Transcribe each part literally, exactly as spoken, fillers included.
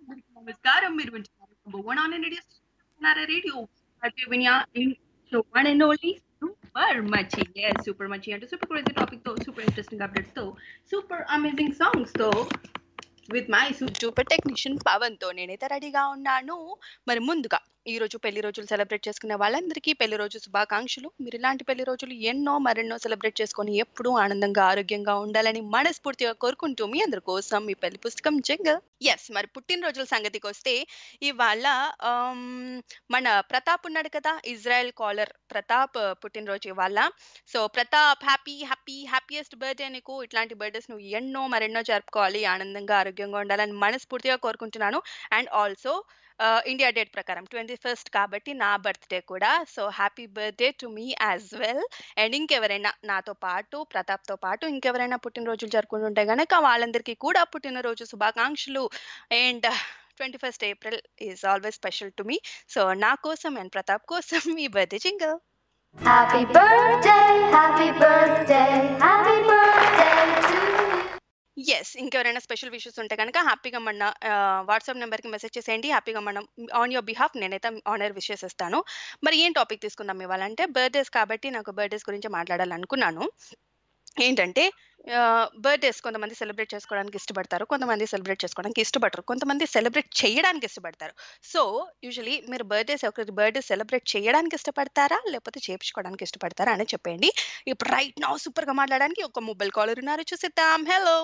అందరికీ నమస్కారం. మీరు వింటున్నారు number one on radio station radio అంటే Vinaya in show one and only super మచ్చి. yes సూపర్ మచ్చి అంటే సూపర్ క్రేజీ టాపిక్ తో సూపర్ ఇంట్రెస్టింగ్ అప్డేట్స్ తో సూపర్ అమేజింగ్ సాంగ్స్ తో with my super technician Pavan తో నేనైతే రెడీగా ఉన్నాను. మరి ముందుగా ఈ రోజు పెళ్లి రోజులు సెలబ్రేట్ చేసుకునే వాళ్ళందరికీ పెళ్లి రోజు శుభాకాంక్షలు. మీరు ఇలాంటి పెళ్లి రోజులు ఎన్నో మరెన్నో సెలబ్రేట్ చేసుకొని ఎప్పుడూ ఆనందంగా ఆరోగ్యంగా ఉండాలని మనస్ఫూర్తిగా కోరుకుంటూ మీ అందరి కోసం మీ పెళ్లి పుస్తకం జింగల్. ఎస్ మరి పుట్టినరోజుల సంగతికి వస్తే ఇవాళ ఆమ్, మన ప్రతాప్ ఉన్నాడు కదా, ఇజ్రాయెల్ కాలర్ ప్రతాప్ పుట్టినరోజు ఇవాళ. So Pratap happy happy happiest birthday నీకు. ఇట్లాంటి బర్త్డేస్ నువ్వు ఎన్నో మరెన్నో జరుపుకోవాలి, ఆనందంగా ఆరోగ్యంగా ఉండాలని మనస్ఫూర్తిగా కోరుకుంటున్నాను. అండ్ ఆల్సో ఇండియా డేట్ ప్రకారం ట్వంటీ ఫస్ట్ కాబట్టి నా బర్త్డే కూడా. So happy birthday to me as well. And ఇంకెవరైనా నాతో పాటు ప్రతాప్తో పాటు ఇంకెవరైనా పుట్టినరోజులు జరుపుకుంటుంటే గనక వాళ్ళందరికీ కూడా పుట్టినరోజు శుభాకాంక్షలు. And twenty first April is always special to me. So నా కోసం అండ్ ప్రతాప్ కోసం ఈ birthday jingle. Happy birthday, happy birthday, happy birthday to you. Yes ఇంకెవరైనా స్పెషల్ విషెస్ ఉంటే కనుక హ్యాపీగా మన వాట్సాప్ నెంబర్కి మెసేజ్ చేసేయండి. హ్యాపీగా మనం ఆన్ యువర్ బిహాఫ్ నేనైతే ఆనర్ విషెస్ ఇస్తాను. మరి ఏం టాపిక్ తీసుకుందాం ఇవాళ అంటే బర్త్డేస్ కాబట్టి నాకు బర్త్డేస్ గురించి మాట్లాడాలనుకున్నాను. ఏంటంటే బర్త్డేస్ కొంతమంది సెలబ్రేట్ చేసుకోవడానికి ఇష్టపడతారు, కొంతమంది సెలబ్రేట్ చేసుకోవడానికి ఇష్టపడరు, కొంతమంది సెలబ్రేట్ చేయడానికి ఇష్టపడతారు. సో యూజువలీ మీరు బర్త్డేస్ ఒకరి బర్త్డే సెలబ్రేట్ చేయడానికి ఇష్టపడతారా లేకపోతే చేయించుకోవడానికి ఇష్టపడతారా అని చెప్పండి. ఇప్పుడు రైట్ నౌ సూపర్గా మాట్లాడడానికి ఒక మొబైల్ కాలర్ ఉన్నారు, చూసిద్దాం. హలో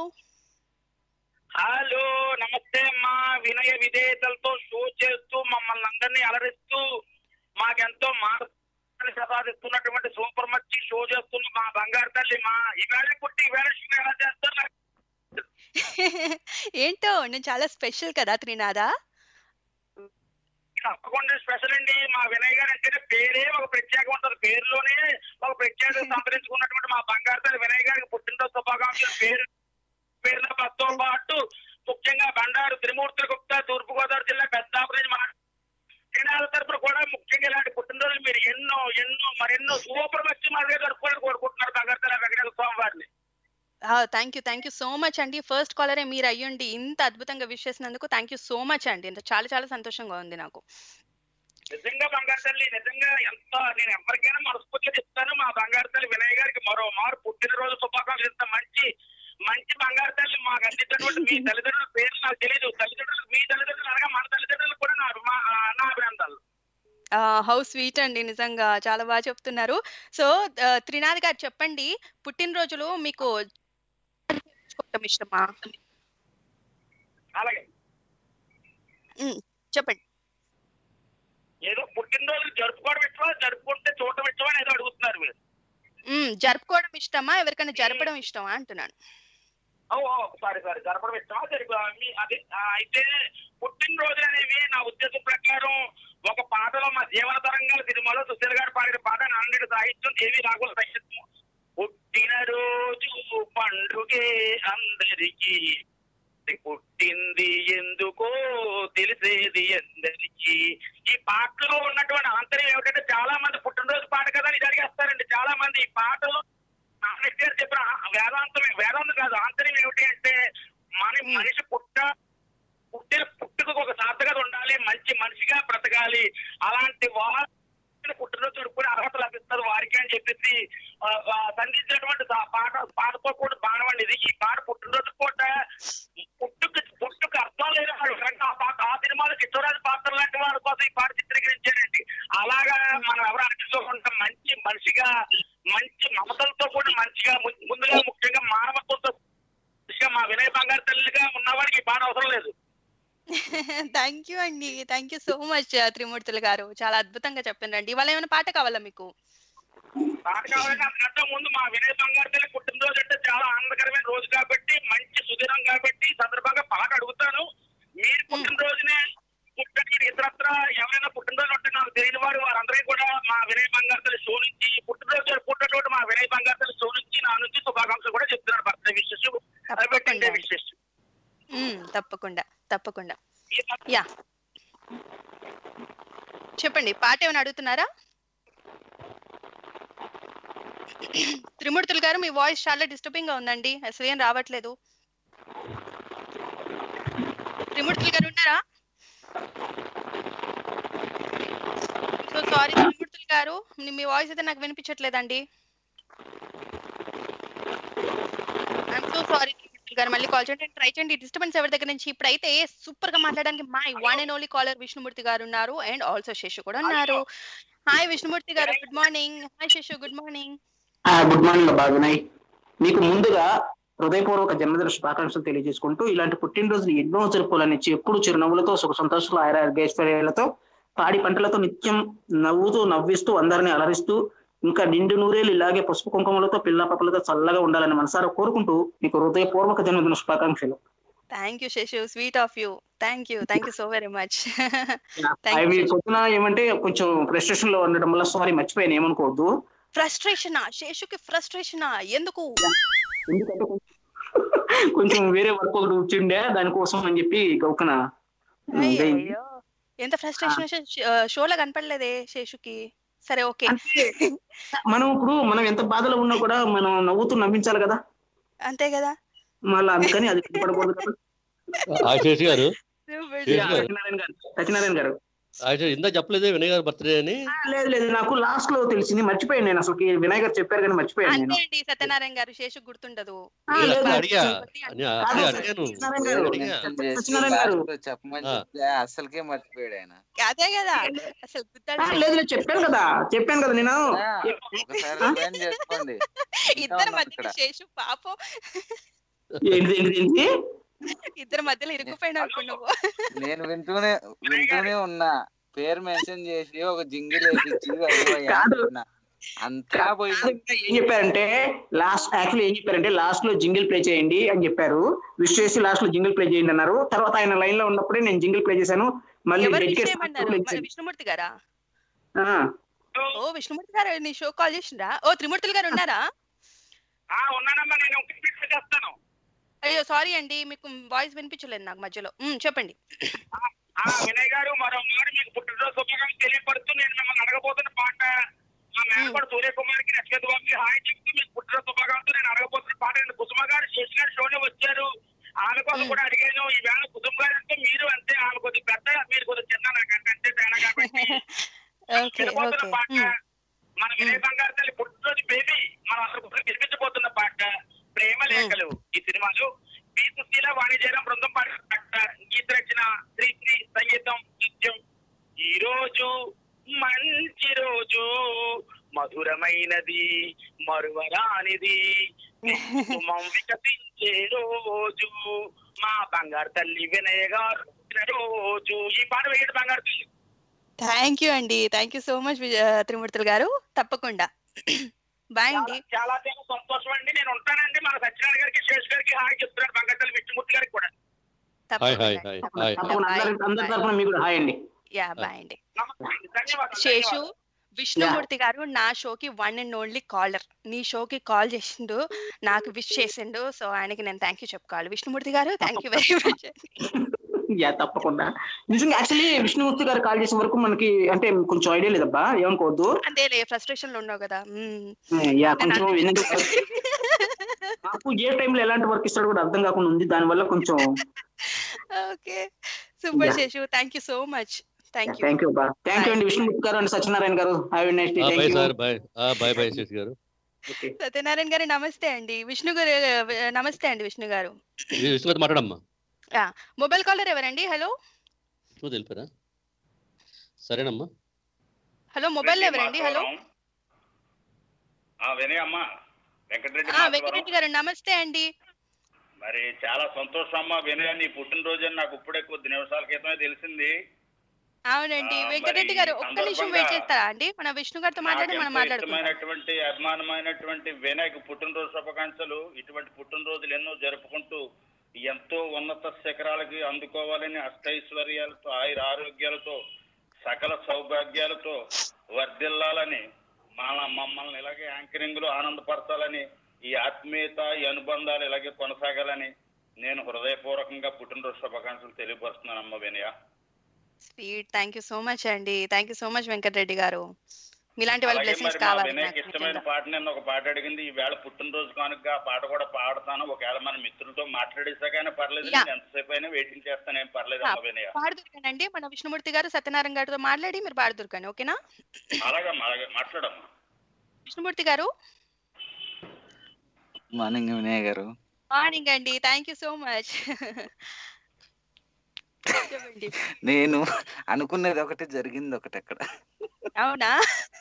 హలో నమస్తే అమ్మా. వినయ విధేయతలతో షో చేస్తూ మమ్మల్ని అందరినీ అలరిస్తూ మాకెంతో మాట ప్రసాదిస్తున్నటువంటి సూపర్ మచ్చి షో చేస్తున్న మా బంగారు తల్లి మా ఈవేళ పుట్టి ఈవేళ షో ఎలా చేస్తున్నారు? ఏంటో నేను చాలా స్పెషల్ కదా త్రినాథా. తప్పకుండా స్పెషల్ అండి. మా వినయ్ గారు అంటే పేరే ఒక ప్రత్యేకం ఉంటుంది, పేరులోనే ఒక ప్రత్యేకత సంతరించుకున్నటువంటి మా బంగారు తల్లి వినయ్ గారికి పుట్టినరోజు శుభాకాంక్షలు. పేరు పేర్లతో పాటు ముఖ్యంగా బండారు త్రిమూర్తుల గుప్తా తూర్పు గోదావరి జిల్లా పెద్దాపురం మా క్రీడాల తరపున కూడా ముఖ్యంగా ఇలాంటి పుట్టినరోజులు మీరు ఎన్నో ఎన్నో మరెన్నో సూపర్ మచ్చి మా దగ్గర జరుపుకోవాలని కోరుకుంటున్నారు బంగారు వెంకటేశ్వర స్వామి వారిని. Thank you thank you so much అండి. ఫస్ట్ కాలరే మీరు అయ్యండి ఇంత అద్భుతంగా విష్ చేసినందుకు థ్యాంక్ యూ సో మచ్ అండి. చాలా చాలా సంతోషంగా ఉంది నాకు. నిజంగా బంగారు తల్లి నిజంగా ఎంత నేను ఎవరికైనా మనస్ఫూర్తిగా చెప్తాను, మా బంగారు తల్లి వినయ్ గారికి మరో మారు పుట్టినరోజు శుభాకాంక్షలు. ఇంత మంచి మంచి బంగారు తల్లి మాకు అందించినటువంటి మీ తల్లిదండ్రుల పేరు నాకు తెలియదు. తల్లిదండ్రులు మీ తల్లిదండ్రులు అనగా మన తల్లిదండ్రులు కూడా నా అభిమా- నా అభినందనలు. హౌ స్వీట్ అండి, నిజంగా చాలా బాగా చెప్తున్నారు. సో త్రినాథ్ గారు చెప్పండి, పుట్టినరోజులు మీకు చేసుకోవటం ఇష్టమా? అలాగే ఉమ్, చెప్పండి. ఏదో పుట్టినరోజు జరుపుకోవడం ఇష్టమా జరుపుకుంటే చూడటం ఇష్టమా అని ఏదో అడుగుతున్నారు మీరు. ఉమ్, జరుపుకోవడం ఇష్టమా ఎవరికైనా జరపడం ఇష్టమా అంటున్నాను. ఓ సారీ సారీ జరపడం ఇష్టమా జరుపు మీ అదే ఆ, అయితే పుట్టినరోజులు అనేవి నా ఉద్దేశం ప్రకారం ఒక పాటలో మా జీవన తరంగాల సినిమాలో సుశీల్ గారు పాడిన పాట నాన్నడి సాహిత్యం దేవి రాఘుల సాహిత్యం. పుట్టినరోజు పండుగే అందరికీ, పుట్టింది ఎందుకో తెలిసేది ఎందరికీ. ఈ పాటలో ఉన్నటువంటి ఆంతర్యం ఏమిటంటే చాలా మంది పుట్టినరోజు పాట కదా అని జరిగేస్తారండి. చాలా మంది ఈ పాటలో నాన్నడి గారు చెప్పిన వేదాంతమే వేదాంతం కాదు ఆంతర్యం ఏమిటి అంటే మన మనిషి పుట్ట పుట్టిన పుట్టుకు ఒక సార్థకత ఉండాలి, మంచి మనిషిగా బ్రతకాలి. అలాంటి వారు పుట్టినరోజు జరుపుకునే అర్హత లభిస్తుంది వారికి అని చెప్పేసి సంధించినటువంటి పాట పాటతో కూడా బాణవండి ఇది. ఈ పాట పుట్టినరోజు పూట పుట్టుకు పుట్టుకు అర్థం లేదు ఆ పాట ఆ సినిమాలో చిత్తరాజు పాత్ర లాంటి వారి కోసం ఈ పాట చిత్రీకరించారండి. అలాగా మనం ఎవరు అనిపించుకోకుండా మంచి మనిషిగా మంచి మమతలతో కూడా మంచిగా ముందుగా ముఖ్యంగా మానవత్వంతో మా వినయ బంగారు తల్లిగా ఉన్నవాడికి ఈ పాట అవసరం లేదు. థ్యాంక్ యూ అండి, thank you so much Trimurthulu garu, చాలా అద్భుతంగా చెప్పినండి. ఇవాళ ఏమైనా పాట కావాలా మీకు? పాట కావాలంటే అంతకంటే ముందు మా వినయ బంగారు తల్లి పుట్టినరోజు అంటే చాలా ఆనందకరమైన రోజు కాబట్టి మంచి సుదినం కాబట్టి ఈ సందర్భంగా పాట అడుగుతాను. మీరు పుట్టినరోజునే పుట్టిన ఇతరత్ర ఎవరైనా పుట్టినరోజు ఉంటే నాకు తెలియని వారు వారందరికీ కూడా మా వినయ బంగారు తల్లి షో నుంచి పుట్టినరోజు జరుపుకుంటున్నటువంటి మా వినయ బంగారు తల్లి షో నుంచి నా నుంచి శుభాకాంక్షలు కూడా చెప్తున్నారు. బర్త్డే విషెస్ తప్పకుండా విషెస్ ఉమ్, తప్పకుండా తప్పకుండా యా చెప్పండి, పాట ఏమైనా అడుగుతున్నారా? త్రిమూర్తులు గారు మీ వాయిస్ చాలా డిస్టర్బింగ్ గా ఉందండి, అసలు ఏం రావట్లేదు. త్రిమూర్తులు గారు ఉన్నారా? సో సారీ త్రిమూర్తులు గారు, మీ- మీ వాయిస్ అయితే నాకు వినిపించట్లేదండి. I'm so sorry Trimurthulu garu, మళ్ళీ కాల్ చేయండి, ట్రై చేయండి. డిస్టర్బెన్స్ ఎవరి దగ్గర నుంచి. ఇప్పుడైతే సూపర్ గా మాట్లాడడానికి my one and only caller Vishnumurthy garu ఉన్నారు, అండ్ ఆల్సో శేషు కూడా ఉన్నారు. Hi Vishnumurthy garu, good morning. Hi Seshu, good morning. Good morning అబ్బా వినయ్. మీకు ముందుగా హృదయపూర్వక జన్మదిన శుభాకాంక్షలు తెలియజేసుకుంటూ, ఇలాంటి పుట్టినరోజులు ఎన్నో జరుపుకోవాలని ఎప్పుడు చిరునవ్వులతో సుఖ సంతోషాలు ఆరోగ్యైశ్వర్యాలతో పాడి పంటలతో నిత్యం నవ్వుతూ నవ్విస్తూ అందరినీ అలరిస్తూ ఇంకా నిండు నూరేళ్ళు ఇలాగే పసుపు కుంకుమలతో పిల్ల పప్పులతో చల్లగా ఉండాలని మనసారా కోరుకుంటూ మీకు హృదయపూర్వక జన్మదిన శుభాకాంక్షలు. Thank you Seshu, sweet of you. Thank you, thank you so very much. అవి పొద్దున ఏమంటే కొంచెం ఫ్రస్ట్రేషన్ లో ఉండడం వల్ల సారీ మర్చిపోయాను, ఏమనుకోవద్దు. ఫ్రస్ట్రేషనా? శేషుకి ఫ్రస్ట్రేషనా ఎందుకు? ఎందుకంటే కొంచెం వేరే వర్క్ ఒకటి వచ్చిండే, దానికోసం అని చెప్పి గౌకన. అయ్యో, ఎంత ఫ్రస్ట్రేషన్ షోలో కనపడలేదే శేషుకి. సరే ఓకే. మనం ఇప్పుడు మనం ఎంత బాధలో ఉన్నా కూడా మనం నవ్వుతూ నవ్వించాలి కదా, అంతే కదా. మళ్ళీ అందుకని అది పడకూడదు కదా. శేషు గారు, సత్యనారాయణ గారు సత్యనారాయణ గారు ఇందా చెప్పలేదే వినయ్ గారు బర్త్డే అని. లేదు లేదు, నాకు లాస్ట్ లో తెలిసింది, మర్చిపోయాను నేను. అసలు వినయ్ గారు చెప్పారు కానీ మర్చిపోయాను నేను. అంతే అండి, సత్యనారాయణ గారు శేషు గుర్తుండదు. అడిగా అడిగాను సత్యనారాయణ గారు అసలుకే మర్చిపోయాడు ఆయన. అదే కదా, అసలు లేదు లేదు చెప్పాను కదా చెప్పాను కదా నేను. చేసుకోండి ఇద్దరు మధ్యలో శేషు పాపం, ఏంటి ఏంటి ఏంటి ఇద్దరు మధ్యలో ఇరుక్కుపోయినా నువ్వు. నేను వింటూనే వింటూనే ఉన్నా, పేరు మెన్షన్ చేసి ఒక జింగిల్ వేసి అంతా పోయింది. ఏం చెప్పారంటే లాస్ట్ యాక్చువల్లీ ఏం చెప్పారంటే లాస్ట్ లో జింగిల్ ప్లే చేయండి అని చెప్పారు. విష్ చేసి లాస్ట్ లో జింగిల్ ప్లే చేయండి అన్నారు. తర్వాత ఆయన లైన్ లో ఉన్నప్పుడే నేను జింగిల్ ప్లే చేశాను. మళ్ళీ విష్ణుమూర్తి గారా? ఓ విష్ణుమూర్తి గారు నీ షో కాల్ చేసిండ్రా? ఓ త్రిమూర్తులు గారు ఉన్నారా? అయ్యో సారీ అండి, మీకు వాయిస్ వినిపించలేదు నాకు మధ్యలో. చెప్పండి. వినయ్ గారు, మరో మాట మీకు పుట్టినరోజు శుభాకాంక్షలు తెలియపడుతూ నేను మిమ్మల్ని అడగబోతున్న పాట మా మేనకోడు సూర్యకుమార్ కి నచ్చేది బాబుకి హాయ్ చెప్తూ మీకు పుట్టినరోజు శుభాకాంక్షలు నేను అడగబోతున్న పాట. కుసుమ గారు శేష్ గారు షోలో వచ్చారు, ఆమె కోసం కూడా అడిగాను. ఈవేళ కుసుమ గారు అంటే మీరు అంతే, ఆమె కొద్ది పెద్ద, మీరు కొద్ది చిన్న, నాకంటే అంతే తేడా. కాబట్టి వినబోతున్న పాట మన వినయ్ బంగారు తల్లి పుట్టినరోజు బేబీ మనం అసలు వినిపించబోతున్న పాట ప్రేమ లేఖలు. ఈ సినిమాలో పి సుశీల వాణిజ్యం బృందం పాడిన పాట, గీత రచన శ్రీశ్రీ, సంగీతం నృత్యం. ఈ రోజు మంచి రోజు, మధురమైనది మరువరానిది, వికసించే రోజు, మా బంగారు తల్లి వినయ గారు రోజు. ఈ పాట వేయడం బంగారు తల్లి. థ్యాంక్ యూ అండి, thank you so much Trimurthulu garu. తప్పకుండా బాయ్ అండి. చాలా చాలా సంతోషం అండి, నేను ఉంటానండి. మన సత్యనారాయణ గారికి శేష్ గారికి హాయ్ చెప్తున్నాను, బంగారు తల్లి విష్ణుమూర్తి గారికి కూడా. యా బాయ్ అండి. శేషు, విష్ణుమూర్తి గారు నా షోకి వన్ అండ్ ఓన్లీ కాలర్. నీ షోకి కాల్ చేసిండు, నాకు విష్ చేసిండు. సో ఆయనకి నేను థ్యాంక్ యూ చెప్పుకోవాలి. Vishnumurthy garu thank you very much. Yeah తప్పకుండా. నిజంగా యాక్చువల్లీ విష్ణుమూర్తి గారు కాల్ చేసే వరకు మనకి అంటే కొంచెం ఐడియా లేదబ్బా, ఏమనుకోవద్దు. అంతేలే, ఫ్రస్ట్రేషన్ లో ఉన్నావు కదా. యా కొంచెం నాకు ఏ టైంలో ఎలాంటి వర్క్ ఇస్తాడు కూడా అర్థం కాకుండా ఉంది, దాని వల్ల కొంచెం. Okay super Seshu, thank you so much. Thank you thank you బా థ్యాంక్ యూ అండి Vishnumurthy garu and Satyanarayana garu. Have a nice day. Thank you sir. Bye bye bye Sesh garu. Satyanarayana గారు నమస్తే అండి. విష్ణు గారు నమస్తే అండి. విష్ణు గారు విష్ణు గారు మాట్లాడమ్మా. మొబైల్ కాలర్ ఎవరండి? హలో తెలిపారా? సరేనమ్మా. హలో మొబైల్ ఎవరండి? హలో వినయ్ అమ్మా, వెంకటరెడ్డి వెంకటరెడ్డి గారు నమస్తే అండి. మరి చాలా సంతోషం అమ్మా. వినయ్ నీ పుట్టినరోజు అని నాకు ఇప్పుడే కొద్ది నిమిషాల క్రితమే తెలిసింది. అవునండి వెంకటరెడ్డి గారు, ఒక్క నిమిషం వెయిట్ చేస్తారా అండి? మన విష్ణు గారితో మాట్లాడి మనం మాట్లాడుకుందాం. అభిమానమైనటువంటి వినయ్కి పుట్టినరోజు శుభాకాంక్షలు. ఇటువంటి పుట్టినరోజులు ఎన్నో జరుపుకుంటూ ఎంతో ఉన్నత శిఖరాలకి అందుకోవాలని అష్టైశ్వర్యాలతో ఆయుర ఆరోగ్యాలతో సకల సౌభాగ్యాలతో వర్ధిల్లాలని మన మమ్మల్ని ఇలాగే యాంకరింగ్ లో ఆనందపరచాలని ఈ ఆత్మీయత ఈ అనుబంధాలు ఇలాగే కొనసాగాలని నేను హృదయపూర్వకంగా పుట్టినరోజు శుభాకాంక్షలు తెలియపరుస్తున్నాను అమ్మ Vinaya. Sweet, thank you so much అండి. Thank you so much Venkatareddy garu. మీలాంటి వాళ్ళ అలాగే బ్లెస్సింగ్స్ మరి మా కావాలి వినయ్కి నాకు ఇష్టమైన నిజంగా. పాట నిన్న ఒక పాట అడిగింది, ఈవేళ పుట్టినరోజు కానుక ఆ పాట కూడా పాడతాను. ఒకవేళ మన మిత్రులతో మాట్లాడేసాకైనా పర్లేదు, యా నేను ఎంతసేపు అయినా వెయిటింగ్ చేస్తాను, ఏం పర్లేదు అమ్మ వినయ. పాడుదురుకానండి, మన విష్ణుమూర్తి గారు సత్యనారాయణ గారితో మాట్లాడి మీరు పాడుదురుకాని, ఓకేనా? అలాగమ్మా, అలాగే మాట్లాడమ్మా. విష్ణుమూర్తి గారు మార్నింగ్ వినయ్ గారు. మార్నింగ్ అండి, థ్యాంక్ యూ సో మచ్. చెప్పండి. నేను అనుకున్నది ఒకటి, జరిగింది ఒకటి అక్కడ. అవునా?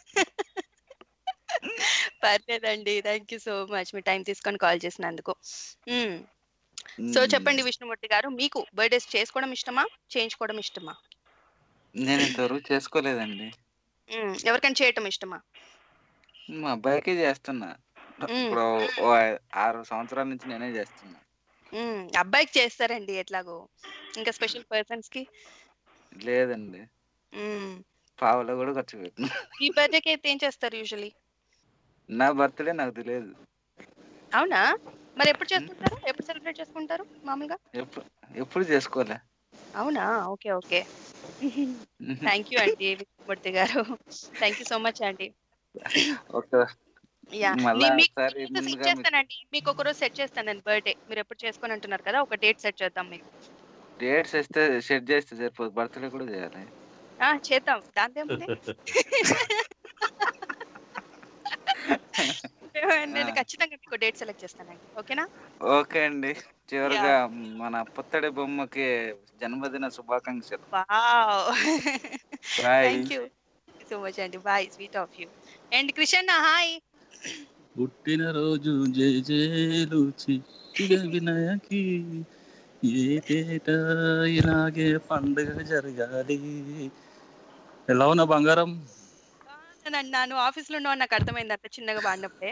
పర్లేదండి, థ్యాంక్ యూ సో మచ్ మీ టైం తీసుకొని కాల్ చేసినందుకు. సో చెప్పండి విష్ణుమూర్తి గారు, మీకు బర్త్డేస్ చేసుకోవడం ఇష్టమా, చేయించుకోవడం ఇష్టమా? నేను ఇంతవరకు చేసుకోలేదండి. మ్మ్. ఎవరికైనా చేయటం ఇష్టమా? మా అబ్బాయికి చేస్తున్నా. మ్మ్. ఇప్పుడు ఓ ఆరు సంవత్సరాల నుంచి నేనే చేస్తున్నా. మ్మ్. అబ్బాయికి చేస్తారండి ఎట్లాగో, ఇంకా స్పెషల్ పర్సన్స్ కి లేదండి, మ్మ్. పావులో కూడా ఖర్చు పెట్టిన. ఈ బర్త్డేకి అయితే ఏం చేస్తారు యూజువలీ? నా బర్త్డే నాకు తెలియదు. అవునా? మరి ఎప్పుడు చేసుకుంటారు, ఎప్పుడు సెలబ్రేట్ చేసుకుంటారు మామూలుగా? ఎప్పుడు ఎప్పుడు చేసుకోలే. అవునా? ఓకే ఓకే, థ్యాంక్ యూ అండి Vishnumurthy garu, thank you so much అండి. ఓకే, యా మళ్ళా మీకు ఒకసారి సెట్ ముందుగా చేస్తానండి, మీకు ఒక రోజు సెట్ చేస్తాను నేను బర్త్డే, మీరు ఎప్పుడు చేసుకొని అంటున్నారు కదా, ఒక డేట్ సెట్ చేద్దాం మీకు. డేట్స్ వేస్తే సెట్ చేస్తే సరిపోదు, బర్త్డే కూడా చేయాలి. ఆ చేద్దాం, దాంతేముంది. నేను ఖచ్చితంగా మీకు డేట్ సెలెక్ట్ చేస్తానండి, ఓకేనా? ఓకే అండి, చివరిగా మన పుత్తడి బొమ్మకి జన్మదిన శుభాకాంక్షలు. Wow, bye. Thank you so much అండి, bye, sweet of you. And Krishna hi. పుట్టినరోజు జేజేలు చిట్టిగా వినయకి, ఏటేటా ఇలాగే పండుగ జరగాలి. ఎలా ఉన్నా బంగారం? నన్ను ఆఫీస్ లో ఉన్నావు, నాకు అర్థమైంది అంత చిన్నగా పాడినప్పుడే.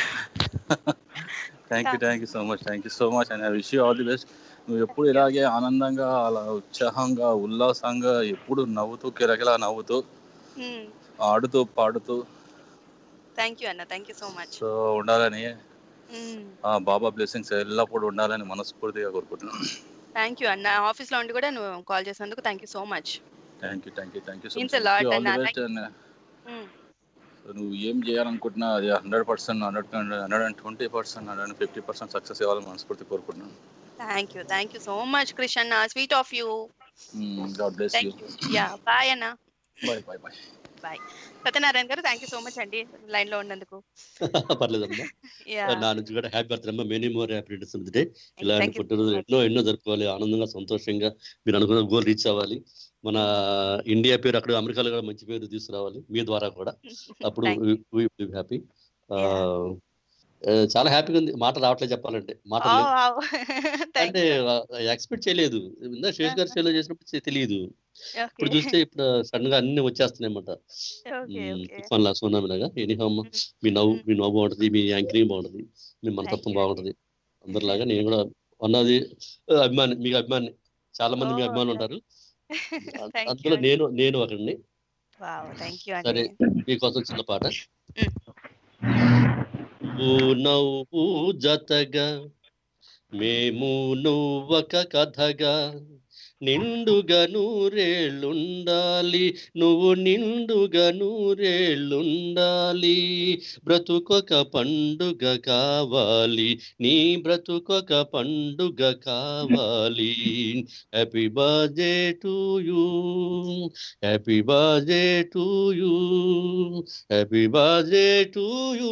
Thank you thank you so much thank you so much and I wish you all the best. నువ్వు ఎప్పుడు ఇలాగే ఆనందంగా, అలా ఉత్సాహంగా, ఉల్లాసంగా, ఎప్పుడు నవ్వుతూ, కిరకిలా నవ్వుతూ, ఆడుతూ పాడుతూ థ్యాంక్ యూ అన్న, థ్యాంక్ యూ సో మచ్. సో ఉండాలని, ఆ బాబా బ్లెస్సింగ్స్ ఎల్లప్పుడూ ఉండాలని మనస్ఫూర్తిగా కోరుకుంటున్నాను. థ్యాంక్ యూ అన్న, ఆఫీస్ లో ఉండి కూడా నువ్వు కాల్ చేసినందుకు thank you so much. Thank you thank you thank you so Means much. a lot, all the అన్న. బెస్ట్. అండ్ నువ్వు ఏం చేయాలనుకుంటున్నా అది hundred percent hundred hundred and twenty percent hundred and fifty percent success ఇవ్వాలని మనస్ఫూర్తి కోరుకుంటున్నాను. Thank you thank you so much Krishna, sweet of you. God bless you. Yeah bye అన్న. Bye bye bye bye. Satyanarayana garu thank you so much అండి line లో ఉన్నందుకు. పర్లేదమ్మా, నా నుంచి కూడా హ్యాపీ బర్త్డే అమ్మా, many more happy returns of the day. ఇలాంటి పుట్టినరోజు ఎన్నో ఎన్నో జరుపుకోవాలి, ఆనందంగా సంతోషంగా మీరు అనుకున్న గోల్ రీచ్ అవ్వాలి. మన ఇండియా పేరు అక్కడ అమెరికాలో కూడా మంచి పేరు తీసుకురావాలి మీ ద్వారా కూడా, అప్పుడు హ్యాపీ. చాలా హ్యాపీగా ఉంది, మాట రావట్లేదు చెప్పాలంటే, మాట అంటే ఎక్స్పెక్ట్ చేయలేదు. ఇందా శేష్ గారు షేలో చేసినప్పుడు తెలియదు, ఇప్పుడు చూస్తే ఇప్పుడు సడన్ గా అన్ని వచ్చేస్తున్నాయి అన్నమాట. తుఫాన్లా సునామీ లాగా. ఎనీహౌ మీ నవ్వు మీ నవ్వు బాగుంటది, మీ యాంకరింగ్ బాగుంటది, మీ మనతత్వం బాగుంటది. అందరిలాగా నేను కూడా అన్నది అభిమాని, మీకు అభిమాని, చాలా మంది మీ అభిమానులు ఉంటారు, అందులో నేను నేను ఒకరిని. సరే మీకోసం చిన్న పాట. నవ్వు జతగా మేము నువ్వొక కథగా, నిండుగా నూరేళ్ళుండాలి, నువ్వు నిండుగా నూరేళ్ళుండాలి, బ్రతుకొక పండుగ కావాలి, నీ బ్రతుకొక పండుగ కావాలి. Happy birthday to you, happy birthday to you, happy birthday to you.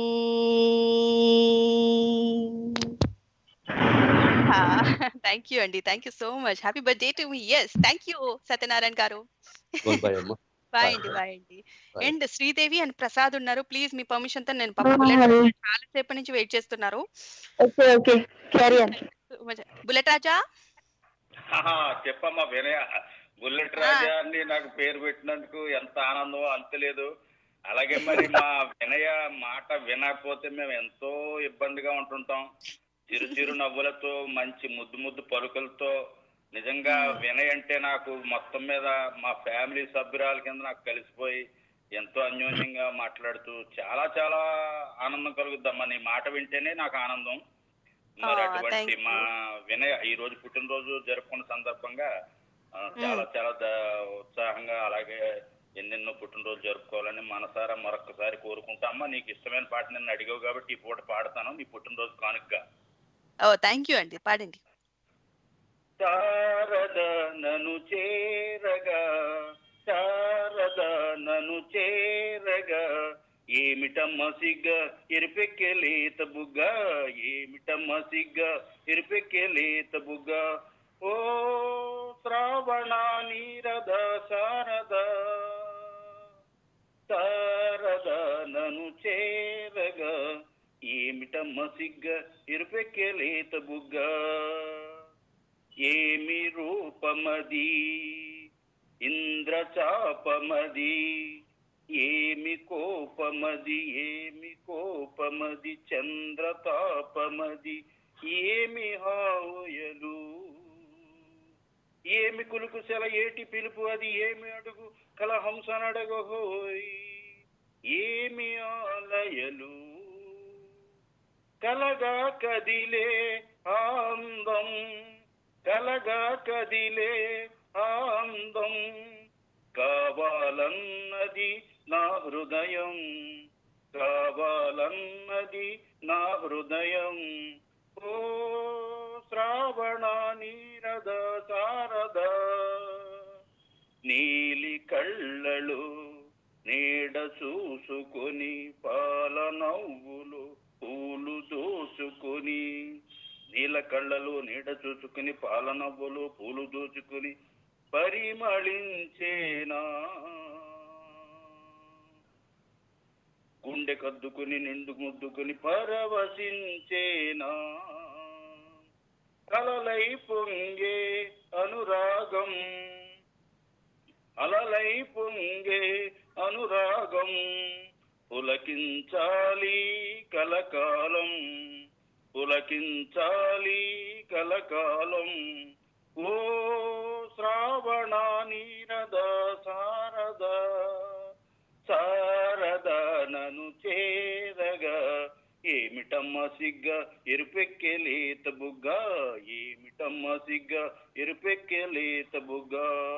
Thank you అండి, thank you so much. Happy birthday to మీ. Yes thank you Satyanarayana garu. Bye అండి, బాయ్ అండి. అండ్ శ్రీదేవి అండ్ ప్రసాద్ ఉన్నారు, ప్లీజ్ మీ పర్మిషన్ తో నేను చాలా సేపటి నుంచి వెయిట్ చేస్తున్నారు. బుల్లెట్ రాజా చెప్పమ్మా వినయ. బుల్లెట్ రాజా అని నాకు పేరు పెట్టినందుకు ఎంత ఆనందమో అంతలేదు. అలాగే మరి మా వినయ మాట వినకపోతే మేము ఎంతో ఇబ్బందిగా ఉంటుంటాం. చిరు చిరు నవ్వులతో, మంచి ముద్దు ముద్దు పలుకులతో, నిజంగా వినయ్ అంటే నాకు మొత్తం మీద మా ఫ్యామిలీ సభ్యురాల కింద నాకు కలిసిపోయి ఎంతో అన్యోన్యంగా మాట్లాడుతూ చాలా చాలా ఆనందం కలుగుద్దమ్మా. నీ మాట వింటేనే నాకు ఆనందం. మరి అటువంటి మా వినయ్ ఈ రోజు పుట్టినరోజు జరుపుకున్న సందర్భంగా చాలా చాలా ఉత్సాహంగా, అలాగే ఎన్నెన్నో పుట్టినరోజు జరుపుకోవాలని మనసారా మరొకసారి కోరుకుంటా. అమ్మ నీకు ఇష్టమైన పాట నిన్ను అడిగావు కాబట్టి ఈ పూట పాడతాను నీ పుట్టినరోజు కానుకగా. ఓ థ్యాంక్ యూ అండి, పాడండి. శారద నను చేరగా శారద నను చేరగా ఏమిటమ్మ సిగ్గ ఇరిపెక్కెలేత బుగ్గ ఏమిటమ్మ సిగ్గ ఇరిపెక్కెలేత బుగ్గ ఓ శ్రావణ నీరద శారద శారద నను చేరగా ఏమిటమ్మ సిగ్గ ఇరుపెక్కెలేత బుగ్గ ఏమి రూపమది ఇంద్రచాపమది ఏమి కోపమది ఏమి కోపమది చంద్రతాపమది ఏమి హాయలు ఏమి కులుకు సెల ఏటి పిలుపు అది ఏమి అడుగు కలహంసనడగహోయ్ ఏమి ఆలయలు కలగా కదిలే ఆందం కలగా కదిలే ఆందం కావాలన్నది నా హృదయం కావాలన్నది నా హృదయం ఓ శ్రావణ నీరద శారద నీలి కళ్ళలు నీడ చూసుకొని పాల నవ్వులు పూలు దోచుకొని నీల కళ్ళలు నీడ చూసుకుని పాల నవ్వులు పూలు దోచుకుని పరిమళించేనా గుండె కద్దుకుని నిండు ముద్దుకుని పరవశించేనా కలలై పొంగే అనురాగం అలలై పొంగే అనురాగం పులకించాలి కలకాలం పులకించాలి కలకాలం ఓ శ్రావణ నీరద శారద శారద నను చేరగా ఏమిటమ్మ సిగ్గ ఎరుపెక్కెలేత బుగ్గ ఏమిటమ్మ సిగ్గ ఎరుపెక్కెలేత బుగ్గ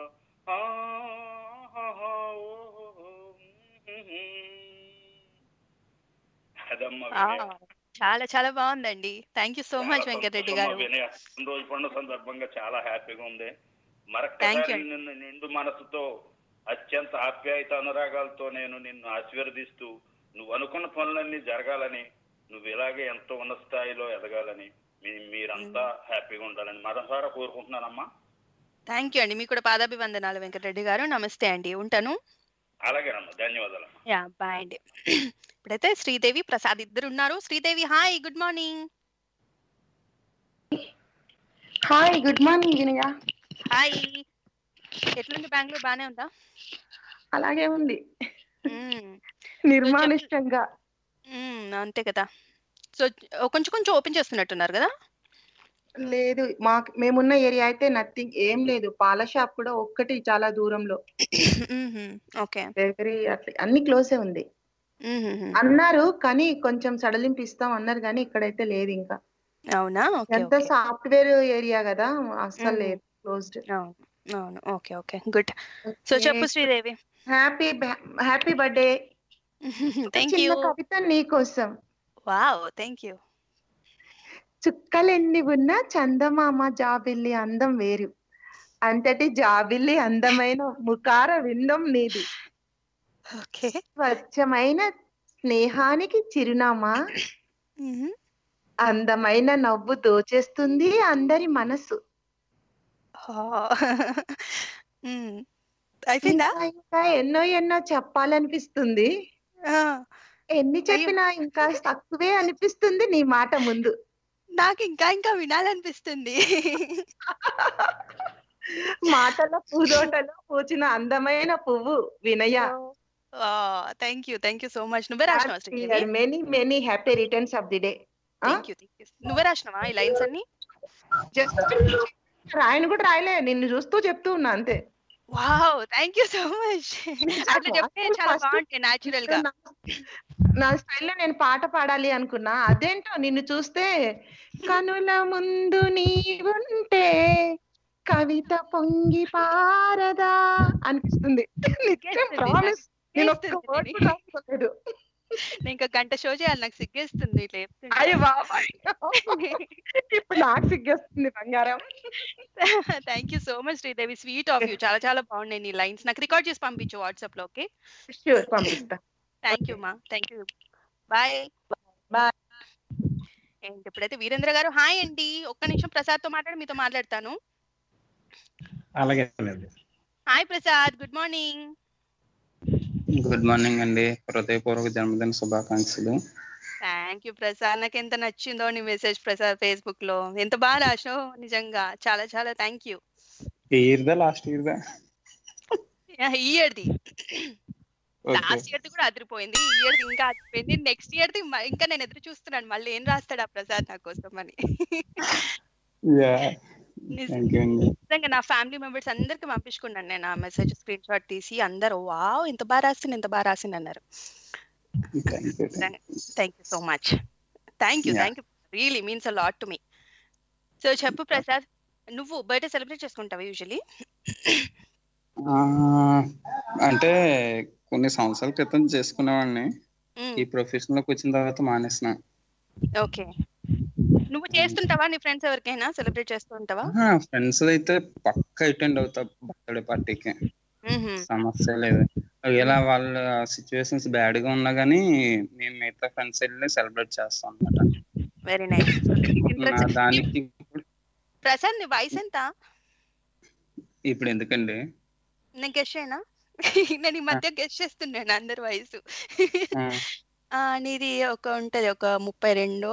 చాలా చాలా బాగుందండి. Thank you so much Venkatareddy garu. రోజు పండుగ సందర్భంగా చాలా హ్యాపీగా ఉంది. మరొకసారి నిన్ను నిండు మనసుతో అత్యంత ఆప్యాయత అనురాగాలతో నేను నిన్ను ఆశీర్వదిస్తూ నువ్వు అనుకున్న పనులన్నీ జరగాలని నువ్వు ఇలాగే ఎంతో ఉన్న స్థాయిలో ఎదగాలని మీరంతా హ్యాపీగా ఉండాలని మనసారా కోరుకుంటున్నానమ్మా. థ్యాంక్ యూ అండి. మీకు కూడా పాదాభివందనాలు వెంకటరెడ్డి గారు. నమస్తే అండి, ఉంటాను. అలాగేనమ్మా, ధన్యవాదాలు. యా బాయ్ అండి. ఇప్పుడైతే శ్రీదేవి ప్రసాద్ ఇద్దరు ఉన్నారు. Sridevi hi, good morning. Hi, good morning Vinaya. Hi, ఎట్లుంది బెంగళూరు? బానే ఉందా? అలాగే ఉంది, నిర్మానుష్యంగా. అంతే కదా. సో కొంచెం కొంచెం ఓపెన్ చేస్తున్నట్టున్నారు కదా? లేదు, మాకు మేమున్న ఏరియా అయితే నథింగ్, ఏం లేదు. పాల షాప్ కూడా ఒక్కటి చాలా దూరంలో. ఓకే, బేకరీ అట్లా అన్ని క్లోజే ఉంది అన్నారు, కానీ కొంచెం సడలింపు ఇస్తాం అన్నారు, కానీ ఇక్కడైతే లేదు ఇంకా. అవునా? ఎంత సాఫ్ట్వేర్ ఏరియా కదా, అస్సలు లేదు, క్లోజ్డ్. అవును, ఓకే ఓకే, గుడ్. సో చెప్పు Sridevi. Happy happy birthday. Thank you. కవిత నీకోసం. Wow, thank you. చుక్కలెన్ని ఉన్నా చందమామ జాబిల్లి అందం వేరు, అంతటి జాబిల్లి అందమైన ముఖార విందం నీది. స్వచ్ఛమైన స్నేహానికి చిరునామా, అందమైన నవ్వు దోచేస్తుంది అందరి మనసు. ఇంకా ఎన్నో ఎన్నో చెప్పాలనిపిస్తుంది, ఎన్ని చెప్పినా ఇంకా తక్కువే అనిపిస్తుంది నీ మాట ముందు. నాకు ఇంకా ఇంకా వినాలనిపిస్తుంది. మాటల పూదోటలో పూచిన అందమైన పువ్వు Vinaya. Thank you, thank you so much. నువ్వే రాసినవా? Many many happy returns of the day. Thank you, thank you. నువ్వే రాసినవా ఈ లైన్స్ అన్ని? జస్ట్ రాయను కూడా రాయలే, నిన్ను చూస్తూ చెప్తూ ఉన్నా అంతే. Wow, thank you so much. అట్లా చెప్తే చాలా బాగుంటాయి న్యాచురల్ గా. నా స్టైల్లో నేను పాట పాడాలి అనుకున్నా, అదేంటో నిన్ను చూస్తే కనుల ముందు నీవుంటే కవిత పొంగి పారదా అనిపిస్తుంది. నిత్యం ప్రామిస్ నేను ఒక్క వర్డ్ కూడా రాసుకోలేదు. నేను ఇంకా గంట షో చేయాలి, నాకు సిగ్గేస్తుంది ఇట్లా చెప్తుంటే. అయ్య బాబాయ్, ఇప్పుడు నాకు సిగ్గేస్తుంది బంగారం. Thank you so much Sridevi, sweet of you. చాలా చాలా బాగున్నాయి నీ లైన్స్. నాకు రికార్డ్ చేసి పంపించు వాట్సాప్ లో. ఓకే, ష్యూర్ పంపిస్తా. థ్యాంక్ యూ మా, థ్యాంక్ యూ, బాయ్ బాయ్. ఏంటి ఇప్పుడైతే వీరేంద్ర గారు హాయ్ అండి. ఒక్క నిమిషం ప్రసాద్ తో మాట్లాడి మీతో మాట్లాడతాను. అలాగే. Hi Prasad, good morning. Good morning అండి, హృదయపూర్వక జన్మదిన శుభాకాంక్షలు. థ్యాంక్ యూ ప్రసాద్, నాకు ఎంత నచ్చిందో నీ మెసేజ్ ప్రసాద్ ఫేస్బుక్ లో. ఎంత బాగా రాసావు నిజంగా, చాలా చాలా థ్యాంక్ యూ. ఇయర్ దా లాస్ట్ ఇయర్ దా? ఈ ఇయర్ ది, లాస్ట్ ఇయర్ ది కూడా అదిరిపోయింది, ఈ ఇయర్ ది ఇంకా అదిరిపోయింది. నెక్స్ట్ ఇయర్ ది ఇంకా నేను ఎదురు చూస్తున్నాను, మళ్ళీ ఏం రాస్తాడు ఆ ప్రసాద్ నా కోసం అని. నిజంగా నా ఫ్యామిలీ మెంబర్స్ అందరికి పంపించుకున్నాను నేను ఆ మెసేజ్ స్క్రీన్ షాట్ తీసి. అందరూ వావ్ ఎంత బాగా రాసింది, ఎంత బాగా రాసింది అన్నారు. Thank you so much, thank you thank you, really means a lot to me. So చెప్పు ప్రసాద్, నువ్వు బర్త్డే సెలబ్రేట్ చేసుకుంటావా యూజువల్లీ? అంటే కొన్ని సంవత్సరాల క్రితం చేసుకునేవాడిని, ఈ ప్రొఫెషన్ లోకి వచ్చిన తర్వాత మానేసిన. ఓకే, నువ్వు చేస్తుంటావా? నీ ఫ్రెండ్స్ ఎవరికైనా సెలబ్రేట్ చేస్తూ ఉంటావా? ఫ్రెండ్స్ అయితే పక్కా అటెండ్ అవుతా బర్త్డే పార్టీకి, సమస్య లేదు. ఇలా వాళ్ళ సిచ్యువేషన్స్ బ్యాడ్ గా ఉన్నా గానీ నేను మిగతా ఫ్రెండ్స్ వెళ్ళి సెలబ్రేట్ చేస్తాను అన్నమాట. Very nice. దానికి ప్రసాద్ నీ వయసు ఎంత ఇప్పుడు? ఎందుకండి నేను గెస్ చేయనా? నేను ఈ మధ్య గెస్ చేస్తున్నాను అందరి వయసు. నీది ఒక ఉంటది ఒక ముప్పై రెండు,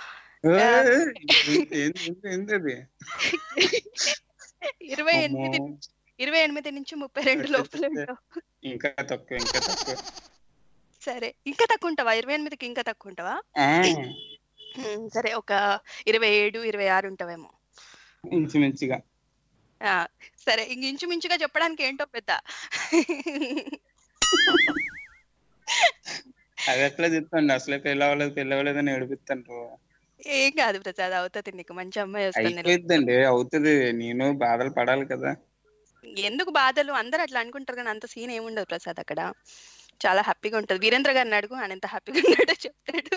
ఇరవై ఎనిమిది ఇరవై ఎనిమిది నుంచి ముప్పై రెండు లోపల ఉంటావు. ఇంకా తక్కువ, ఇంకా తక్కువ. సరే, ఇంకా తక్కువ ఉంటావా? ఇరవై ఎనిమిదికి ఇంకా తక్కువ ఉంటావా? సరే, ఒక ఇరవై ఏడు ఇరవై ఆరు ఉంటావేమో ఇంచుమించుగా. సరే, ఇంక ఇంచుమించుగా చెప్పడానికి ఏంటో పెద్ద. అది ఎట్లా చెప్తాండి, అసలే పెళ్ళి అవ్వలేదు పెళ్ళి అవ్వలేదని ఏడిపిస్తాను. ఏం కాదు ప్రసాద్, అవుతుంది, నీకు మంచి అమ్మాయి వస్తుంది. అయిపోయిందండి, అవుతుంది. నేను బాధలు పడాలి కదా. ఎందుకు బాధలు? అందరు అట్లా అనుకుంటారు కానీ అంత సీన్ ఏముండదు ప్రసాద్ అక్కడ. చాలా హ్యాపీగా ఉంటది. వీరేంద్ర గారిని అడుగు, ఆయన ఎంత హ్యాపీగా ఉన్నాడో చెప్తాడు.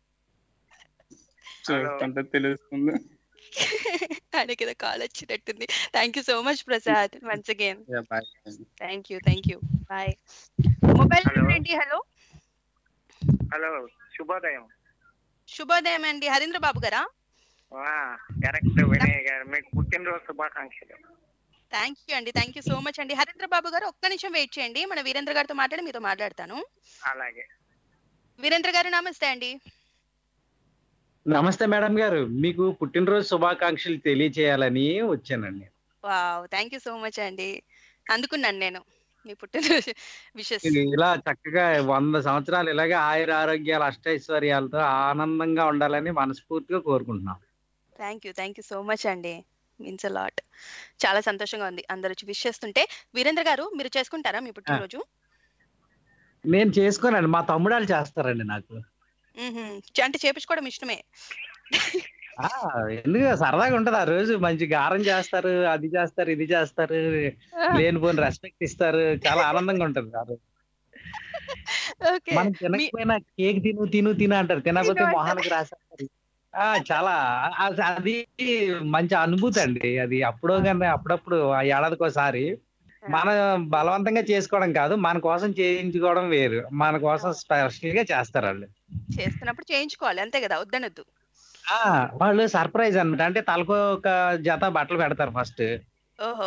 తెలుస్తుంది. ఆయనకి ఏదో కాల్ వచ్చినట్టుంది. Thank you so much Prasad once again. Thank you thank you, bye. Mobile ఏంటి? హలో హలో, శుభోదయం. శుభోదయం అండి, హరీంద్ర బాబు గారా? కరెక్ట్, వినయ్ గారు, మీకు పుట్టినరోజు శుభాకాంక్షలు. థ్యాంక్ యూ అండి, థ్యాంక్ యూ సో మచ్ అండి. హరీంద్ర బాబు గారు ఒక్క నిమిషం వెయిట్ చేయండి, మన వీరేంద్ర గారితో మాట్లాడి మీతో మాట్లాడతాను. అలాగే. వీరేంద్ర గారు నమస్తే అండి. నమస్తే మేడం గారు, మీకు పుట్టినరోజు శుభాకాంక్షలు తెలియచేయాలని వచ్చానండి. Wow, thank you so much అండి. అందుకున్నాను నేను మీ పుట్టినరోజు విషెస్. ఇలా చక్కగా వంద సంవత్సరాలు ఇలాగే ఆయుర ఆరోగ్యాలు అష్టైశ్వర్యాలతో ఆనందంగా ఉండాలని మనస్ఫూర్తిగా కోరుకుంటున్నాం. Thank you thank you so much అండి, మీన్స్ అ లాట్. చాలా సంతోషంగా ఉంది అందరూ వచ్చి విష్ చేస్తుంటే. వీరేంద్ర గారు, మీరు చేసుకుంటారా మీ పుట్టినరోజు? నేను చేసుకోనండి, మా తమ్ముడాలు చేస్తారండి నాకు. అంటే చేపించుకోవడం ఇష్టమే? ఎందుకు, సరదాగా ఉంటది. ఆ రోజు మంచి గారం చేస్తారు, అది చేస్తారు, ఇది చేస్తారు, లేనిపోని రెస్పెక్ట్ ఇస్తారు, చాలా ఆనందంగా ఉంటది ఆ రోజు. మనం తినకపోయినా కేక్ తిను తిను తిను అంటారు, తినకపోతే మొహానికి రాసేస్తారు. ఆ చాలా అది మంచి అనుభూతి అండి అది. అప్పుడో కానీ అప్పుడప్పుడు ఆ ఏడాదికి ఒకసారి మనం బలవంతంగా చేసుకోవడం కాదు, మన కోసం చేయించుకోవడం వేరు. మన కోసం స్పెషల్ గా చేస్తారు వాళ్ళు. చేస్తున్నప్పుడు చేయించుకోవాలి అంతే కదా, వద్దనొద్దు. ఆ వాళ్ళు సర్ప్రైజ్ అన్నమాట. అంటే తలకు ఒక జత బట్టలు పెడతారు ఫస్ట్. ఓహో.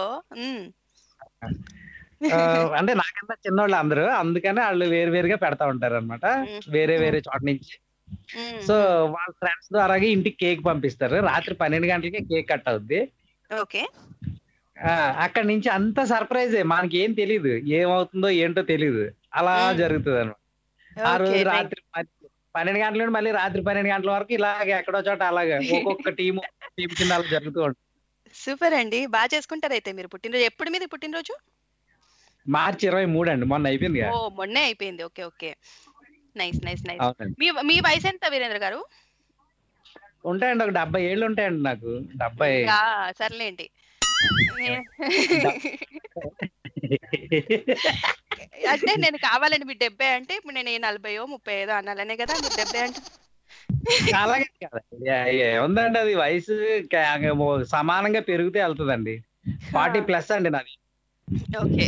అంటే నాకన్నా చిన్నోళ్ళు అందరూ, అందుకని వాళ్ళు వేరు వేరుగా పెడతా ఉంటారు అనమాట, వేరే వేరే చోట నుంచి. సో వాళ్ళ ఫ్రెండ్స్ ద్వారాగా ఇంటికి కేక్ పంపిస్తారు. రాత్రి పన్నెండు గంటలకి కేక్ కట్ అవుద్ది. ఓకే. అక్కడ నుంచి అంత సర్ప్రైజే, మనకి ఏం తెలీదు, ఏమవుతుందో ఏంటో తెలీదు, అలా జరుగుతుంది అనమాట. ఆ రోజు రాత్రి పన్నెండు గంటల నుండి మళ్ళీ రాత్రి పన్నెండు గంటల వరకు ఇలాగ ఎక్కడో చోట అలాగా ఒక్కొక్క టీము టీం కింద అలా జరుగుతూ ఉంటుంది. సూపర్ అండి, బాగా చేసుకుంటారు అయితే మీరు పుట్టినరోజు. ఎప్పుడు మీది పుట్టినరోజు? మార్చి ఇరవై మూడు అండి, మొన్న అయిపోయింది. ఓ మొన్నే అయిపోయింది. Okay okay, nice nice nice. మీ మీ వయసు ఎంత వీరేంద్ర గారు? ఉంటాయండి ఒక డెబ్బై ఏళ్ళు ఉంటాయండి నాకు. డెబ్బై. సర్లేండి, అంటే నేను కావాలండి మీరు డెబ్బై అంటే ఇప్పుడు నేను నలభైయో ముప్పై ఐదో అనాలనే కదా మీరు డెబ్బై అంటే అలాగే ఏముందండి అది వయసు సమానంగా పెరిగితే వెళ్తుందండి. ఫార్టీ ప్లస్ అండి నాది. ఓకే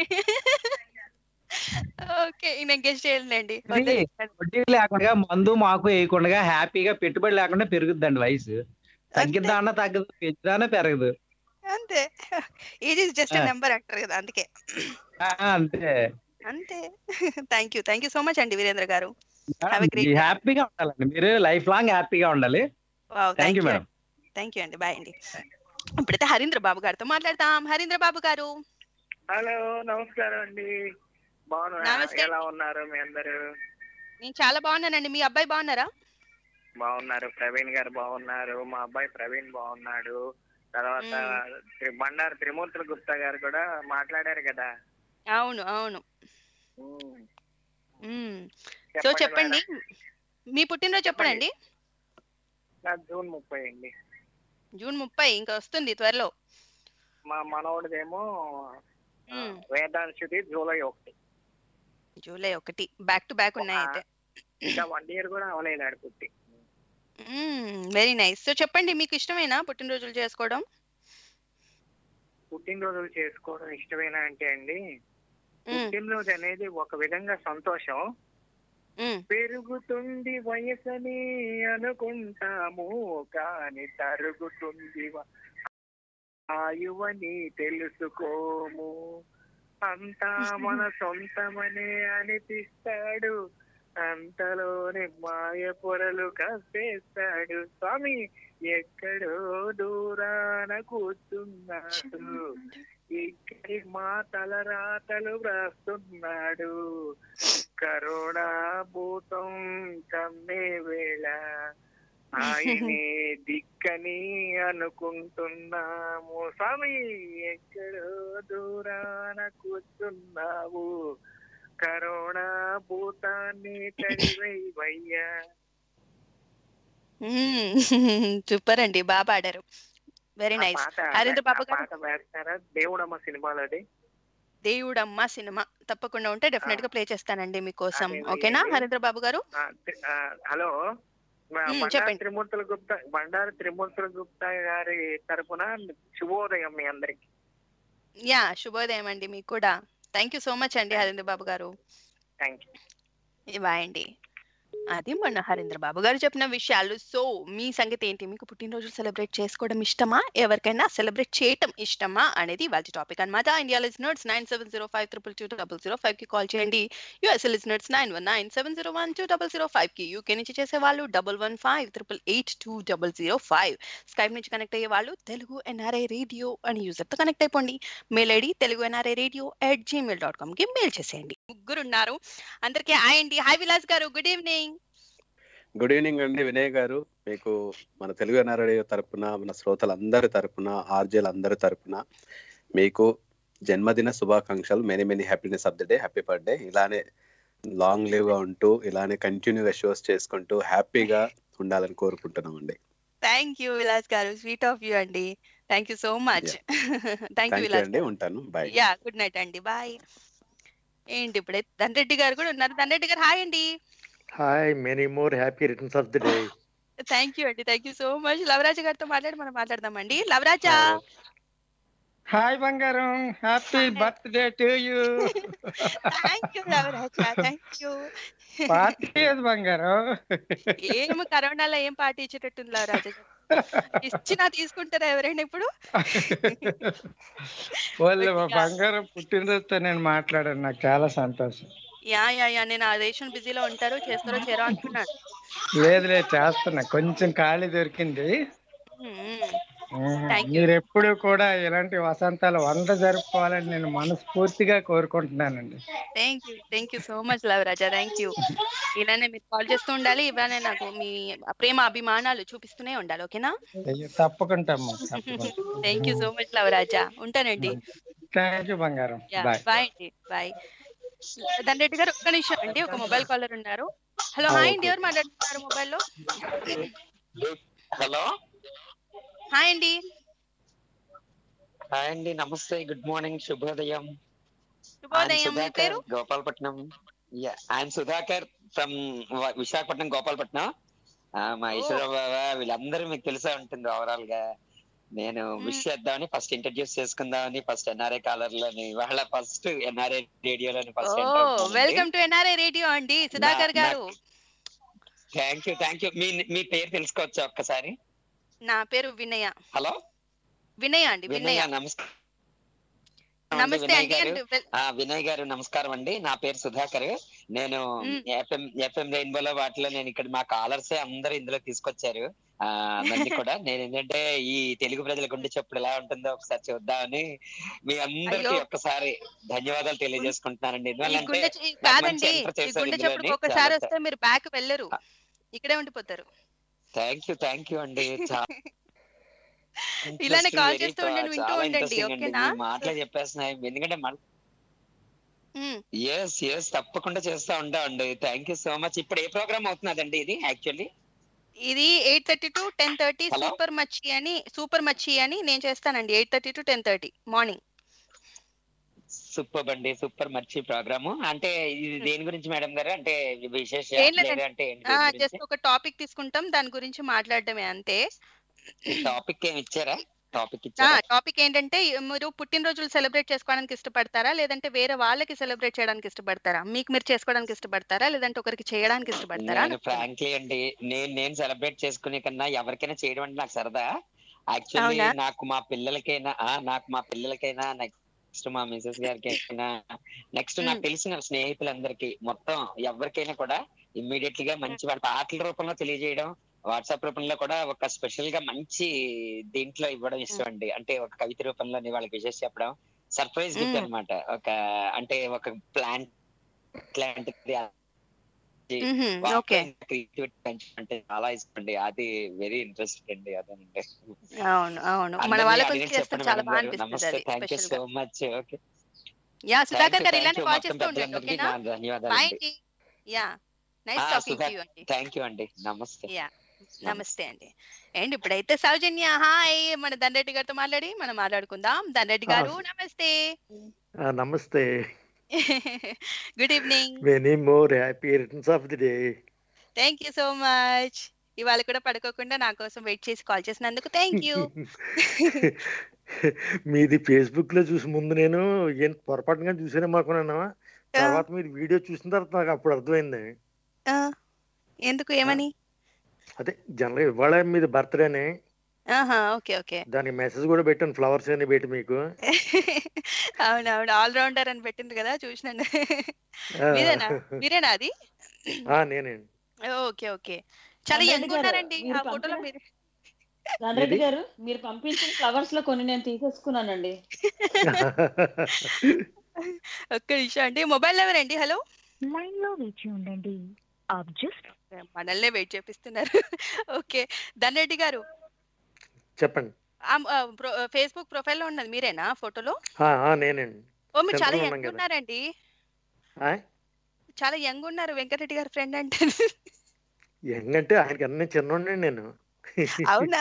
ఓకే నేను గెస్ట్ చేయాలండి. వడ్డీ లేకుండా మందు మాకు వేయకుండా హ్యాపీగా పెట్టుబడి లేకుండా పెరుగుద్దండి వయసు. తగ్గిద్దానా తగ్గదు, పెంచుదానా పెరగదు. అంతే. ఏజ్ ఇస్ జస్ట్ నెంబర్ అంటారు కదా అందుకే. అంతే అంతే. Thank you thank you so much అండి వీరేంద్ర గారు. హ్యాపీగా ఉండాలండి, మీరు లైఫ్ లాంగ్ హ్యాపీగా ఉండాలి. Thank you madam. Thank you అండి. బాయ్ అండి. ఇప్పుడైతే హరీంద్ర బాబు గారితో మాట్లాడతాం. హరీంద్ర బాబు గారు. హలో నమస్కారం అండి. బాగున్నారా? ఎలా ఉన్నారు మీ అందరు? నేను చాలా బాగున్నానండి. మీ అబ్బాయి బాగున్నారా? బాగున్నారు. ప్రవీణ్ గారు బాగున్నారు. మా అబ్బాయి ప్రవీణ్ బాగున్నాడు. తర్వాత బండారు త్రిమూర్తుల గుప్తా గారు కూడా మాట్లాడారు కదా. అవును అవును. సో చెప్పండి మీ పుట్టినరోజు చెప్పండి. జూన్ ముప్పై అండి. జూన్ ముప్పై ఇంకా వస్తుంది త్వరలో. మా మనోడిదేమో వేదాంశుది జూలై ఒకటి. జూలై ఒకటి బ్యాక్ టు బ్యాక్ ఉన్నాయి అయితే. ఇంకా వన్ ఇయర్ కూడా అవలేదు ఆడు పుట్టి. Very nice. సో చెప్పండి మీకు ఇష్టమేనా పుట్టినరోజులు చేసుకోవడం? పుట్టినరోజులు చేసుకోవడం ఇష్టమేనా అంటే అండి, పుట్టినరోజు అనేది ఒక విధంగా సంతోషం. పెరుగుతుంది వయసని అనుకుంటాము కానీ తరుగుతుంది ఆయువని తెలుసుకోము. అంతా మన సొంతమనే అనిపిస్తాడు, అంతలోనే మాయ పొరలు కప్పేస్తాడు. స్వామి ఎక్కడో దూరాన కూర్చున్నాడు, ఇక్కడి మా తలరాతలు వ్రాస్తున్నాడు. కరోనా భూతం కమ్మే వేళ ఆయనే దిక్కని అనుకుంటున్నాము. స్వామి ఎక్కడో దూరాన కూర్చున్నావు, కరోనా భూతాన్ని తడివయ్యా. సూపర్ అండి, బాగా పాడారు. Very nice. హరీంద్ర బాబు గారు వేస్తారా దేవుడమ్మ సినిమాలోది? దేవుడమ్మ సినిమా తప్పకుండా ఉంటే డెఫినెట్ గా ప్లే చేస్తానండి మీకోసం. ఓకేనా హరీంద్ర బాబు గారు? హలో, బండారు త్రిమూర్తుల గుప్తా బండారు త్రిమూర్తుల గుప్తా గారి తరపున శుభోదయం మీ అందరికి. యా శుభోదయం అండి మీకు కూడా. థ్యాంక్ యూ సో మచ్ అండి హరీంద్ర బాబు గారు. Thank you. బాయ్ అండి. అది మన హరీంద్ర బాబు గారు చెప్పిన విషయాలు. సో మీ సంగతి ఏంటి? మీకు పుట్టినరోజు సెలబ్రేట్ చేసుకోవడం ఇష్టమా, ఎవరికైనా సెలబ్రేట్ చేయటం ఇష్టమా అనేది వాళ్ళ టాపిక్ అనమాట. India listeners nine seven zero five triple two double zero five కి కాల్ చేయండి. US listeners nine one nine seven zero one two double zero five కి, యూకే నుంచి చేసే వాళ్ళు double one five triple eight two double zero five, Skype నుంచి connect అయ్యే వాళ్ళు Telugu NRI radio అని యూజర్ తో కనెక్ట్ అయిపోండి. Mail ID Telugu NRI radio at Gmail dot com కి మెయిల్ చేసేయండి. ముగ్గురు ఉన్నారు. అందరికీ హాయ్ అండి. హాయ్ విలాస్ గారు, గుడ్ ఈవినింగ్. గుడ్ ఈవినింగ్ అండి వినయ్ గారు. మీకు మన తెలుగు ఎన్ఆర్ఐ తరపున, మన శ్రోతలందరి తరపున, ఆర్జేలు అందరి తరపున మీకు జన్మదిన శుభాకాంక్షలు. Many many happiness of the day. Happy birthday. ఇలానే లాంగ్ లివ్ గా ఉంటూ ఇలానే కంటిన్యూగా షోస్ చేసుకుంటూ హ్యాపీగా ఉండాలని కోరుకుంటున్నాం అండి. Thank you Vilas garu, sweet of you అండి. Thank you so much. Thank you Vilas అండి. ఉంటాను. బాయ్. యా గుడ్ నైట్ అండి. బాయ్. ఏంటి ఇప్పుడే ధనరెడ్డి గారు కూడా ఉన్నారు. ధనరెడ్డి గారు హాయ్ అండి. Hi, many more happy returns of the day. Thank you అండి. Thank you so much. Lavaraja గారితో మాట్లాడి మనం మాట్లాడదామండి. లవరాజా. హాయ్ బంగారం, happy birthday to you. Thank you Lavaraja, thank you. Party ఏది బంగారం? ఏం కరోనాలో ఏం పార్టీ ఇచ్చేటట్టుంది లవరాజా. ఇచ్చినా తీసుకుంటారా ఎవరైనా ఇప్పుడు? వాళ్ళు బంగారం పుట్టినరోజుతో నేను మాట్లాడాను, నాకు చాలా సంతోషం. యా యా యా నేను ఆ దేశం బిజీలో ఉంటారు, చేస్తారో చేరో అనుకున్నాను. లేదు లేదు చేస్తున్నా, కొంచెం ఖాళీ దొరికింది. మీరు ఎప్పుడు కూడా ఇలాంటి వసంతాలు వంద జరుపుకోవాలని నేను మనస్ఫూర్తిగా కోరుకుంటున్నానండి. Thank you thank you so much Lavaraja. Thank you. ఇలానే మీరు కాల్ చేస్తూ ఉండాలి, ఇలానే నాకు మీ ప్రేమ అభిమానాలు చూపిస్తూనే ఉండాలి. ఓకేనా? తప్పకుండా. Thank you so much Lavaraja. ఉంటానండి. థ్యాంక్ యూ బంగారం. బాయ్ అండి. బాయ్. ధనరెడ్డి గారు ఒక్క నిమిషం అండి, ఒక మొబైల్ కాలర్ ఉన్నారు. హలో హాయ్ అండి, ఎవరు మాట్లాడుతున్నారు మొబైల్లో? హలో హాయ్ అండి. హాయ్ అండి, నమస్తే, గుడ్ మార్నింగ్, శుభోదయం. శుభోదయం. మీ పేరు? గోపాలపట్నం. ఆయన సుధాకర్ ఫ్రమ్ విశాఖపట్నం, గోపాలపట్నం. మా ఈశ్వరరావు బాబా వీళ్ళందరూ మీకు తెలిసే ఉంటుంది ఓవరాల్ గా. నేను విష్ చేద్దామని ఫస్ట్ ఇంట్రడ్యూస్ చేసుకుందామని ఫస్ట్ ఎన్ఆర్ఐ కాలర్ లోని ఇవాళ ఫస్ట్ ఎన్ఆర్ఐ రేడియోలోని first. Welcome to NRI radio అండి Sudhakar garu. Thank you thank you. మీ మీ పేరు తెలుసుకోవచ్చా ఒక్కసారి? నా పేరు వినయ. హలో వినయ అండి. వినయ. నమస్కారం. నమస్తే అండి. వినయ్ గారు నమస్కారం అండి. నా పేరు సుధాకర్. నేను ఎఫ్ఎం ఎఫ్ఎం రెయిన్బోలో వాటిలో నేను ఇక్కడ మా కాలర్స్ అందరూ ఇందులో తీసుకొచ్చారు నన్ను కూడా. నేను ఏంటంటే ఈ తెలుగు ప్రజల గుండె చప్పుడు ఎలా ఉంటుందో ఒకసారి చూద్దామని మీ అందరికి ఒక్కసారి ధన్యవాదాలు తెలియజేసుకుంటున్నానండి. కాదండి, గుండె చప్పుడు ఒకసారి వస్తే మీరు బ్యాక్ వెళ్ళరు, ఇక్కడే ఉండిపోతారు. థ్యాంక్ యూ థ్యాంక్ యూ అండి. ఇలానే కాల్ చేస్తూ ఉండండి, వింటూ ఉండండి. ఓకేనా? మాటలు చెప్పేస్తున్నాయి ఎందుకంటే మన ఎస్ ఎస్ తప్పకుండా చేస్తా ఉంటామండి. Thank you so much. ఇప్పుడు ఏ ప్రోగ్రామ్ అవుతున్నదండి ఇది? యాక్చువల్లీ ఇది eight thirty to ten thirty super Machi అని సూపర్ మచ్చి అని నేను చేస్తానండి. Eight thirty to ten thirty morning. Super అండి, సూపర్ మచ్చి ప్రోగ్రామ్. అంటే ఇది దేని గురించి మేడం గారు? అంటే విశేష అంటే జస్ట్ ఒక టాపిక్ తీసుకుంటాం, దాని గురించి మాట్లాడటమే అంతే. టాపిక్ ఏమి ఇచ్చారా? టాపిక్ టాపిక్ ఏంటంటే మీరు పుట్టినరోజులు సెలబ్రేట్ చేసుకోవడానికి ఇష్టపడతారా, లేదంటే వేరే వాళ్ళకి సెలబ్రేట్ చేయడానికి ఇష్టపడతారా? మీకు మీరు చేసుకోవడానికి ఇష్టపడతారా, లేదంటే ఒకరికి చేయడానికి ఇష్టపడతారా? ఫ్రాంక్లీ అండి, నేను నేను సెలబ్రేట్ చేసుకునే కన్నా ఎవరికైనా చేయడం అంటే నాకు సరదా. యాక్చువల్లీ నాకు మా పిల్లలకైనా నాకు మా పిల్లలకైనా నెక్స్ట్ మా మిసెస్ గారికైనా నెక్స్ట్ నాకు తెలిసిన స్నేహితులందరికీ మొత్తం ఎవరికైనా కూడా ఇమ్మీడియట్లీ గా మంచి వాళ్ళ పాటల రూపంలో తెలియజేయడం, వాట్సాప్ రూపంలో కూడా ఒక స్పెషల్ గా మంచి దీంట్లో ఇవ్వడం ఇష్టం అండి. అంటే ఒక కవిత రూపంలో వాళ్ళకి విషెస్ చెప్పడం, సర్ప్రైజ్ గిఫ్ట్ అనమాట. ఒక అంటే ఒక ప్లాంట్ లాంటిది అంటే చాలా ఇష్టం అండి. అది వెరీ ఇంట్రెస్టింగ్ అండి. అదేనండి. అవును అవును, మన వాళ్ళకి చేస్తే చాలా బాగా అనిపిస్తుంది. Thank you so much. Okay yeah Sudhakar garu ఇలానే కాల్ చేస్తూ ఉండండి. ఓకేనా? ధన్యవాదాలు. బై అండి. Yeah nice talking to you అండి. థ్యాంక్ యూ అండి. నమస్తే. యా నమస్తే అండి. అండ్ ఇప్పుడైతే సౌజన్య హాయ్ మన ధనరెడ్డి గారితో మాట్లాడి మనం మాట్లాడుకుందాం. ధనరెడ్డి గారు నమస్తే. నమస్తే. Good evening. Many more happy returns of the day. Thank you so much. ఇవాళ కూడా పడుకోకుండా నా కోసం వెయిట్ చేసి కాల్ చేసినందుకు థ్యాంక్ యూ. మీది ఫేస్బుక్ లో చూసి ముందు నేను ఏం పొరపాటుగా చూసానే మాకున్నాను. తర్వాత మీరు వీడియో చూసిన తర్వాత నాకు అప్పుడు అర్థమైంది. ఎందుకు? ఏమని? అదే జనరల్ ఇవాళ మీది బర్త్డేనే. Okay okay. దానికి మెసేజ్ కూడా పెట్టాను, ఫ్లవర్స్ అని పెట్టి మీకు. అవునవును, ఆల్ రౌండర్ అని పెట్టింది కదా, చూసినాను. మీరేనా మీరేనా అది? నేనే. Okay okay. చాలా యంగ్ ఉన్నారండి ఆ ఫోటోలో మీరు. ధనరెడ్డి గారు మీరు పంపించిన ఫ్లవర్స్ లో కొన్ని నేను తీసేసుకున్నానండి. ఒక్క నిమిషం అండి. మొబైల్ నెంబర్ అండి. హలో, లైన్ లో వేచి ఉండండి. మనల్నే వెయిట్ చేపిస్తున్నారు. ఓకే ధనరెడ్డి గారు చెప్పండి. ఫేస్బుక్ ప్రొఫైల్ లో ఉన్నది మీరేనా ఫోటోలో? నేనండి. ఓ మీరు చాలా యంగ్ ఉన్నారండి. చాలా యంగ్ ఉన్నారు. వెంకటరెడ్డి గారి ఫ్రెండ్ అంటే. యంగ్ అంటే ఆయనకి అన్నీ చిన్నోండి నేను. అవునా?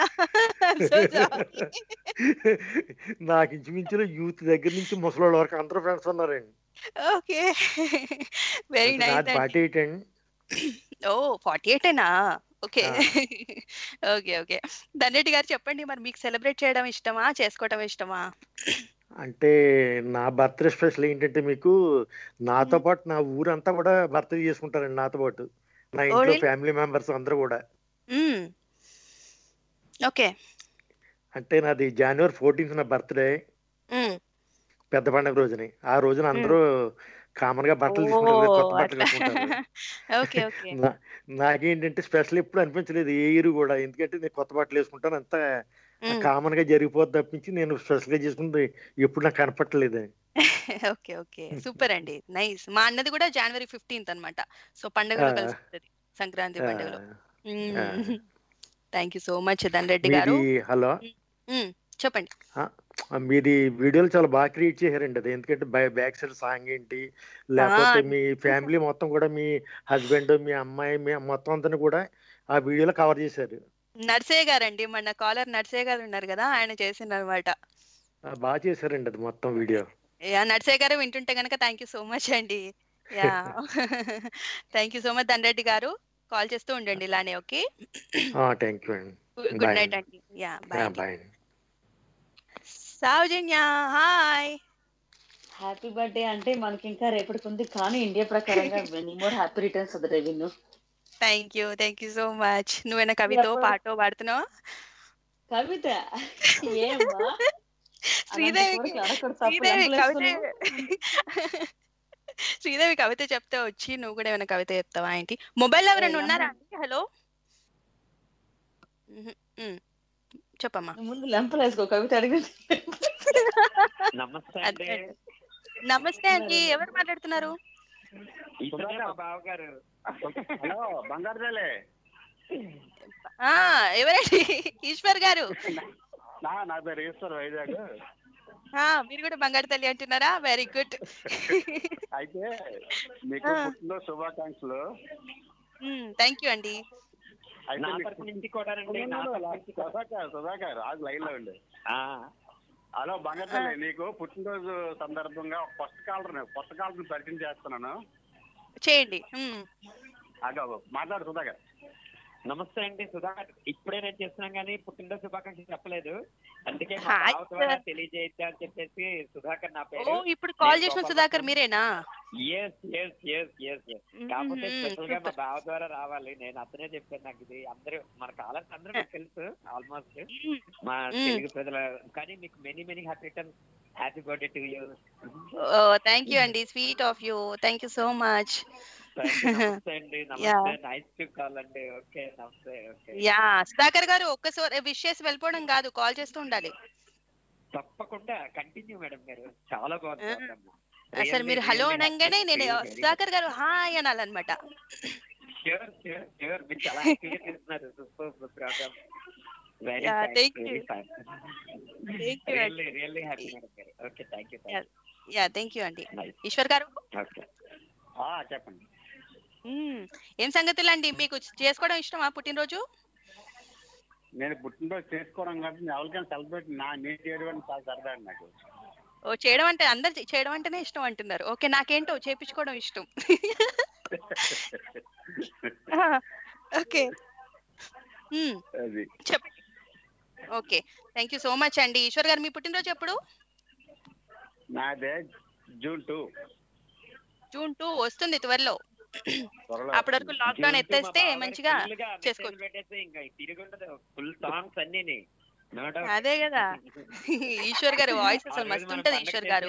నాకు ఇంచుమించులో యూత్ దగ్గర నుంచి ముసలోళ్ళ వరకు అందరూ ఫ్రెండ్స్ ఉన్నారండి. Okay very nice. Forty eight అండి. ఓ ఫార్టీ ఎయిటేనా? Okay okay okay. Dhanareddy garu చెప్పండి, మరి మీకు సెలబ్రేట్ చేయడం ఇష్టమా, చేసుకోవడం ఇష్టమా? అంటే నా బర్త్డే స్పెషల్ ఏంటంటే మీకు నాతో పాటు నా ఊరంతా కూడా బర్త్డే చేసుకుంటారండి నాతో పాటు. నా ఇంట్లో ఫ్యామిలీ మెంబర్స్ అందరూ కూడా. ఓకే. అంటే నాది జనవరి ఫోర్టీన్త్ నా బర్త్డే, పెద్ద పండుగ రోజుని. ఆ రోజున అందరూ కామన్ గా బట్టలు తీసుకుంటారు, కొత్త బట్టలు కట్టుకుంటారు. నాకేంటంటే స్పెషల్ ఎప్పుడు అనిపించలేదు ఏ ఇయర్ కూడా, ఎందుకంటే నేను కొత్త బట్టలు వేసుకుంటాను, అంతా కామన్ గా జరిగిపోద్ది తప్పించి నేను స్పెషల్ గా చేసుకుంది ఎప్పుడు నాకు కనపట్టలేదు. ఓకే ఓకే సూపర్ అండి, నైస్. మా అన్నది కూడా జనవరి ఫిఫ్టీన్త్ అన్నమాట. సో పండుగలో కలుస్తుంది, సంక్రాంతి పండుగలో. Thank you so much Dhanareddy garu. Hello చెప్పండి. మీది వీడియోలు చాలా బాగా క్రియేట్ చేశారండి అది. ఎందుకంటే బ్యాక్ సైడ్ సాంగ్ ఏంటి, లేకపోతే మీ ఫ్యామిలీ మొత్తం కూడా మీ హస్బెండ్ మీ అమ్మాయి మీ మొత్తం అంతా కూడా ఆ వీడియోలో కవర్ చేశారు. నర్సయ్య గారండి, మన కాలర్ నర్సయ్య గారు ఉన్నారు కదా, ఆయన చేసిండ్రు అనమాట. బాగా చేశారండి అది మొత్తం వీడియో. యా నర్సయ్య గారు వింటుంటే గనక థ్యాంక్ యూ సో మచ్ అండి. Yeah thank you so much Dhanareddy garu. Call చేస్తూ ఉండండి ఇలానే. ఓకే థ్యాంక్ యూ అండి. గుడ్ నైట్ అండి. Yeah bye bye. Soujanya hi. Happy birthday అంటే మనకి ఇంకా రేపటికి ఉంది, కానీ ఇండియా ప్రకారంగా many more happy returns of the day Vinnu. Thank you thank you so much. నువ్వేనా కవితో పాటో పాడుతున్నావా? కవిత ఏమ్మా శ్రీదేవి శ్రీదేవి కవిత శ్రీదేవి కవిత చెప్తే వచ్చి నువ్వు కూడా ఏమైనా కవిత చెప్తావా ఏంటి? మొబైల్ ఎవరైనా ఉన్నారా అండి? హలో చెప్పమ్మా. ముందు లెంపలేసుకో కవిత అడిగి. నమస్తే అండి, ఎవరు మాట్లాడుతున్నారు? హలో బంగారుదేలే. ఎవరండి? ఈశ్వర్ గారు. నా పేరు ఈశ్వర్, వైజాగ్. మీరు కూడా బంగారు తల్లి అంటున్నారా? Very good. అయితే మీకు పుట్టినరోజు శుభాకాంక్షలు. థ్యాంక్ యూ అండి. సుధాకర్ సుధాకర్ అది లైన్ లో ఉండే. హలో బంగారు, నీకు పుట్టినరోజు సందర్భంగా ఫస్ట్ కాలర్ ఫస్ట్ కాలర్ పరిచయం చేస్తున్నాను. చేయండి. అదో మాట్లాడు సుధాకర్. నమస్తే అండి సుధాకర్. ఇప్పుడే నేను చేస్తున్నాం కానీ పుట్టినరోజు శుభాకాంక్షలు చెప్పలేదు, అందుకే తెలియజేయద్దా అని చెప్పేసి సుధాకర్ నా పేరు. ఇప్పుడు కాల్ చేసిన సుధాకర్ మీరేనా? Yes yes yes yes yes కాకపోతే స్పెషల్ గా మా బావ ద్వారా రావాలి. నేను అతనే చెప్పాను నాకు ఇది. అందరూ మన కాలర్స్ అందరూ మీకు తెలుసు ఆల్మోస్ట్ మా తెలుగు ప్రజల, కానీ మీకు many many happy returns. Happy birthday to you. Thank you అండి, sweet of you. Thank you so much. Yeah Sudhakar garu ఒక్కసారి విష్ చేసి వెళ్ళిపోవడం కాదు, కాల్ చేస్తూ ఉండాలి. తప్పకుండా కంటిన్యూ మేడం గారు, చాలా బాగుంది. అసలు మీరు హలో అనగానే నేను సుధాకర్ గారు హాయ్ అనాలన్నమాట. యా థ్యాంక్ యూ అండి. ఈశ్వర్ గారు చెప్పండి. ఏం సంగతులు అండి? మీకు చేసుకోవడం ఇష్టమా పుట్టినరోజు? నేను పుట్టినరోజు చేసుకోవడం కాబట్టి ఎవరికైనా సెలబ్రేట్ నా నేను చేయడం చాలా సరదా నాకు. ఓ చేయడం అంటే అందరు చేయడం అంటేనే ఇష్టం అంటున్నారు. ఓకే నాకేంటో చేపించుకోవడం ఇష్టం. ఓకే చెప్పండి. Okay thank you so much అండి. ఈశ్వర్ గారు మీ పుట్టినరోజు ఎప్పుడు? నాదే జూన్ టూ. జూన్ టూ వస్తుంది త్వరలో. అప్పటి వరకు లాక్ డౌన్ ఎత్తేస్తే మంచిగా చేసుకోవచ్చు. అదే కదా ఈశ్వర్ గారు వాయిస్ అసలు మస్తు ఉంటది. Eshwar garu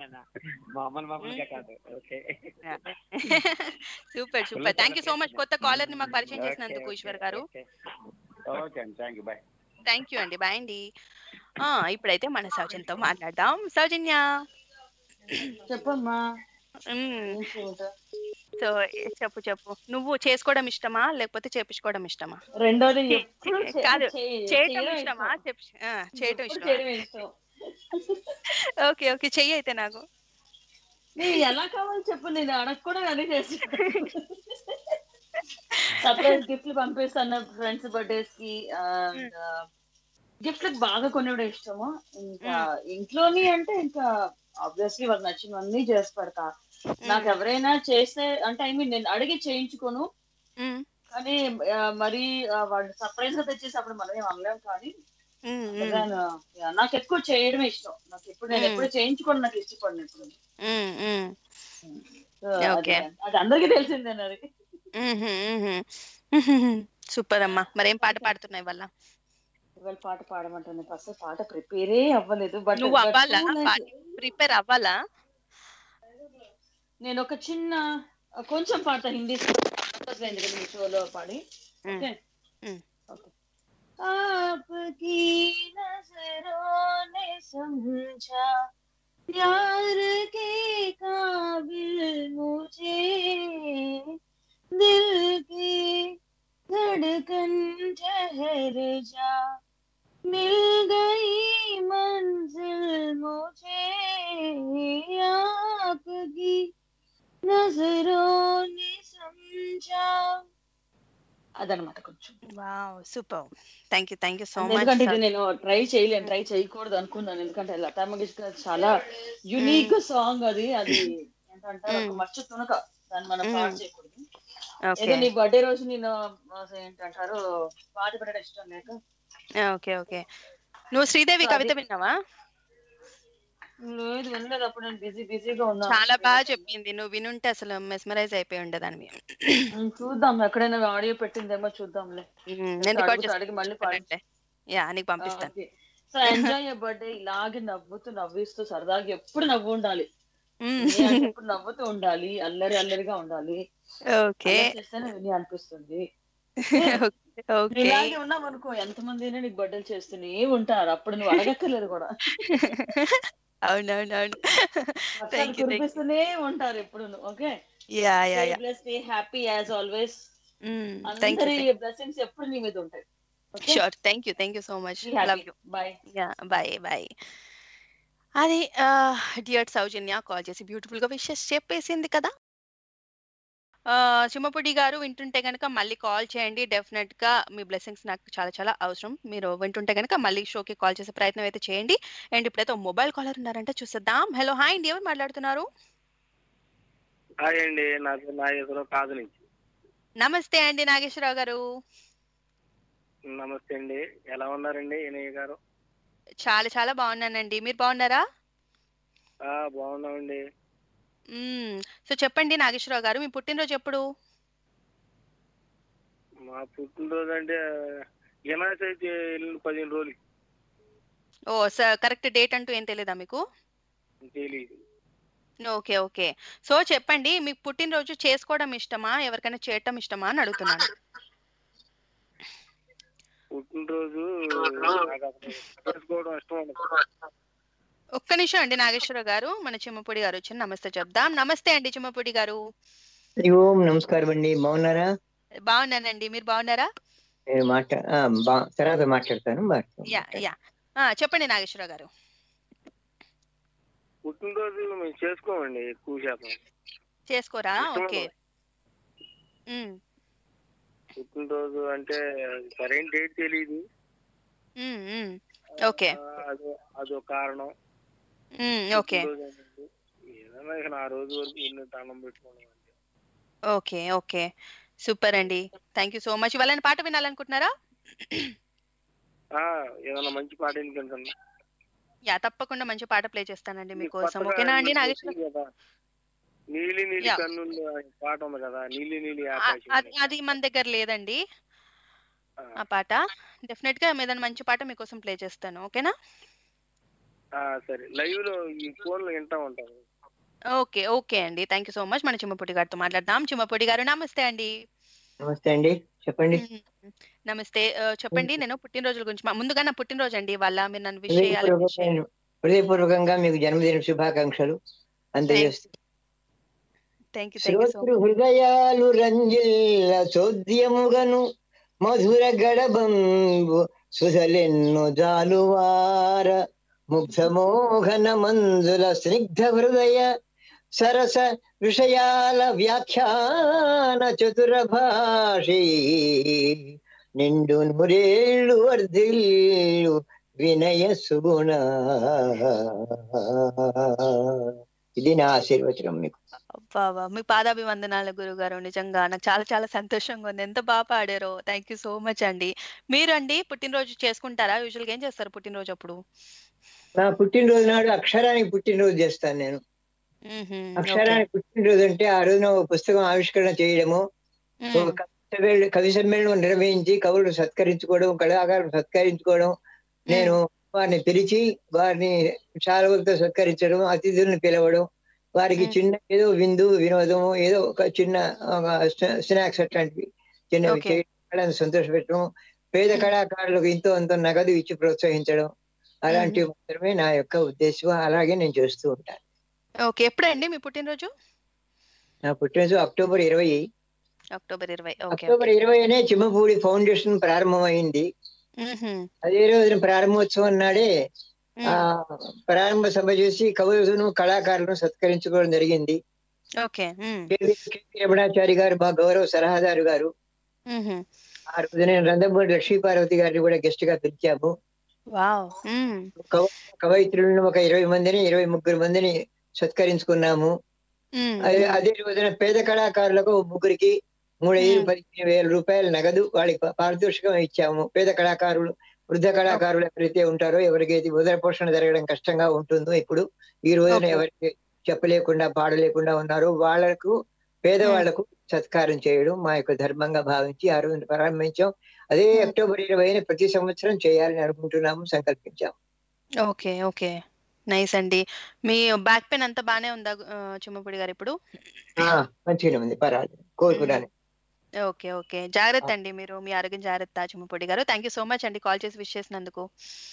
super super. Thank you so much కొత్త కాలర్ ని మాకు పరిచయం చేసినందుకు ఈశ్వర్ గారు. థ్యాంక్ యూ అండి. బాయ్ అండి. ఇప్పుడైతే మన సౌజన్యతో మాట్లాడదాం. సౌజన్య చెప్పమ్మా. సో చెప్పు చెప్పు, నువ్వు చేసుకోవడం ఇష్టమా లేకపోతే చేపించుకోవడం ఇష్టమా? రెండోది కాదు చేయటం ఇష్టమా? చేయటం ఇష్టం. ఓకే ఓకే చెయ్యి అయితే. నాకు ఎలా కావాలి చెప్పు, నేను అడగ కూడా అదే చేసి సర్ప్రైజ్ గిఫ్ట్లు పంపిస్తాను ఫ్రెండ్స్ బర్త్డేస్ కి. గిఫ్ట్ బాగా కొనివ్వడం ఇష్టము. ఇంకా ఇంట్లోని అంటే ఇంకా ఆబ్వియస్లీ వాళ్ళకి నచ్చినవన్నీ చేసి పెడతా. నాకు ఎవరైనా చేస్తే అంటే ఐ మీన్ నేను అడిగి చేయించుకోను, కానీ మరి వాళ్ళు సర్ప్రైజ్ గా తెచ్చేసి అప్పుడు మనం ఏం అనలేం. కానీ నాకు ఎక్కువ చేయడమే ఇష్టం. నాకు ఎప్పుడు నేను ఎప్పుడు చేయించుకోండి, నాకు ఇష్టపడిన ఎప్పుడు. అది అందరికీ తెలిసిందేనా? అది సూపర్ అమ్మా. మరేం పాట పాడుతున్నాయి వల్ల? ఇవాళ పాట పాడమంటాను. ఫస్ట్ పాట ప్రిపేరే అవ్వలేదు. బట్ నువ్వు అవ్వాలా? ప్రిపేర్ అవ్వాలా? నేను ఒక చిన్న కొంచెం పాడతా హిందీ షోలో పాడి. आपकी नजरों ने समझा प्यार के काबिल मुझे, दिल की धड़कन ठहर जा, मिल गई मंजिल मुझे, आपकी नजरों ने समझा, అదనమాట కొంచెం. Wow super, thank you thank you so much. ఎందుకంటే ఇది నేను ట్రై చేయలేను, ట్రై చేయకూడదు అనుకున్నాను. ఎందుకంటే లతా మంగేష్కర్ చాలా యునిక్ సాంగ్ అది. అది ఏంటంటే ఒక మచ్చు తునక, దాన్ని మనం పాడు చేయకూడదు. ఏదో నీ బర్త్డే రోజు నేను ఏంటంటారు పాట పెట్టడం ఇష్టం లేక. Okay okay. నువ్వు శ్రీదేవి కవిత విన్నావా? లేదు వినలేదు, అప్పుడు నేను బిజీ బిజీగా ఉన్నాను. చాలా బాగా చెప్పింది, నువ్వు వినుంటే అసలు మెస్మరైజ్ అయిపోయి ఉండేదాన్ని. చూద్దాం, ఎక్కడైనా ఆడియో పెట్టిందేమో చూద్దాంలే. అడిగి మళ్ళీ యా నీకు పంపిస్తాను. So enjoy your birthday. ఇలాగే నవ్వుతూ నవ్విస్తూ సరదాగా ఎప్పుడు నవ్వు ఉండాలి, ఎప్పుడు నవ్వుతూ ఉండాలి, అల్లరి అల్లరిగా ఉండాలి. ఓకే చేస్తేనే విని అనిపిస్తుంది. ఇలాగే ఉన్నాం అనుకో, ఎంతమంది అయినా నీకు బర్త్డే చేస్తూనే ఉంటారు, అప్పుడు నువ్వు అడగక్కర్లేదు కూడా. అవునవునవును, కురిపిస్తూనే ఉంటారు ఎప్పుడు. Okay, yeah yeah yeah, stay happy as always. Thank you, అందరి బ్లెస్సింగ్స్ ఎప్పుడు నీ మీద ఉంటాయి. Sure, thank you thank you so much, love you, bye. Yeah bye bye. అది డియర్ సౌజన్య కాల్ చేసి బ్యూటిఫుల్ గా విషెస్ చెప్పేసింది కదా. సింహపుడి గారు వింటుంటే కనుక మళ్ళీ కాల్ చేయండి, డెఫినెట్ గా మీ బ్లెస్సింగ్స్ నాకు చాలా చాలా అవసరం. మీరు వింటుంటే కనుక మళ్ళీ షోకి కాల్ చేసే ప్రయత్నం అయితే చేయండి. అండ్ ఇప్పుడైతే మొబైల్ కాలర్ ఉన్నారంటే చూసేద్దాం. హలో, హాయ్ అండి, ఎవరు మాట్లాడుతున్నారు? హాయ్ అండి, నాకు నాగేశ్వరరావు కాదు నుంచి. నమస్తే అండి నాగేశ్వరరావు గారు. నమస్తే అండి, ఎలా ఉన్నారండి వినయ్ గారు? చాలా చాలా బాగున్నానండి, మీరు బాగున్నారా? బాగున్నామండి. సో చెప్పండి నాగేశ్వరరావు గారు, మీ పుట్టినరోజు ఎప్పుడు? మా పుట్టినరోజు అంటే వినాయక చవితి పదిహేను రోజులు. ఓ సార్, కరెక్ట్ డేట్ అంటూ ఏం తెలియదా మీకు? తెలీదు. Okay okay. సో చెప్పండి, మీకు పుట్టినరోజు చేసుకోవడం ఇష్టమా, ఎవరికైనా చేయటం ఇష్టమా అని అడుగుతున్నాను. పుట్టినరోజు చేసుకోవడం ఇష్టం. ఒక్క నిమిషం అండి నాగేశ్వరరావు గారు, మన చిమ్మపూడి గారు వచ్చి నమస్తే చెప్దాం. నమస్తే అండి చిమ్మపూడి గారు. ఓం నమస్కారం అండి, బాగున్నారా? బాగున్నానండి, మీరు బాగున్నారా? తర్వాత మాట్లాడతాను. యా యా, చెప్పండి నాగేశ్వరరావు గారు. పుట్టినరోజు మేము చేసుకోమండి, ఎక్కువ శాతం చేసుకోరా? ఓకే. పుట్టినరోజు అంటే సరైన డేట్ తెలీదు. ఓకే, అదో కారణం. ఓకే ఏదైనా ఆ రోజు వరకు ఎన్ని దండం పెట్టుకోవడం. ఓకే ఓకే, సూపర్ అండి, థ్యాంక్ యూ సో మచ్. వాళ్ళని పాట వినాలనుకుంటున్నారా? ఏదైనా మంచి పాట ఎందుకంటే యా తప్పకుండా మంచి పాట ప్లే చేస్తానండి మీకోసం. ఓకేనా అండి నాగేశ్వర? నీలి నీలి కన్నులు పాట ఉంది కదా, నీలి నీలి అది మన దగ్గర లేదండి ఆ పాట. డెఫినెట్ గా ఏదైనా మంచి పాట మీకోసం ప్లే చేస్తాను. ఓకేనా? సరే, లైవ్ లో ఈ ఫోన్ లో వింటా ఉంటాను. ఓకే ఓకే అండి, థ్యాంక్ యూ సో మచ్. మన చిమ్మపూడి గారితో మాట్లాడదాం. చిమ్మపూడి గారు నమస్తే అండి. నమస్తే అండి, చెప్పండి. నమస్తే, చెప్పండి. నేను పుట్టినరోజుల గురించి, ముందుగా నా పుట్టినరోజు అండి వాళ్ళ, మీరు నన్ను విషయాలు హృదయపూర్వకంగా మీకు జన్మదిన శుభాకాంక్షలు అందజేస్తాను. శ్రోతృ హృదయాలు రంజిల్ల చోద్యముగను మధుర గడబంబు సుధలెన్ను జాలువార ముగ్ధమోహన మంజుల స్నిగ్ధ హృదయ సరస విషయాల వ్యాఖ్యాన చతుర భాషీ నిండు నూరేళ్ళు వర్ధిల్లు వినయ సుగుణ. ఇది నా ఆశీర్వచనం మీకు. బాబా, మీ పాదాభివందనాలు గురువు గారు. నిజంగా నాకు చాలా చాలా సంతోషంగా ఉంది, ఎంత బాగా పాడారో. థ్యాంక్ యూ సో మచ్ అండి. మీరు అండి పుట్టినరోజు చేసుకుంటారా? యూజువల్ గా ఏం చేస్తారు పుట్టినరోజు అప్పుడు? నా పుట్టినరోజు నాడు అక్షరానికి పుట్టినరోజు చేస్తాను నేను. అక్షరానికి పుట్టినరోజు అంటే ఆ రోజున ఒక పుస్తకం ఆవిష్కరణ చేయడము, ఒక కవి సమ్మేళనం నిర్వహించి కవులను సత్కరించుకోవడం, కళాకారులు సత్కరించుకోవడం, నేను వారిని పిలిచి వారిని శాలువలతో సత్కరించడం, అతిథులను పిలవడం, వారికి చిన్న ఏదో విందు వినోదం, ఏదో ఒక చిన్న స్నాక్స్ అట్లాంటివి చిన్నవి చేయడం, సంతోషపెట్టడం, పేద కళాకారులకు ఇంతో అంత నగదు ఇచ్చి ప్రోత్సహించడం, అలాంటివి మాత్రమే నా యొక్క ఉద్దేశం. అలాగే నేను చేస్తూ ఉంటాను. ఓకే, ఎప్పుడండి మీ పుట్టినరోజు? నా పుట్టినరోజు అక్టోబర్ ఇరవై. అక్టోబర్ ఇరవై అక్టోబర్ ఇరవై అనే చిమ్మపూడి ఫౌండేషన్ ప్రారంభమైంది. అదే రోజున ప్రారంభోత్సవం నాడే ఆ ప్రారంభ సభ చేసి కవులను కళాకారులను సత్కరించుకోవడం జరిగింది. ఓకే, రమణాచారి గారు మా గౌరవ సలహాదారు గారు ఆ రోజు నేను రందమూరి లక్ష్మీ పార్వతి గారిని కూడా గెస్ట్ గా పిలిచాము. కవయిత్రులను ఒక ఇరవై మందిని ఇరవై ముగ్గురు మందిని సత్కరించుకున్నాము. అదే రోజున పేద కళాకారులకు ముగ్గురికి మూడు ఐదు పదిహేను వేల రూపాయల నగదు వాళ్ళకి పారితోషికం ఇచ్చాము. పేద కళాకారులు, వృద్ధ కళాకారులు ఎవరైతే ఉంటారో, ఎవరికైతే ఉదర పోషణ జరగడం కష్టంగా ఉంటుందో, ఇప్పుడు ఈ రోజున ఎవరికి చెప్పలేకుండా పాడలేకుండా ఉన్నారో వాళ్లకు, పేదవాళ్లకు సత్కారం చేయడం మా యొక్క ధర్మంగా భావించి ఆ రోజు ప్రారంభించాం. అదే అక్టోబర్ ఇరవైన ప్రతి సంవత్సరం చేయాలని అనుకుంటున్నాము, సంకల్పించాము. ఓకే ఓకే నైస్ అండి. మీ బ్యాక్ పెయిన్ అంతా బానే ఉందా చిమ్మపూడి గారు ఇప్పుడు? మంచిగానే ఉంది, పర్వాలేదు, కోరుకున్నాను. ఓకే ఓకే జాగ్రత్త అండి, మీరు మీ ఆరోగ్యం జాగ్రత్త Chimmapudi garu. Thank you so much అండి కాల్ చేసి విష్ చేసినందుకు.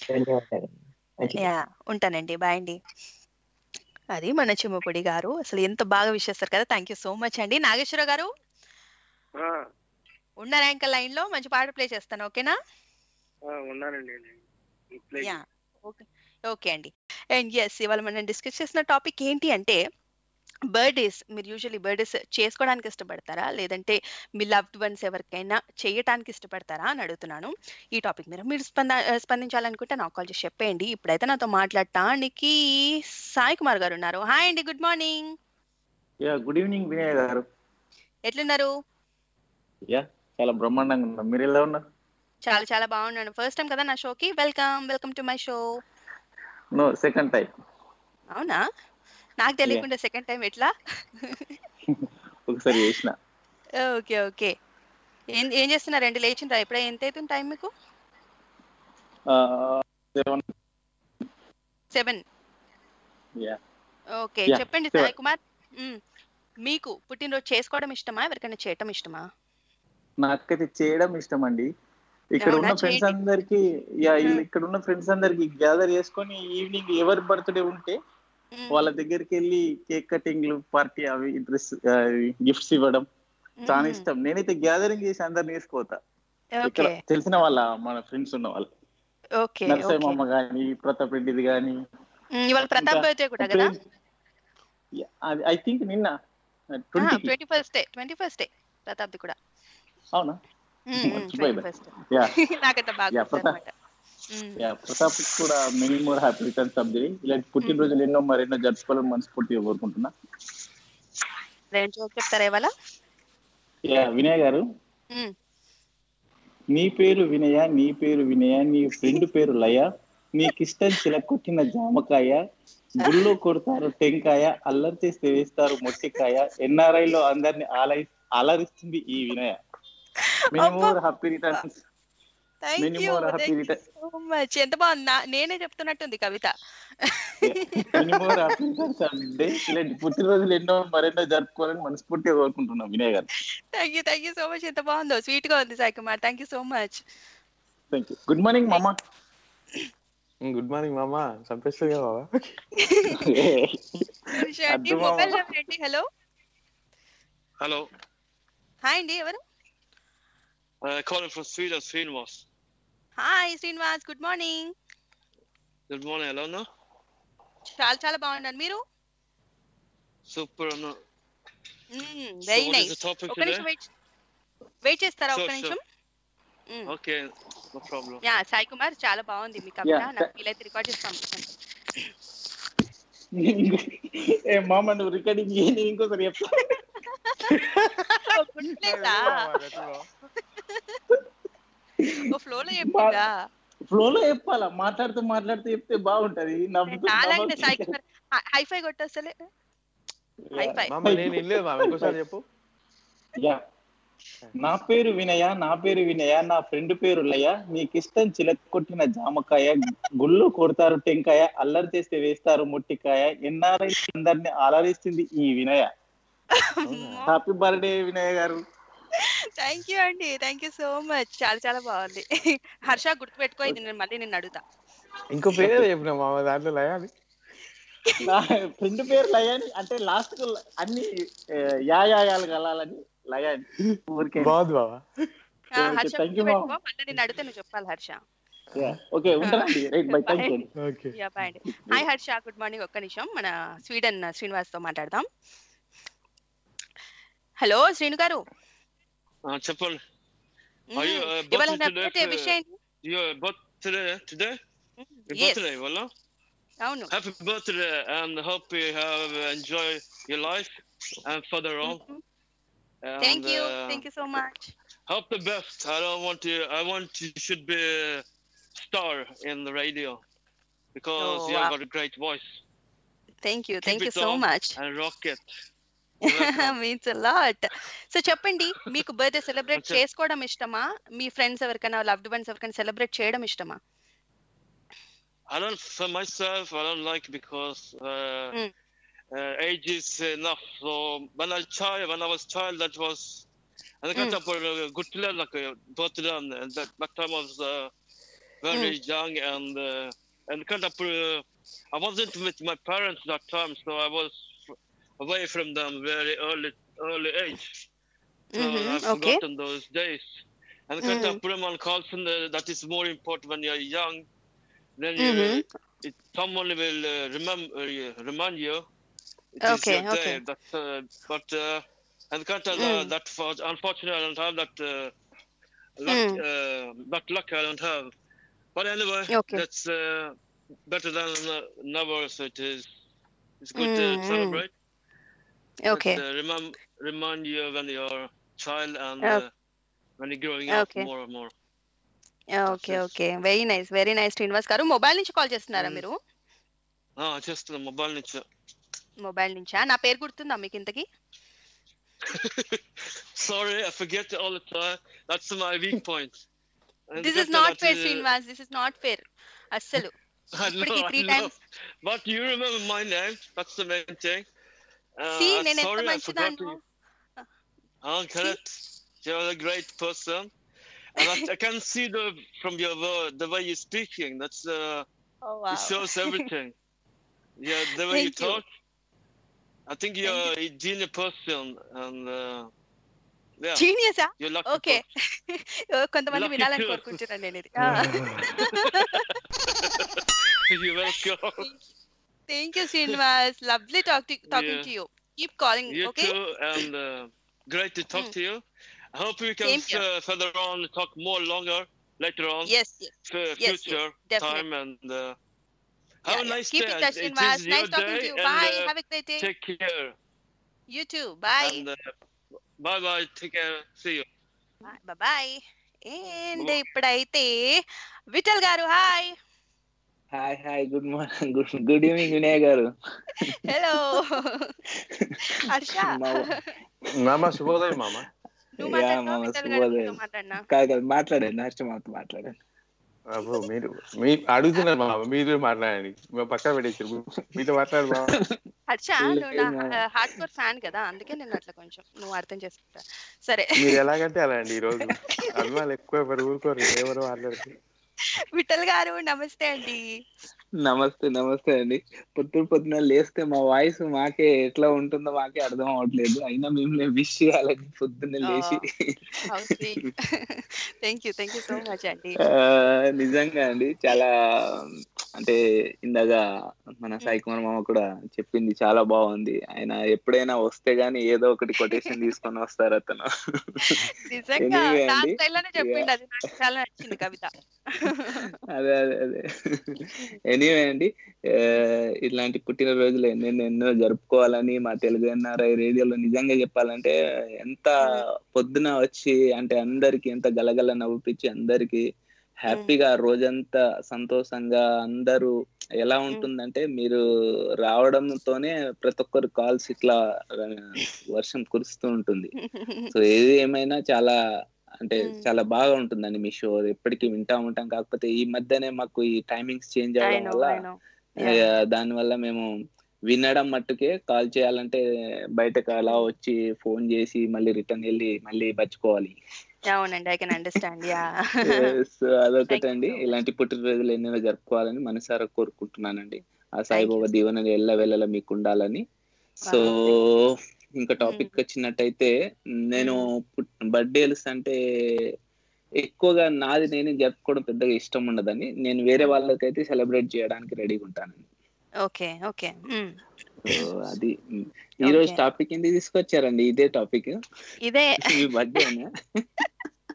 యా ఉంటానండి, బాయ్ అండి. అది మన చిమ్మపూడి గారు, అసలు ఎంత బాగా విష్ చేస్తారు కదా. థ్యాంక్ యూ సో మచ్ అండి. నాగేశ్వర గారు ఉన్నారా ఇంకా లైన్ లో? మంచి పాట ప్లే చేస్తాను, ఓకేనా? యా ఓకే ఓకే అండి. అండ్ ఎస్, ఇవాళ మనం డిస్కస్ చేసిన టాపిక్ ఏంటి అంటే బర్త్డేస్. మీరు యూజువల్లీ బర్త్డేస్ చేసుకోవడానికి ఇష్టపడతారా, లేదంటే మీ లవ్డ్ వన్స్ ఎవరికైనా చేయటానికి ఇష్టపడతారా అని అడుగుతున్నాను. ఈ టాపిక్ మీద మీరు స్పంద స్పందించాలనుకుంటే నాకు కాల్ చేసి చెప్పేయండి. ఇప్పుడైతే నాతో మాట్లాడటానికి సాయి కుమార్ గారు ఉన్నారు. హాయ్ అండి, good morning. Yeah good evening Vinay garu. ఎట్లున్నారు? యా చాలా బ్రహ్మాండంగా ఉన్నారు. మీరు ఎలా ఉన్నారు? చాలా చాలా బాగున్నాను. ఫస్ట్ టైం కదా నా షోకి. Welcome welcome to my show. No second time. అవునా? నాకు తెలియకుండా సెకండ్ టైం ఎట్లా? ఒకసారి చేసిన. ఓకే ఓకే ఏం ఏం చేస్తున్నారండి? లేచిండ్రా? ఇప్పుడే ఎంత అవుతుంది టైం మీకు? సెవెన్. ఓకే చెప్పండి సాయి కుమార్, మీకు పుట్టినరోజు చేసుకోవడం ఇష్టమా, ఎవరికైనా చేయటం ఇష్టమా? నాకైతే చేయడం ఇష్టం అండి. ఇక్కడ ఉన్న ఫ్రెండ్స్ అందరికి ఇక్కడ ఉన్న ఫ్రెండ్స్ అందరికి గ్యాదర్ చేసుకొని ఈవినింగ్ ఎవరి బర్త్డే ఉంటే వాళ్ళ దగ్గరికి వెళ్ళి కేక్ కటింగ్లు, పార్టీ, అవి డ్రెస్, గిఫ్ట్స్ ఇవ్వడం చాలా ఇష్టం. నేనైతే గ్యాదరింగ్ చేసి అందరిని వేసుకోతా. ఇక్కడ తెలిసిన వాళ్ళ మన ఫ్రెండ్స్ ఉన్న వాళ్ళు, నరసింహమ్మ గాని, ప్రతాప్ రెడ్డిది గాని. ఐ థింక్ నిన్న twenty first twenty first Pratap కూడా. అవునా? ప్రతాప్ కూడా many more happy returns of the day. ఇలాంటి పుట్టినరోజులు ఎన్నో మరెన్నో జరుపుకోవాలని మనస్ఫూర్తిగా కోరుకుంటున్నా. వినయ్ గారు, నీ పేరు వినయ, నీ పేరు వినయ, నీ ఫ్రెండ్ పేరు లయ, నీకిష్టం చిలకొట్టిన జామకాయ, గుళ్ళో కొడతారు టెంకాయ, అల్లరి చేస్తే వేస్తారు మొట్టికాయ, ఎన్ఆర్ఐలో అందరిని ఆలరి అలరిస్తుంది ఈ Vinaya. Many more happy returns. ఎంత బాగుంది, నేనే చెప్తున్నట్టుంది కవిత. ఇలాంటి పుట్టినరోజులు ఎన్నో మరెన్నో జరుపుకోవాలని మనస్ఫూర్తిగా కోరుకుంటున్నాం Vinay garu. Thank you thank you so much. ఎంత బాగుందో, స్వీట్ గా ఉంది Sai Kumar. Thank you so much. Thank you. Good morning మామా. గుడ్ మార్నింగ్ మామా. చంపేస్తుంది కదా బాబా. హలో హలో హాయ్ అండి, ఎవరు? Uh, calling from Sweden, Srinivas. Hi, Srinivas. Good morning. Good morning, Alona. చాలా చాలా బాగున్నాను. మీరు? Super, Alona. Mm, very so nice. ఒక నిమిషం వెయిట్ వెయిట్ చేస్తారా? ఒక నిమిషం. Okay, no problem. Yeah Sai Kumar, చాలా బాగుంది మీ కవిత. నాకు వీలైతే రికార్డ్ చేసి పంపిస్తాను. ఏ మామ, నువ్వు రికార్డింగ్ చేయండి, ఇంకోసారి చెప్తా. ఫ్లో లో చెప్పిగా. ఫ్లో లో చెప్పాలా? మాట్లాడుతూ మాట్లాడుతూ చెప్తే బాగుంటది. హైఫై కొట్టేస్తలే. చెప్పు. నా పేరు వినయ, నా పేరు వినయ, నా ఫ్రెండ్ పేరు లయ, నీకిష్టం చిలకొట్టిన జామకాయ, గుళ్ళు కొడతారు టెంకాయ, అల్లరి చేస్తే వేస్తారు మొట్టికాయ, ఎన్ఆర్ఐ అందరిని అలరిస్తుంది ఈ వినయ. Happy birthday Vinay garu. Thank you అండి, థ్యాంక్ యూ సో మచ్. చాలా చాలా బాగుంది. హర్ష గుర్తు పెట్టుకో, ఇది నేను మళ్ళీ నిన్ను అడుగుతా. ఇంకో పేరు చెప్పినా మామ, దాంట్లో లయాని. ఫ్రెండ్ పేరు లయాని అంటే లాస్ట్ కు అన్ని యాయాలు కలాలని లయాని. బాగుంది బాబా. హర్ష గుర్తు పెట్టుకో, మళ్ళీ నిన్ను అడిగితే నువ్వు చెప్పాలి హర్ష. ఓకే ఉంటానండి. Right bye. థాంక్యూ అండి. ఓకే యా బై అండి. Hi Harsha, good morning. ఒక్క నిమిషం, మన స్వీడన్ శ్రీనివాస్ తో మాట్లాడదాం. హలో శ్రీను గారు. చెప్పండి. Are you uh, ఇవాళ birthday నా today? విషయం Your birthday today? Your yes birthday, wala? అవును Happy birthday, and hope you have enjoy your life and further on. And, thank you uh, thank you so much hope the best. I don't want you. I want you should be a star in the radio because oh, you wow. have got a great voice. thank you Keep thank you it so on much and rock it. means a lot. So చెప్పండి, మీకు birthday celebrate Okay. చేసుకోవడం ఇష్టమా, మీ friends ఎవరికైనా loved ones ఎవరికైనా celebrate చేయడం ఇష్టమా? I don't for myself. I don't like because uh, Mm. uh, age is enough. So when I child, when I was child, that was and I got Mm. up for a good level, like a birthday, and that that time I was uh, very Mm. young and uh, and kind of uh, I wasn't with my parents that time, so I was away from them very early early age. So Mhm, I've okay. forgotten those days. And kind Mm. of put them on calls, and uh, that is more important when you're young. Then you, Mhm. it, someone will uh, remember uh, remind you. It Okay, is your okay. day. That's, uh, but uh, and can't tell uh, Mm. that for unfortunately I don't have that uh, luck. Mm. Uh, that luck I don't have. But anyway, Okay. that's uh, better than uh, never. So it is. It's good to Mm, mm. celebrate. Okay. But, uh, remind remind you when you're a child and Oh. uh, when you're growing up Okay. more and more. Okay okay very nice very nice Srinivas garu. Mobile నుంచి call చేస్తున్నారా మీరు? Ah, just the mobile niche. Mobile నుంచా? నా పేరు గుర్తుందా మీకు ఇంతకి? Sorry, I forget all the time. That's my weak point. And this is because not that, fair uh, Srinivas, this is not fair అస్సలు. I know, ఇప్పటికి three I know. Times But you remember my name. That's the main thing. Uh, see I'm నేను ఎంత sorry, I forgot మంచిదాన్ని. you. Oh, correct. You're a great person. And I, I can see the from your word, the way you're speaking. That's uh, Oh wow. it shows everything. Yeah, the way you Thank you. talk. I think you're a genius person, and uh, yeah, జీనియసా? you're lucky. Okay, కొంతమంది Lucky వినాలని too. కోరుకుంటున్నాను నేను ఇది. You're welcome. Thank you Srinivas, lovely talk talking Yeah. To you. Keep calling. You okay, too, and uh, great to talk Mm. to you. I hope we can Same here. uh, further on talk more longer later on. yes yes For yes, yes, future definitely. time, and uh, have Yeah, a yeah. nice Keep day. in touch, It Srinivas. is Nice your talking day, to you. and, Bye. uh, Have a great day. Take care. You too. Bye. And uh, bye bye. Take care. See you. Bye bye. And ఇప్పుడైతే Vitthal garu hi. Hi hi good morning good good evening Vinay garu. Hello Harsha. మామ శుభోదయం మామ. నువ్వు yeah మాట్లాడుతున్నావా మామ విఠల్ గారు శుభోదయం. నీతో మాట్లాడినా? కాదు కాదు మాట్లాడండి హర్ష మాతో మాట్లాడండి. అబ్బో మీరు మీ అడుగుతున్నారు మామ, మీరు మాట్లాడండి. మా పక్క పెట్టేసారు, మీతో మాట్లాడు మామ. హర్ష నువ్వు నా హార్డ్ కోర్ ఫ్యాన్ కదా, అందుకే నేను అట్లా కొంచెం నువ్వు అర్థం చేసుకుంటా. సరే మీరు ఎలాగంటే అలా అండి. ఈ రోజు అభిమానులు ఎక్కువ ఎవరు ఊరుకోరు, ఎవరు మాట్లాడుతుంది. విఠల్ గారు నమస్తే అండి. నమస్తే నమస్తే అండి. పొద్దున పొద్దున లేస్తే మా వాయిస్ మాకే ఎట్లా ఉంటుందో మాకే అర్థం అవట్లేదు, అయినా మేము విష్ చేయాలని పొద్దున్న లేచి. Thank you thank you so much అండి. నిజంగా అండి చాలా అంటే ఇందాక మన సాయి కుమార్ మామ కూడా చెప్పింది చాలా బాగుంది. ఆయన ఎప్పుడైనా వస్తే గానీ ఏదో ఒకటి కొటేషన్ తీసుకొని వస్తారు అతను. నిజంగా Anyway నా అండి, స్టైల్లోనే చెప్పిండు, అది నాకు చాలా నచ్చింది కవిత. అదే అదే అదే ఎనీవే అండి, ఆ, ఇట్లాంటి పుట్టినరోజులు ఎన్నెన్నో ఎన్నో జరుపుకోవాలని మా తెలుగు ఎన్ఆర్ఐ రేడియోలో నిజంగా చెప్పాలంటే ఎంత పొద్దున వచ్చి అంటే అందరికి ఎంత గలగల నవ్వుపించి అందరికి హ్యాపీగా రోజంతా సంతోషంగా అందరూ ఎలా ఉంటుందంటే మీరు రావడంతోనే ప్రతి ఒక్కరు కాల్స్ ఇట్లా వర్షం కురుస్తూ ఉంటుంది. సో ఏది ఏమైనా చాలా అంటే చాలా బాగా ఉంటుందండి మీ షో, ఎప్పటికీ వింటా ఉంటాం. కాకపోతే ఈ మధ్యనే మాకు ఈ టైమింగ్స్ చేంజ్ అవడం వల్ల దాని వల్ల మేము వినడం మట్టుకే, కాల్ చేయాలంటే బయటకు అలా వచ్చి ఫోన్ చేసి మళ్ళీ రిటర్న్ వెళ్ళి మళ్ళీ బచ్చుకోవాలి. అవునండి, I can understand. Yeah so అదొకటండి. ఇలాంటి పుట్టినరోజులు ఎన్నో జరుపుకోవాలని మనసారా కోరుకుంటున్నానండి. ఆ సాయిబాబా దీవెనలు ఎల్ల వేళలా మీకు ఉండాలని. సో ఇంకా టాపిక్ వచ్చినట్టయితే, నేను బర్త్డేస్ అంటే ఎక్కువగా నాది నేను జరుపుకోవడం పెద్దగా ఇష్టం ఉండదని, నేను వేరే వాళ్ళకైతే సెలబ్రేట్ చేయడానికి రెడీగా ఉంటానండి. ఓకే ఓకే సో అది ఈ రోజు టాపిక్ ఏంటి తీసుకొచ్చారండి? ఇదే టాపిక్ ఇదే మీ బర్త్డేనా?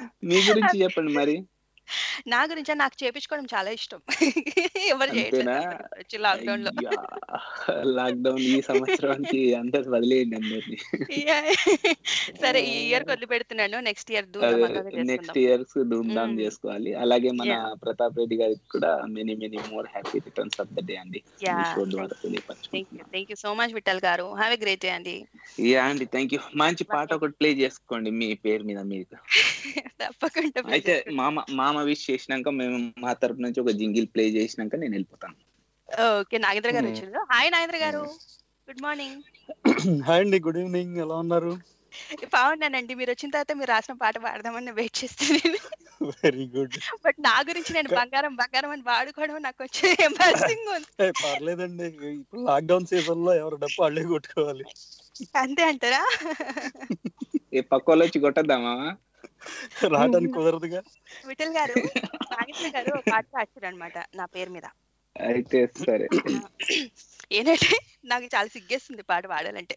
మీ గురించి చెప్పండి మరి. నా గురించి నాకు చేపించుకోవడం చాలా ఇష్టం. ఎవరు అంతేనా? చేయట్లేదు లాక్డౌన్ లో. లాక్డౌన్ ఈ సంవత్సరానికి అందరు వదిలేయండి అందరినీ. సరే ఈ ఇయర్ వదిలిపెడుతున్నాను, నెక్స్ట్ ఇయర్ నెక్స్ట్ ఇయర్స్ ధూమ్ ధామ్ చేసుకోవాలి. అలాగే మన ప్రతాప్ రెడ్డి గారికి కూడా many many more happy returns of the day అండి. Thank you so much Vitthal garu. Have a great day అండి. యా అండి, థ్యాంక్ యూ. మంచి పాట ఒకటి ప్లే చేసుకోండి మీ పేరు మీద మీకు. తప్పకుండా. అయితే మామ మామ విష్ చేసినాక మేము మా తరపు నుంచి ఒక జింగిల్ ప్లే చేసినాక నేను వెళ్ళిపోతాను. ఓకే, నాగేంద్ర గారు వచ్చారు. Hi Nagendra garu, good morning. Hi అండి, గుడ్ ఈవినింగ్. ఎలా ఉన్నారు? బాగున్నానండి. మీరు వచ్చిన తర్వాత మీరు రాసిన పాట పాడదామని వెయిట్ చేస్తాను. Very good. బట్ నా గురించి నేను బంగారం బంగారం అని వాడుకోవడం నాకు కొంచెం ఎంబారసింగ్ ఉంది. పర్లేదండి, ఇప్పుడు లాక్డౌన్ సీజన్ లో ఎవరు డప్పు అళ్ళే కొట్టుకోవాలి. అంతే అంటారా? ఏ పక్కోళ్ళు వచ్చి కొట్టద్దామా? రావడానికి కుదరదుగా. విఠల్ గారు, నాగేంద్ర గారు పాట పాడారు అనమాట నా పేరు మీద. అయితే సరే. ఏంటంటే నాకు చాలా సిగ్గేస్తుంది పాట పాడాలంటే.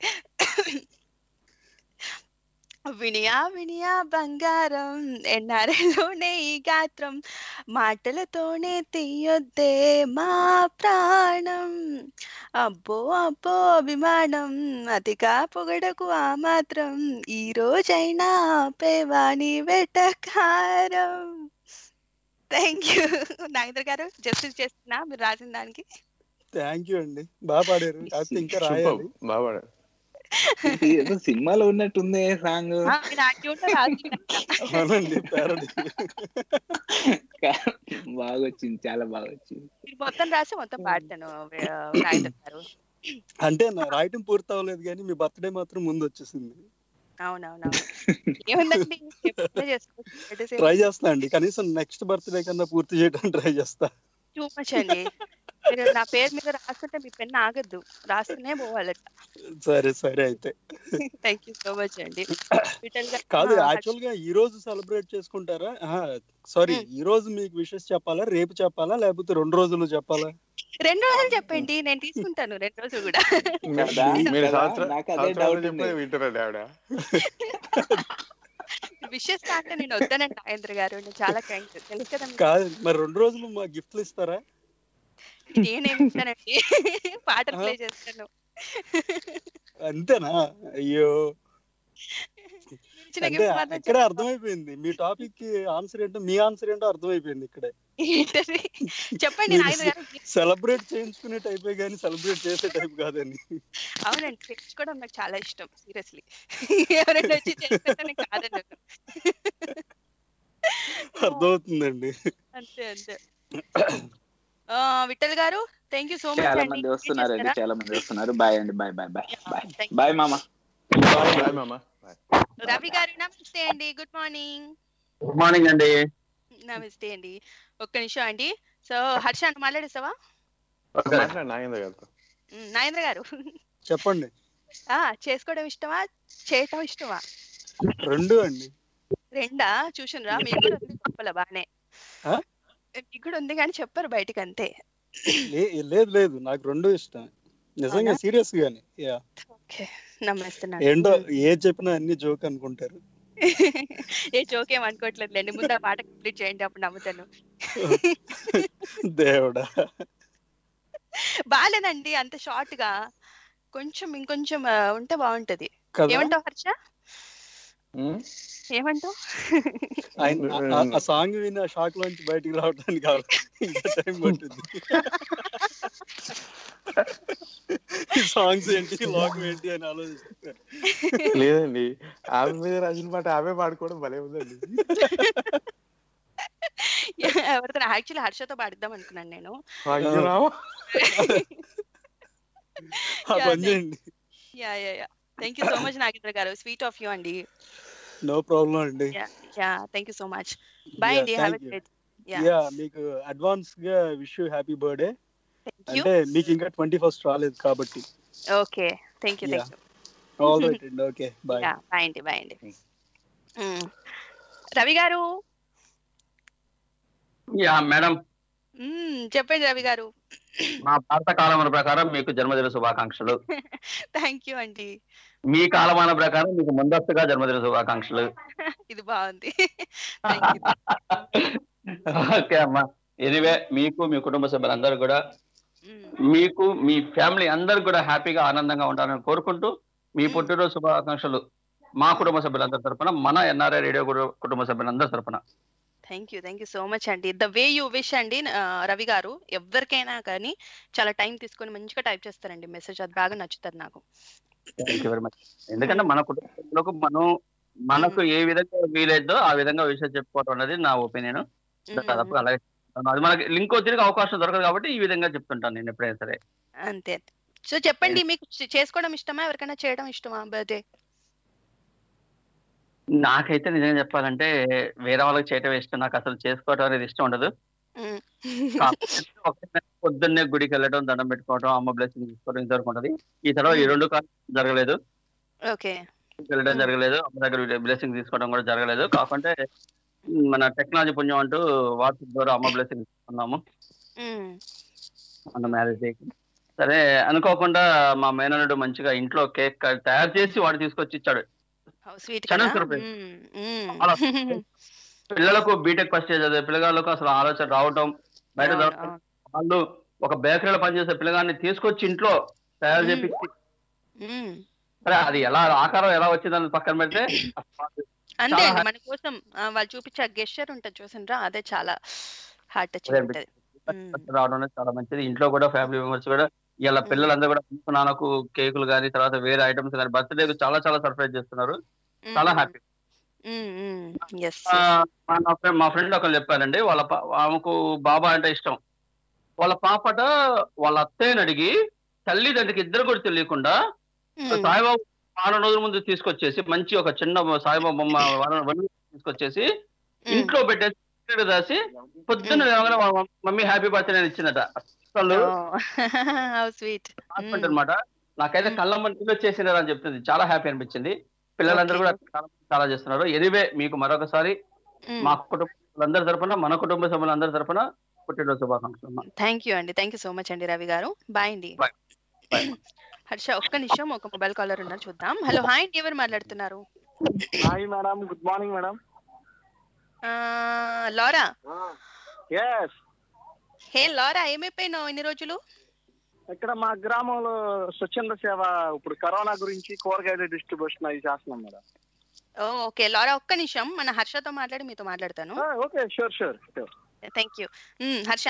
వినియా వినియా బంగారం, ఎన్ఆర్ఐలోనే ఈ గాత్రం, మాటలతోనే తీయొద్దే మా ప్రాణం, అబ్బో అబ్బో అభిమానం, అతిగా పొగడకు ఆ మాత్రం, ఈ రోజైనా ఆపేవాని వెటకారం. థ్యాంక్ యూ నాగేంద్ర గారు, జస్టిస్ చేస్తున్నా మీరు రాసిన దానికి. థ్యాంక్ యూ అండి, బాగా పాడారు. కాకపోతే ఇంకా రాయాలి. బాగా పాడారు. ఏదో సినిమాలో ఉన్నట్టుంది సాంగ్. అవునండి, ప్యారడీ బాగా వచ్చింది, చాలా బాగా వచ్చింది. మొత్తం రాసి మొత్తం పాడతాను నాగేంద్ర గారు. అంటే నా రాయటం పూర్తి అవ్వలేదు కానీ మీ బర్త్డే మాత్రం ముందు వచ్చేసింది. అవునవునవును, ఏముందండి ట్రై చేస్తా అండి, కనీసం నెక్స్ట్ బర్త్డే కన్నా పూర్తి చేయడానికి ట్రై చేస్తా. టూ మచ్ అండి, మీరు నా పేరు మీద రాస్తుంటే మీ పెన్ ఆగద్దు, రాస్తూనే పోవాలట. సరే సరే అయితే. థ్యాంక్ యూ సో మచ్ అండి. కాదు, యాక్చువల్ గా ఈ రోజు సెలబ్రేట్ చేసుకుంటారా? సారీ, ఈ రోజు మీకు విషెస్ చెప్పాలా, రేపు చెప్పాలా, లేకపోతే రెండు రోజులు చెప్పాలా? రెండు రోజులు చెప్పండి, నేను తీసుకుంటాను రెండు రోజులు కూడా. విషెస్ అంటే నేను వద్దానండి నాగేంద్ర గారు, నేను చాలా కైండ్, తెలుసు కదా. కాదు మరి రెండు రోజులు మా గిఫ్ట్లు ఇస్తారా? నేనేమి ఇస్తానండి, పాటలు ప్లే చేస్తాను. అంతేనా? అయ్యో, ఇక్కడే అర్థమైపోయింది మీ టాపిక్ కి ఆన్సర్ ఏంటో, మీ ఆన్సర్ ఏంటో అర్థమైపోయింది ఇక్కడే. చెప్పండి. సెలబ్రేట్ చేయించుకునే టైపే కానీ సెలబ్రేట్ చేసే టైప్ కాదని. అవునండి, తెచ్చుకోవడం నాకు చాలా ఇష్టం, సీరియస్లీ. ఎవరైనా వచ్చి చేస్తే కాదండి. అర్థమవుతుందండి. అంతే అంతే. విఠల్ గారు, థ్యాంక్ యూ సో మచ్. చాలా మంది వస్తున్నారండి, చాలా మంది వస్తున్నారు. బాయ్ అండి, bye bye bye bye bye మామ. బాయ్ మామ. రవి గారు నమస్తే అండి, గుడ్ మార్నింగ్. గుడ్ మార్నింగ్ అండి. నమస్తే అండి. ఒక్క నిమిషం అండి. సో హర్ష అన్న మాట్లాడేస్తావా? నాగేంద్ర గారు. నాగేంద్ర గారు చెప్పండి. ఆ చేసుకోవడం ఇష్టమా, చేయటం ఇష్టమా? రెండు అండి. రెండా? చూసినరా, మీకు కూడా ఉంది చెప్పాల బానే, మీకు కూడా ఉంది కానీ చెప్పరు బయటికి, అంతే. లేదు లేదు, నాకు రెండు ఇష్టం నిజంగా, సీరియస్ గానే. నమస్తే. ఏంటో ఏ చెప్పినా అన్ని జోక్ అనుకుంటారు. ఏ జోక్ ఏం అనుకోవట్లేదులేండి, ముందు ఆ పాట కంప్లీట్ చేయండి, అప్పుడు నమ్ముతాను. దేవుడా, బాలేదండి అంత షార్ట్ గా, కొంచెం ఇంకొంచెం ఉంటే బాగుంటది. ఏమంటావు హర్ష? ఏమంటావు? ఆ సాంగ్ విని ఆ షాక్ లోంచి బయటికి రావడానికి ఇంకా టైం పడుతుంది. సాంగ్స్ ఏంటి, లాగ్ ఏంటి అని ఆలోచిస్తారు. లేదండి, ఆమె మీద రాసిన పాట ఆమె పాడుకోవడం భలే ఉందండి. ఎవరితో యాక్చువల్లీ హర్షతో పాడిద్దాం అనుకున్నాను నేను. Yeah yeah yeah, thank you so much Nagendra garu, sweet of you అండి. నో ప్రాబ్లం అండి. Yeah, thank you so much. Bye అండి, హ్యావ్ ఎ గ్రేట్. యా, మీకు అడ్వాన్స్ గా విష్ యూ హ్యాపీ బర్త్డే. అంటే మీకు ఇంకా ట్వంటీ ఫస్ట్ రాలేదు కాబట్టి. Okay, thank you thank you. All right అండి, ఓకే బాయ్. యా, బాయ్ అండి, బాయ్ అండి. రవి గారు. Yeah madam. మ్మ్, చెప్పండి రవి గారు. మా భారత కాలమాన ప్రకారం మీకు జన్మదిన శుభాకాంక్షలు. థ్యాంక్ యూ అండి. మీ కాలమాన ప్రకారం మీకు ముందస్తుగా జన్మదిన శుభాకాంక్షలు. ఇది బాగుంది. ఓకే అమ్మా. ఎనివే మీకు మీ కుటుంబ సభ్యులందరూ కూడా మీకు మీ ఫ్యామిలీ అందరు కూడా హ్యాపీగా ఆనందంగా ఉండాలని కోరుకుంటూ మీ పుట్టినరోజు శుభాకాంక్షలు మా కుటుంబ సభ్యులందరి తరపున, మన ఎన్ఆర్ఐ రేడియో కుటుంబ సభ్యులందరి తరపున. Thank you thank you so much అండి. ద వే యూ విష్ అండి ఆ, రవి గారు, ఎవరికైనా కానీ చాలా టైం తీసుకొని మంచిగా టైప్ చేస్తారండి మెసేజ్. అది బాగా నచ్చుతుంది నాకు. Thank you very much. ఎందుకంటే మన కుటుంబంలో మనం మనకు ఏ విధంగా వీలైద్దో ఆ విధంగా విషయం చెప్పుకోవడం అనేది నా ఒపీనియన్. దాదాపు అలాగే అది మనకి లింక్ తిరిగి అవకాశం దొరకదు కాబట్టి ఈ విధంగా చెప్తుంటాను నేను ఎప్పుడైనా సరే. అంతే. సో చెప్పండి, మీకు చే- చేసుకోవడం ఇష్టమా, ఎవరికైనా చేయడం ఇష్టమా బర్త్డే? నాకైతే నిజంగా చెప్పాలంటే వేరే వాళ్ళకి చేయటం ఇష్టం, నాకు అసలు చేసుకోవడం అనేది ఇష్టం ఉండదు. కాకపోతే ఒకటే పొద్దున్నే గుడికి వెళ్ళడం, దండం పెట్టుకోవడం, అమ్మ బ్లెస్సింగ్ తీసుకోవడం ఇంతవరకు ఉంటది. ఈ తర్వాత ఈ రెండు కాలం జరగలేదు, ఓకే. వెళ్ళడం జరగలేదు, అమ్మ దగ్గర బ్లెస్సింగ్ తీసుకోవడం కూడా జరగలేదు. కాకుంటే మన టెక్నాలజీ పుణ్యం అంటూ వాట్సాప్ ద్వారా అమ్మ బ్లెస్సింగ్ తీసుకున్నాము మన మ్యారేజ్ డేకి. సరే అనుకోకుండా మా మేనల్లుడు మంచిగా ఇంట్లో కేక్ తయారు చేసి వాడు తీసుకొచ్చి ఇచ్చాడు. స్వీట్ చాలా surprise. అలా పిల్లలకు బీటెక్ ఫస్ట్ ఇయర్ చదివే పిల్లగాళ్ళకు అసలు ఆలోచన రావటం, బయట దొరకడం, వాళ్ళు ఒక బేకరీలో పనిచేసే పిల్లగాన్ని తీసుకొచ్చి ఇంట్లో తయారు చేపించి, సరే అది ఎలా ఆకారం ఎలా వచ్చిందని పక్కన పెడితే అంతే అండి, మన కోసం ఆ, వాళ్ళు చూపించే గెస్చర్ ఉంటుంది చూసిండ్రా, అదే చాలా హార్ట్ టచింగ్ ఉంటది. రావడం అనేది చాలా మంచిది. ఇంట్లో కూడా ఫ్యామిలీ మెంబర్స్ కూడా ఇలా పిల్లలందరూ కూడా అమ్మ నాన్నకు కేకులు కానీ తర్వాత వేరే ఐటమ్స్ కానీ బర్త్డే చాలా చాలా సర్ప్రైజ్ చేస్తున్నారు. చాలా హ్యాపీ. నా ఫ్రెండ్ మా ఫ్రెండ్ ఒకరు చెప్పారండి, వాళ్ళ పా- ఆమెకు బాబా అంటే ఇష్టం. వాళ్ళ పాపట వాళ్ళ అత్తయ్యని అడిగి తల్లిదండ్రికి ఇద్దరు కూడా తెలియకుండా సాయిబాబు వారం రోజుల ముందు తీసుకొచ్చేసి మంచి ఒక చిన్న సాయిబాబా బొమ్మ వారం వన్ వీక్ తీసుకొచ్చేసి ఇంట్లో పెట్టేసి చీకటి దాసి పొద్దున్న లేవగానే వాళ్ళ మమ్మీ హ్యాపీ బర్త్డే అని ఇచ్చిందట. అసలు స్వీట్ అనమాట. నాకైతే కళ్ళ మంటిలో చేసినారు అని చెప్తుంది. చాలా హ్యాపీ అనిపించింది. పిల్లలందరూ కూడా చాలా చాలా చేస్తున్నారు. ఎనివే మీకు మరొకసారి మా కుటుంబాలందరి తరపున, మన కుటుంబ సభ్యులందరి తరపున పుట్టినరోజు శుభాకాంక్షలు. థ్యాంక్ యూ అండి, థ్యాంక్ యూ సో మచ్ అండి రవి గారు. బాయ్ అండి. హర్ష, ఒక్క నిమిషం, ఒక మొబైల్ కాలర్ ఉన్నారు చూద్దాం. హలో, హాయ్ అండి, ఎవరు మాట్లాడుతున్నారు? Hi madam, good morning madam. ఆ, లారా. ఎస్. హే లారా, ఏమైపోయినావు ఇన్ని రోజులు? ఇక్కడ మా గ్రామంలో స్వచ్ఛంద సేవ ఇప్పుడు కరోనా గురించి కూరగాయల డిస్ట్రిబ్యూషన్ అవి చేస్తున్నాం మేడం. ఓ, ఓకే లారా, ఒక్క నిమిషం, మన హర్షతో మాట్లాడి మీతో మాట్లాడతాను. Okay, sure sure sure. Thank you. Harsha.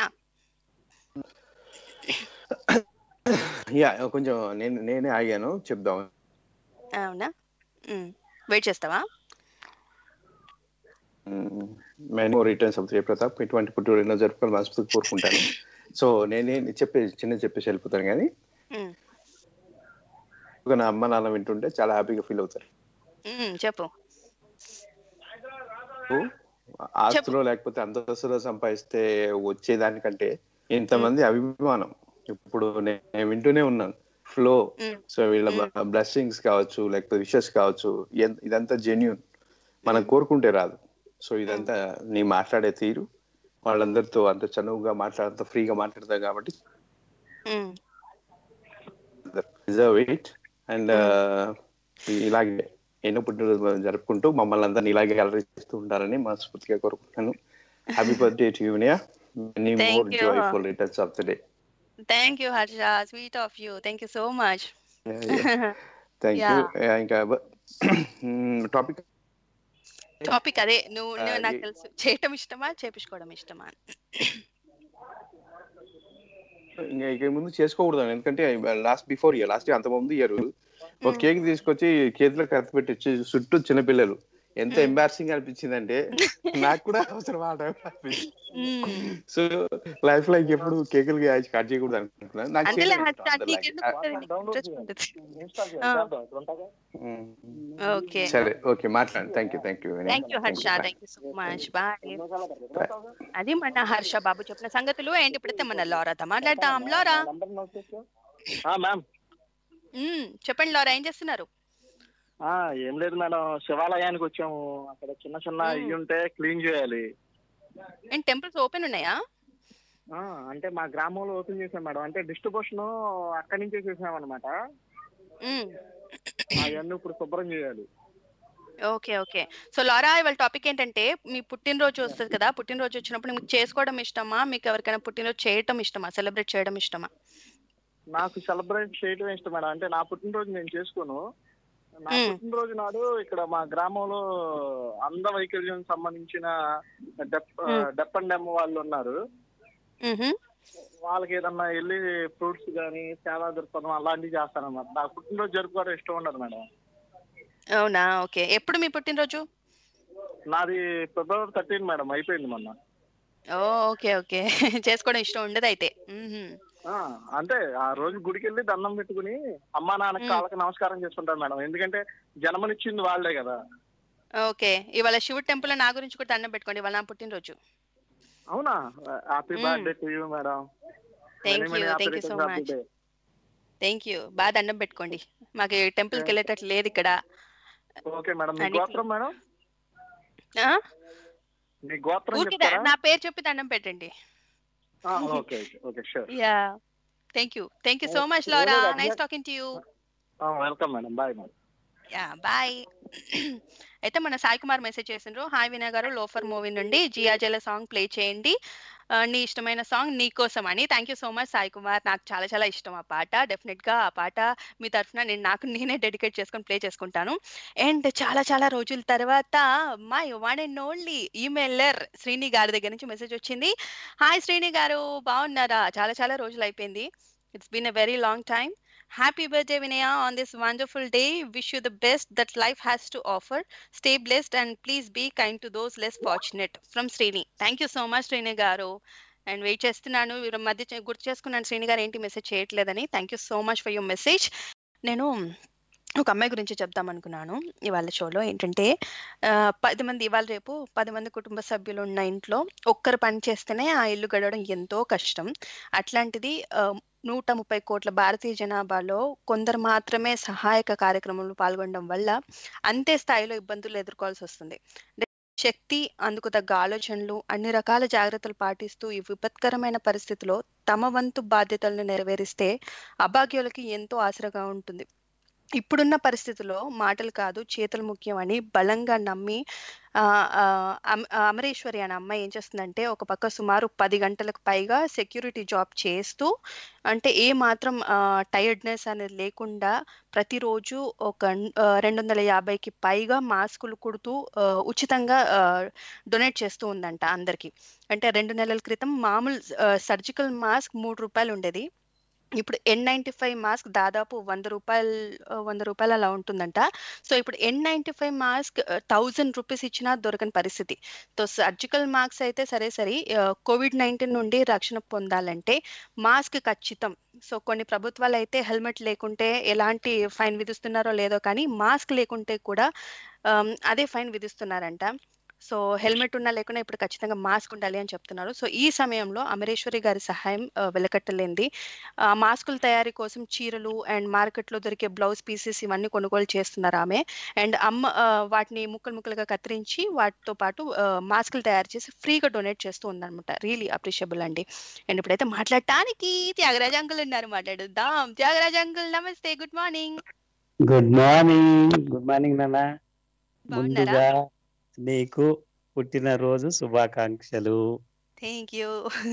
Yeah కొంచెం నేను నేనే ఆగాను చెప్దాం. అవునా, వెయిట్ చేస్తావా? మెనీ రిటర్న్స్ ఆఫ్ ప్రతాప్ ఇటువంటి పుట్టినరోజు జరుపుకోవాలి మనస్ఫూర్తిగా కోరుకుంటాను. సో నేనే చెప్పే చిన్న చెప్పేసి వెళ్ళిపోతాను, కానీ నా అమ్మ నాన్న వింటుంటే చాలా హ్యాపీగా ఫీల్ అవుతారు. చెప్పు. ఆస్తులో లేకపోతే అంతస్తులో సంపాదిస్తే వచ్చేదానికంటే ఇంతమంది అభిమానం ఇప్పుడు నేను వింటూనే ఉన్నాను ఫ్లో. సో వీళ్ళ బ్లెస్సింగ్స్ కావచ్చు లేకపోతే విషెస్ కావచ్చు, ఇదంతా జెన్యూన్, మనం కోరుకుంటే రాదు. సో ఇదంతా నీ మాట్లాడే తీరు, వాళ్ళందరితో అంత చనువుగా మాట్లాడంత ఫ్రీగా మాట్లాడతాం కాబట్టి డిజర్వ్ ఇట్. అండ్ ఇలాగే ఎన్నో పుట్టినరోజు జరుపుకుంటూ మమ్మల్ని అందరినీ ఇలాగే అలరిస్తూ ఉండాలని మనస్ఫూర్తిగా కోరుకుంటున్నాను. Happy birthday to you Vinaya. Many more joyful returns of the day. Thank you Harsha, sweet of you. Thank you so much. Thank you. ఇంకా టాపిక్ టాపిక్ అదే, నువ్వు నువ్వు నాకు తెలుసు, చేయటం ఇష్టమా చేపించుకోవడం ఇష్టమా? ఇంకా ఇక ముందు చేసుకోకూడదు, ఎందుకంటే last before year last year అంత ముందు ఇయర్ ఒక కేక్ తీసుకొచ్చి చేతిలో కత్తి పెట్టి చుట్టూ చిన్నపిల్లలు, ఎంత ఎంబారసింగ్ అనిపించింది అంటే నాకు కూడా అవసరం ఆ టైం అనిపించింది. సో లైఫ్ లో ఎప్పుడు కేకులు కట్ చేయకూడదు అనుకుంటున్నాను. నాకు సరే, ఓకే మాట్లాడండి. Thank you thank you thank you Harsha, thank you so much. Bye. అది మన హర్ష బాబు చెప్పిన సంగతులు. అండ్ ఇప్పుడైతే మన లారాతో మాట్లాడతాం. లారా, చెప్పండి లారా, ఏం చేస్తున్నారు? ఏం లేదు మేడం, శివాలయానికి వచ్చాము. అక్కడ చిన్న చిన్న ఇవి ఉంటే క్లీన్ చేయాలి. టెంపుల్స్ ఓపెన్ ఉన్నాయా? ఆ, అంటే మా గ్రామంలో ఓపెన్ చేసాం మేడం. అంటే డిస్ట్రిబ్యూషన్ అక్కడి నుంచే చేసాం అనమాట. అవన్నీ ఇప్పుడు శుభ్రం చేయాలి. ఓకే ఓకే సో లారా ఇవాళ టాపిక్ ఏంటంటే మీ పుట్టినరోజు వస్తుంది కదా, పుట్టినరోజు వచ్చినప్పుడు మీకు చేసుకోవడం ఇష్టమా, మీకు ఎవరికైనా పుట్టినరోజు చేయటం ఇష్టమా, సెలబ్రేట్ చేయడం ఇష్టమా? నాకు సెలబ్రేట్ చేయడం ఇష్టం మేడం. అంటే నా పుట్టినరోజు నేను చేసుకోను. నా పుట్టినరోజు నాడు ఇక్కడ మా గ్రామంలో అంగవైకల్యం సంబంధించిన డెప్ డెప్ అండ్ డెమ్ వాళ్ళు ఉన్నారు. వాళ్ళకి ఏదన్నా వెళ్ళి ఫ్రూట్స్ కానీ సేవా దృక్పథం అలాంటివి చేస్తానన్నమాట. నాకు పుట్టినరోజు జరుపుకోవడం ఇష్టం ఉండదు మేడం. అవునా, ఓకే. ఎప్పుడు మీ పుట్టినరోజు? నాది ఫిబ్రవరి థర్టీన్ మేడం, అయిపోయింది మొన్న. ఓకే ఓకే చేసుకోవడం ఇష్టం ఉండదు అయితే. అంటే ఆ రోజు గుడికి వెళ్ళి దండం పెట్టుకుని అమ్మా నాన్నకి వాళ్ళకి నమస్కారం చేసుకుంటాను మేడం. ఎందుకంటే జన్మనిచ్చింది వాళ్ళే కదా. ఓకే, ఇవాళ శివుడు టెంపుల్ నా గురించి కూడా దండం పెట్టుకోండి, ఇవాళ నా పుట్టినరోజు. అవునా, happy birthday to you madam. Thank you thank you so much. Thank you, బాగా దండం పెట్టుకోండి. మాకు టెంపుల్కి వెళ్ళేటట్లు లేదు ఇక్కడ. Okay madam. మీ గోత్రం మేడం? మీ గోత్రం ఊరికే నా పేరు చెప్పి దండం పెట్టండి. Okay okay sure. Yeah, thank you thank you so much Lara, nice talking to you. Welcome madam, bye madam. Yeah bye. అయితే మన సాయి కుమార్ మెసేజ్ చేసిండ్రు, హాయ్ వినయ్ గారు, లోఫర్ మూవీ నుండి జియాజల సాంగ్ ప్లే చేయండి, నీ ఇష్టమైన సాంగ్ నీ కోసం అని. Thank you so much Sai Kumar, నాకు చాలా చాలా ఇష్టం ఆ పాట. డెఫినెట్ గా ఆ పాట మీ తరఫున నేను నాకు నేనే డెడికేట్ చేసుకొని ప్లే చేసుకుంటాను. అండ్ చాలా చాలా రోజుల తర్వాత my one and only emailer Srini గారి దగ్గర నుంచి మెసేజ్ వచ్చింది. హాయ్ శ్రీని గారు, బాగున్నారా? చాలా చాలా రోజులు అయిపోయింది. It's been a very long time. Happy birthday Vinaya on this wonderful day. Wish you the best that life has to offer. Stay blessed and please be kind to those less fortunate. From Srini. Thank you so much Srini garu. And wait చేస్తున్నాను, వీరు మధ్య గుర్తు చేసుకున్నాను శ్రీని గారు ఏంటి message చేయట్లేదని. Thank you so much for your message. నేను ఒక అమ్మాయి గురించి చెప్దాం అనుకున్నాను ఇవాళ షోలో. ఏంటంటే పది మంది ఇవాళ రేపు పది మంది కుటుంబ సభ్యులు ఉన్న ఇంట్లో ఒక్కరు పని చేస్తేనే ఆ ఇల్లు గడవడం ఎంతో కష్టం. అట్లాంటిది నూట ముప్పై కోట్ల భారతీయ జనాభాలో కొందరు మాత్రమే సహాయక కార్యక్రమంలో పాల్గొనడం వల్ల అంతే స్థాయిలో ఇబ్బందులు ఎదుర్కోవాల్సి వస్తుంది. శక్తి, అందుకు తగ్గ ఆలోచనలు, అన్ని రకాల జాగ్రత్తలు పాటిస్తూ ఈ విపత్కరమైన పరిస్థితిలో తమ వంతు బాధ్యతలను నెరవేరిస్తే అభాగ్యులకి ఎంతో ఆసరగా ఉంటుంది. ఇప్పుడున్న పరిస్థితుల్లో మాటలు కాదు చేతులు ముఖ్యం అని బలంగా నమ్మి అమరేశ్వరి అనే అమ్మాయి ఏం చేస్తుందంటే ఒక పక్క సుమారు పది గంటలకు పైగా సెక్యూరిటీ జాబ్ చేస్తూ, అంటే ఏ మాత్రం టైర్డ్నెస్ అనేది లేకుండా ప్రతిరోజు ఒక రెండు వందల యాభైకి పైగా మాస్కులు కుడుతూ ఉచితంగా డొనేట్ చేస్తూ ఉందంట అందరికి. అంటే రెండు నెలల క్రితం మామూలు సర్జికల్ మాస్క్ మూడు రూపాయలు ఉండేది, ఇప్పుడు ఎన్ నైన్టీ ఫైవ్ మాస్క్ దాదాపు వంద రూపాయలు వంద రూపాయలు అలా ఉంటుందంట. సో ఇప్పుడు N ninety five mask thousand rupees ఇచ్చినా దొరకని పరిస్థితి. సో సర్జికల్ మాస్క్ అయితే సరే సరే, కోవిడ్ నైన్టీన్ నుండి రక్షణ పొందాలంటే మాస్క్ ఖచ్చితం. సో కొన్ని ప్రభుత్వాలు అయితే హెల్మెట్ లేకుంటే ఎలాంటి ఫైన్ విధిస్తున్నారో లేదో కానీ మాస్క్ లేకుంటే కూడా అదే ఫైన్ విధిస్తున్నారంట. సో హెల్మెట్ ఉన్నా లేకున్నా ఇప్పుడు ఖచ్చితంగా మాస్క్ ఉండాలి అని చెప్తున్నారు. సో ఈ సమయంలో అమరేశ్వరి గారి సహాయం వెలకట్టలేంది. మాస్కుల తయారీ కోసం చీరలు అండ్ మార్కెట్లో దొరికే బ్లౌజ్ పీసెస్ ఇవన్నీ కొనుగోలు చేస్తున్నారు ఆమె. అండ్ అమ్మ వాటిని ముక్కలు ముక్కలుగా కత్తిరించి వాటితో పాటు మాస్కులు తయారు చేసి ఫ్రీగా డొనేట్ చేస్తూ ఉందన్నమాట. రియలీ అప్రిషియబుల్ అండి. అండ్ ఇప్పుడైతే మాట్లాడటానికి త్యాగరాజ్ అంకుల్ ఉన్నారు, మాట్లాడుద్దాం. త్యాగరాజ్ అంకుల్ నమస్తే, good morning. Good morning good morning నాన్న. ముందుగా నీకు పుట్టినరోజు శుభాకాంక్షలు. Thank you.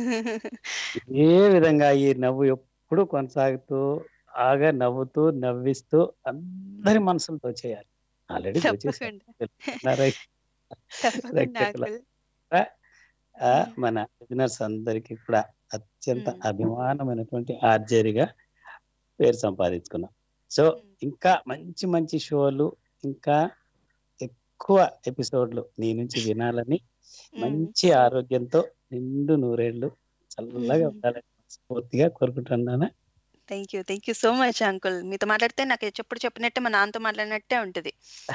ఏ విధంగా ఈ నవ్వు ఎప్పుడు కొనసాగుతూ ఆగా నవ్వుతూ నవ్విస్తూ అందరి మనసులతో చేయాలి. ఆల్రెడీ మన బిజినెస్ అందరికి కూడా అత్యంత అభిమానమైనటువంటి ఆర్జేరిగా పేరు సంపాదించుకున్నాం. సో ఇంకా మంచి మంచి షోలు, ఇంకా ఎక్కువ ఎపిసోడ్లు నీ నుంచి వినాలని, మంచి ఆరోగ్యంతో నిండు నూరేళ్లు చల్లగా ఉండాలని స్ఫూర్తిగా కోరుకుంటున్నాను. Thank you thank you so much uncle. మీతో మాట్లాడితే నాకు ఎప్పుడు చెప్పినట్టే మా నాన్నతో మాట్లాడినట్టే ఉంటుంది.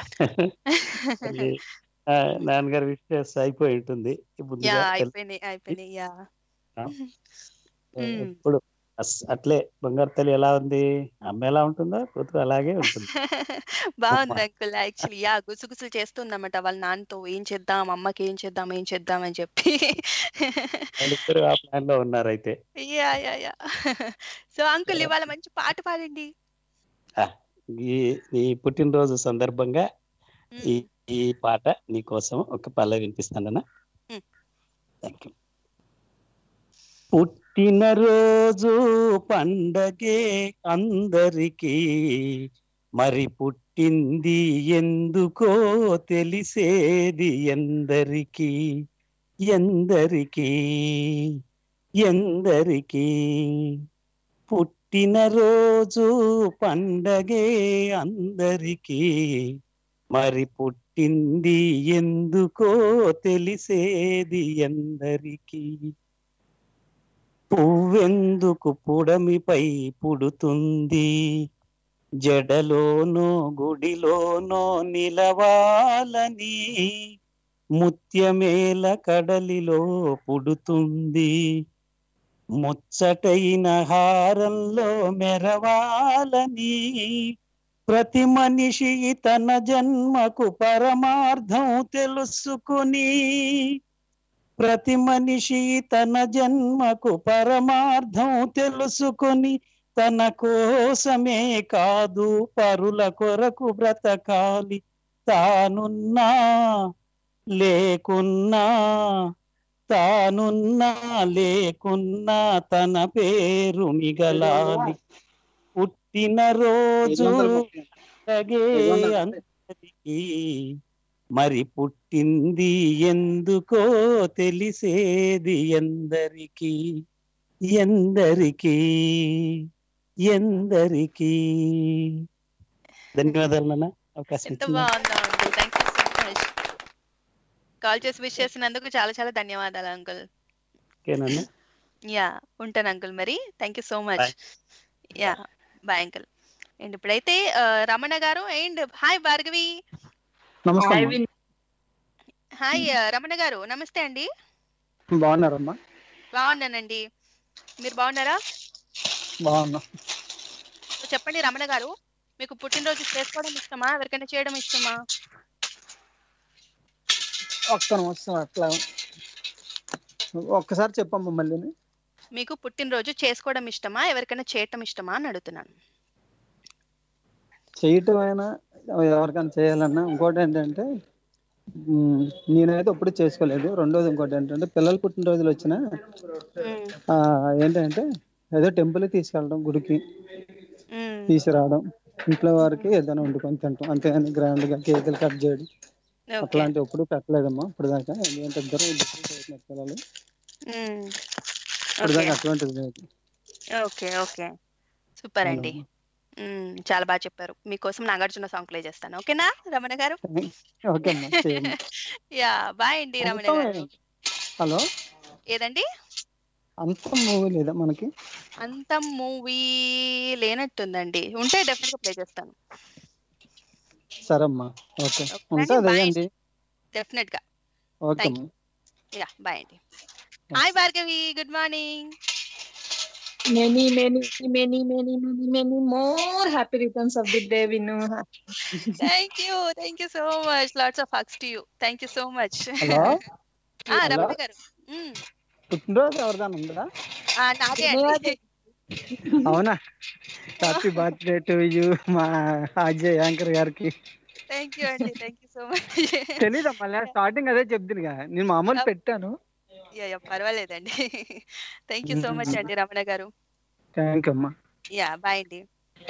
నాన్నగారు విషయస్ అయిపోయి ఉంటుంది అయిపోయినాయి అయిపోయినాయి. ఇప్పుడు అస్- అట్లే బంగారు తల్లి ఎలా ఉంది, అమ్మ ఎలా ఉంటుందో కూతురు అలాగే ఉంటుంది. బాగుంది అంకుల్. యాక్చువల్లీ యా గుసగుసలు చేస్తుందన్నమాట వాళ్ళ నాన్నతో, ఏం చేద్దాం అమ్మకి, ఏం చేద్దాం ఏం చేద్దాం అని చెప్పి. వాళ్ళిద్దరు ఆ ప్లాన్ లో ఉన్నారు అయితే. Yeah yeah yeah so uncle ఇవాళ మంచి పాట పాడండి. ఆ, ఈ నీ పుట్టినరోజు సందర్భంగా ఈ ఈ పాట నీ కోసం ఒక పల్లవి వినిపిస్తానన్నా. మ్మ్. Thank you. పుట్టినరోజు పండగే అందరికీ, మరి పుట్టింది ఎందుకో తెలిసేది ఎందరికీ, ఎందరికీ ఎందరికీ. పుట్టినరోజు పండగే అందరికీ, మరి పుట్టింది ఎందుకో తెలిసేది ఎందరికీ. పువ్వెందుకు పుడమిపై పుడుతుంది, జడలోనో గుడిలోనో నిలవాలని, ముత్యమేల కడలిలో పుడుతుంది, ముచ్చటైన హారంలో మెరవాలని. ప్రతి మనిషి తన జన్మకు పరమార్థం తెలుసుకుని, ప్రతి మనిషి తన జన్మకు పరమార్థం తెలుసుకుని, తన కోసమే కాదు పరుల కొరకు బ్రతకాలి. తానున్నా లేకున్నా, తానున్నా లేకున్నా తన పేరు మిగలాలి. పుట్టినరోజు పండగే అందరికీ, మరి పుట్టింది ఎందుకో తెలిసేది ఎందరికీ, ఎందరికీ ఎందరికీ. ధన్యవాదాలు నాన్న, అవకాశం ఎంత ఇచ్చింది. బాగుందా uncle. Thank you so much. Call చేసి విష్ చేసినందుకు చాలా చాలా ధన్యవాదాలు అంకుల్. ఓకేనన్నా, యా ఉంటాను అంకుల్ మరి. Thank you so much. Yeah bye uncle. And ఇప్పుడైతే ఆ, రమణ గారు అండ్ హాయ్ భార్గవి. నమస్కారం. హాయ్ ఆ, రమణ గారు నమస్తే అండి. బాగున్నారమ్మా? బాగున్నానండి, మీరు బాగున్నారా? బాగున్నా. సో చెప్పండి రమణ గారు, మీకు పుట్టినరోజు చేసుకోవడం ఇష్టమా, ఎవరికైనా చేయడం ఇష్టమా? ఒక్క నిమిషం అట్లా ఒక్కసారి చెప్పమ్మా మళ్ళీ. మీకు పుట్టినరోజు చేసుకోవడం ఇష్టమా, ఎవరికైనా చేయటం ఇష్టమా అని అడుగుతున్నాను. చేయటం అయినా ఎవరికైనా చేయాలన్నా. ఇంకోటి ఏంటంటే ఉమ్, నేనైతే ఎప్పుడు చేసుకోలేదు. రెండోది ఇంకోటి ఏంటంటే పిల్లల పుట్టినరోజులు వచ్చినా ఆ, ఏంటంటే ఏదో టెంపుల్ తీసుకెళ్ళడం, గుడికి తీసుకురావడం, ఇంట్లో వారికి ఏదైనా వండుకొని తింటాం, అంతేగాని గ్రాండ్ గా కేకులు కట్ చేయడం అట్లాంటివి ఎప్పుడు పెట్టలేదమ్మా ఇప్పుడు దాకా. ఎందుకంటే ఇద్దరు డిఫరెంట్ పిల్లలు, ఇప్పుడు దాకా అటువంటిది లేదు. ఓకే ఓకే సూపర్ అండి. మ్మ్, చాలా బాగా చెప్పారు. మీకోసం నాగార్జున సాంగ్ ప్లే చేస్తాను, ఓకేనా రమణ గారు? ఓకే అమ్మా, చేయండి. యా బాయ్ అండి రమణ గారు. హలో, ఏదండి? అంత మూవీ లేదా మనకి? అంత మూవీ లేనట్టుందండి, ఉంటే డెఫినెట్ గా ప్లే చేస్తాను. సరే అమ్మా, ఓకే ఉంటుంది అండి. డెఫినెట్ గా. ఓకే థ్యాంక్ అమ్మా. యూ. యా బాయ్ అండి. Hi Bhargavi, good morning. Many, many, many, many, many, many more happy returns of the day, Vinu. Thank you thank you so much. Lots of hugs to you. Thank you so much. Hello, ఆ hello. Ramana garu. Hmm. పుట్టినరోజు ఎవరిదాని ఉందా? ఆ, నాదే అండి. అవునా? Happy birthday to you మా Ajay anchor గారికి. Thank you అండి, థ్యాంక్ యూ సో మచ్. తెలీదమ్మా, స్టార్టింగ్ అదే చెప్తున్నా, నేను మామూలు పెట్టాను. యా యా పర్వాలేదండి. థ్యాంక్ యూ సో మచ్ అండి రమణ గారు. థ్యాంక్ యూ అమ్మా. యా బాయ్ అండి.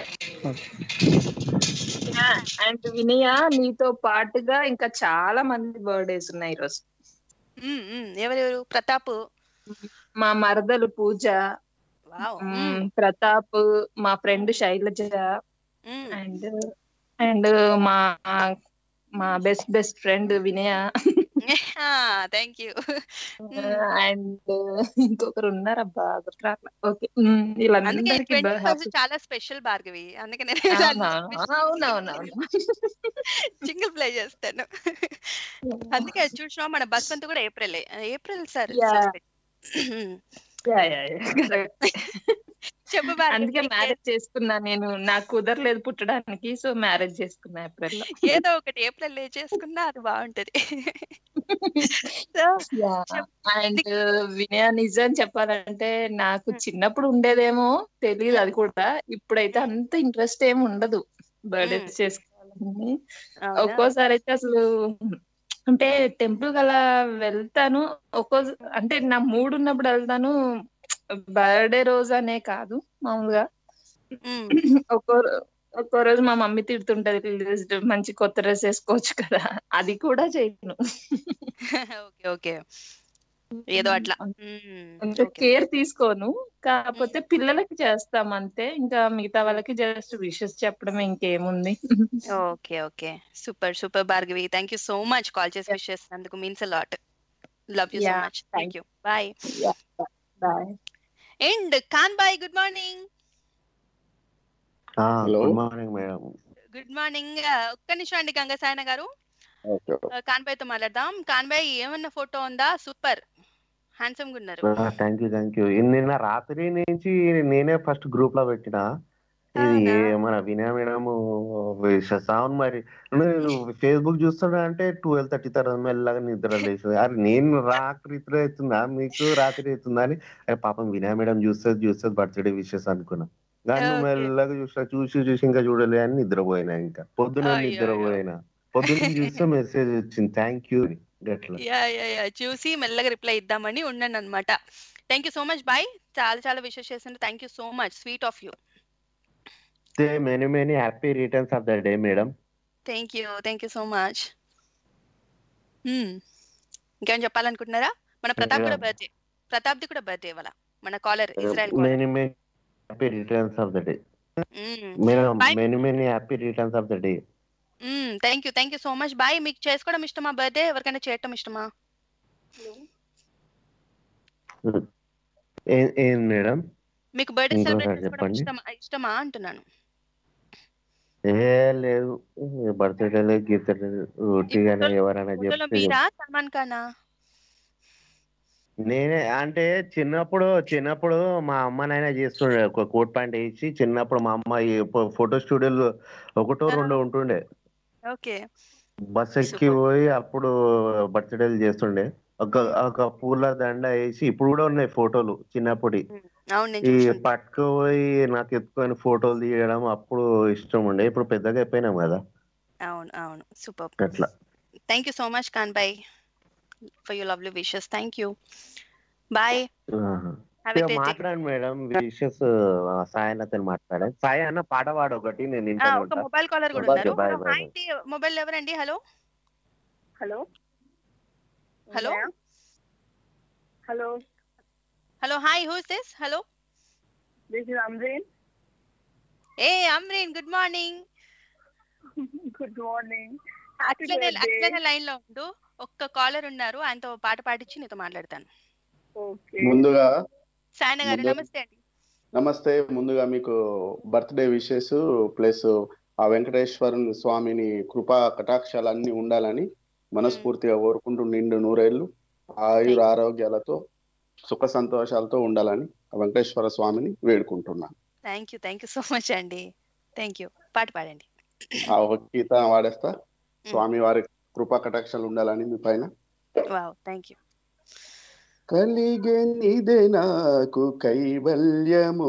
అండ్ వినయ, నీతో పాటుగా ఇంకా చాలా మంది బర్త్డేస్ ఉన్నాయి ఈరోజు. మ్మ్, మ్మ్. ఎవరెవరు? ప్రతాప్, మా మరదలు పూజ, వావ్, మ్మ్, ప్రతాప్, మా ఫ్రెండ్ శైలజ, అండ్ అండ్ మా మా best best friend Vinaya, thank you. And ఇంకొకరు ఉన్నారబ్బా గుర్తురాట్లా. ఓకే, అందుకే వీళ్ళందరికీ ట్వంటీ హ్యాపీ. ఫస్ట్ చాలా స్పెషల్ భార్గవి, అందుకే నేను అవునవునవును, సింగిల్ ప్లే చేస్తాను. అందుకే చూసినా మన బస్వంత్ కూడా April April sir. Yeah. Yeah, yeah, yeah. Correct. చెప్పు భార్గవి, అందుకే నీకే. మ్యారేజ్ చేసుకున్నా నేను. నాకు కుదరలేదు పుట్టడానికి, సో మ్యారేజ్ చేసుకున్నా ఏప్రిల్ లో. ఏదో ఒకటి ఏప్రిల్ లో చేసుకున్నా అది బాగుంటది. సో చెప్పు. అండ్ వినయ, నిజం చెప్పాలంటే నాకు చిన్నప్పుడు ఉండేదేమో తెలియదు అది కూడా. ఇప్పుడైతే అంత ఇంట్రెస్ట్ ఏమి ఉండదు బర్త్డేస్ చేసుకోవాలని. అవునా? ఒక్కోసారి అయితే అసలు అంటే టెంపుల్ గలా వెళ్తాను, ఒక్కో అంటే నా మూడ్ ఉన్నప్పుడు వెళ్తాను. బర్త్డే రోజు అనే కాదు, మామూలుగా ఒక్కో ఒక్కో రోజు మా మమ్మీ తిడుతుంటది, మంచి కొత్త డ్రెస్ వేసుకోవచ్చు కదా, అది కూడా చేయను. ఓకే ఓకే, ఏదో అట్లా. అంటే కేర్ తీసుకోను, కాకపోతే పిల్లలకి చేస్తాం అంతే. ఇంకా మిగతా వాళ్ళకి జస్ట్ విషెస్ చెప్పడం, ఇంకేముంది. Okay okay, super super Bhargavi, thank you so much call చేసి విష్ చేసినందుకు. Means a lot. Love you so Yeah, much. Thank you. Bye. Bye. And Khan బాయ్, good morning. Good morning madam. Good morning. ఒక్క నిమిషం అండి గంగసాయన గారు, ఖాన్ బాయ్ తో మాట్లాడదాం. ఖాన్ బాయ్ ఏమన్నా ఫోటో ఉందా? సూపర్ హ్యాండ్సమ్ గా ఉన్నారు. Thank you thank you. నిన్న రాత్రి నుంచి నేనే ఫస్ట్ గ్రూప్ లో పెట్టిన ఇది మన వినయ మేడం అవును. మరి నేను ఫేస్బుక్ చూస్తున్నా అంటే ట్వెల్వ్ థర్టీ తర్వాత మెల్లగా నిద్ర లేస్తుంది. అరే నేను రాత్రి ఇతర అవుతుందా మీకు రాత్రి అవుతుందా అని, పాపం వినయ మేడం చూస్తుంది చూస్తుంది బర్త్డే విషెస్ అనుకున్నా. కానీ నువ్వు మెల్లగా చూసా చూసి చూసి ఇంకా చూడలే అని నిద్రపోయినా. ఇంకా పొద్దున నిద్రపోయినా, పొద్దున్న చూస్తే మెసేజ్ వచ్చింది thank you. Yeah yeah yeah, చూసి మెల్లగా రిప్లై ఇద్దామని ఉన్నాను అనమాట. థ్యాంక్ యూ సో మచ్ బాయ్, చాలా చాలా విషెస్ చేసిండ్రు. Thank you so much, sweet of you. Many many happy returns of the day madam. Thank you thank you so much. ఇంకేం చెప్పాలనుకుంటున్నారా? మన ప్రతాప్ కూడా బర్త్డే, ప్రతాప్ ది కూడా బర్త్డే ఇవాళ, మన caller Israel caller. Many many happy returns of the day madam. Many many happy returns of the day. Thank you thank you so much బాయ్. మీకు చేసుకోవడం ఇష్టమా బర్త్డే? ఎవరికైనా చేయటం ఇష్టమా? ఏం మేడం? మీకు బర్త్డే సెలబ్రేట్ చేసుకోవడం ఇష్టమా ఇష్టమా అంటున్నాను. ఏ లేదు, బర్త్డే లేదు గీత లేదు, ఊటిగానే ఎవరైనా చెప్తే. మీరా సల్మాన్ ఖానా? నేనే అంటే చిన్నప్పుడు చిన్నప్పుడు మా అమ్మ నాయన చేస్తుండే, ఒక కోట్ ప్యాంట్ వేసి చిన్నప్పుడు మా అమ్మ ఫోటో స్టూడియోలు ఒకటో రెండో ఉంటుండే. ఓకే, బస్ ఎక్కి పోయి అప్పుడు బర్త్డేలు చేస్తుండే. ఒక ఒక పూల దండ వేసి, ఇప్పుడు కూడా ఉన్నాయి ఫోటోలు చిన్నప్పటి. ఈ పట్టుకుపోయి నాకు ఎత్తుకొని ఫోటోలు తీయడం అప్పుడు ఇష్టం ఉండే. ఇప్పుడు పెద్దగా అయిపోయినాం కదా. అవును అవును, సూపర్. అట్లా. Thank you so much Khan బాయ్ for your lovely wishes. Thank you, bye. మాట్లాడండి మేడం విషెస్. సాయి అన్నతో మాట్లాడాను. సాయి అన్న పాట పాడు ఒకటి, నేను వింటాను. ఒక మొబైల్ కాలర్ కూడా ఉన్నారు. మొబైల్ ఎవరండి? Hello hello hello hello hello hi, who is this? Hello, this is Amreen. ఏ Amreen, good morning. Good morning. అట్లనే అట్లనే లైన్ లో ఉండు. ఒక్క కాలర్ ఉన్నారు, ఆయనతో పాట పాడించి నీతో మాట్లాడతాను. ముందుగా సాయన గారు నమస్తే అండి. నమస్తే. ముందుగా మీకు బర్త్డే విషెస్ ప్లస్ ఆ వెంకటేశ్వరుని స్వామిని కృపా కటాక్షాలు అన్ని ఉండాలని మనస్ఫూర్తిగా కోరుకుంటూ, నిండు నూరేళ్లు ఆయుర ఆరోగ్యాలతో సుఖ సంతోషాలతో ఉండాలని వెంకటేశ్వర స్వామిని వేడుకుంటున్నాను. Thank you thank you so much అండి. Thank you. పాట పాడండి. ఆ ఒక గీత వాడేస్తా. స్వామి వారి కృపా కటాక్షాలు ఉండాలని మీ పైన. Wow, thank you. కలిగెనిదే నాకు కైవల్యము,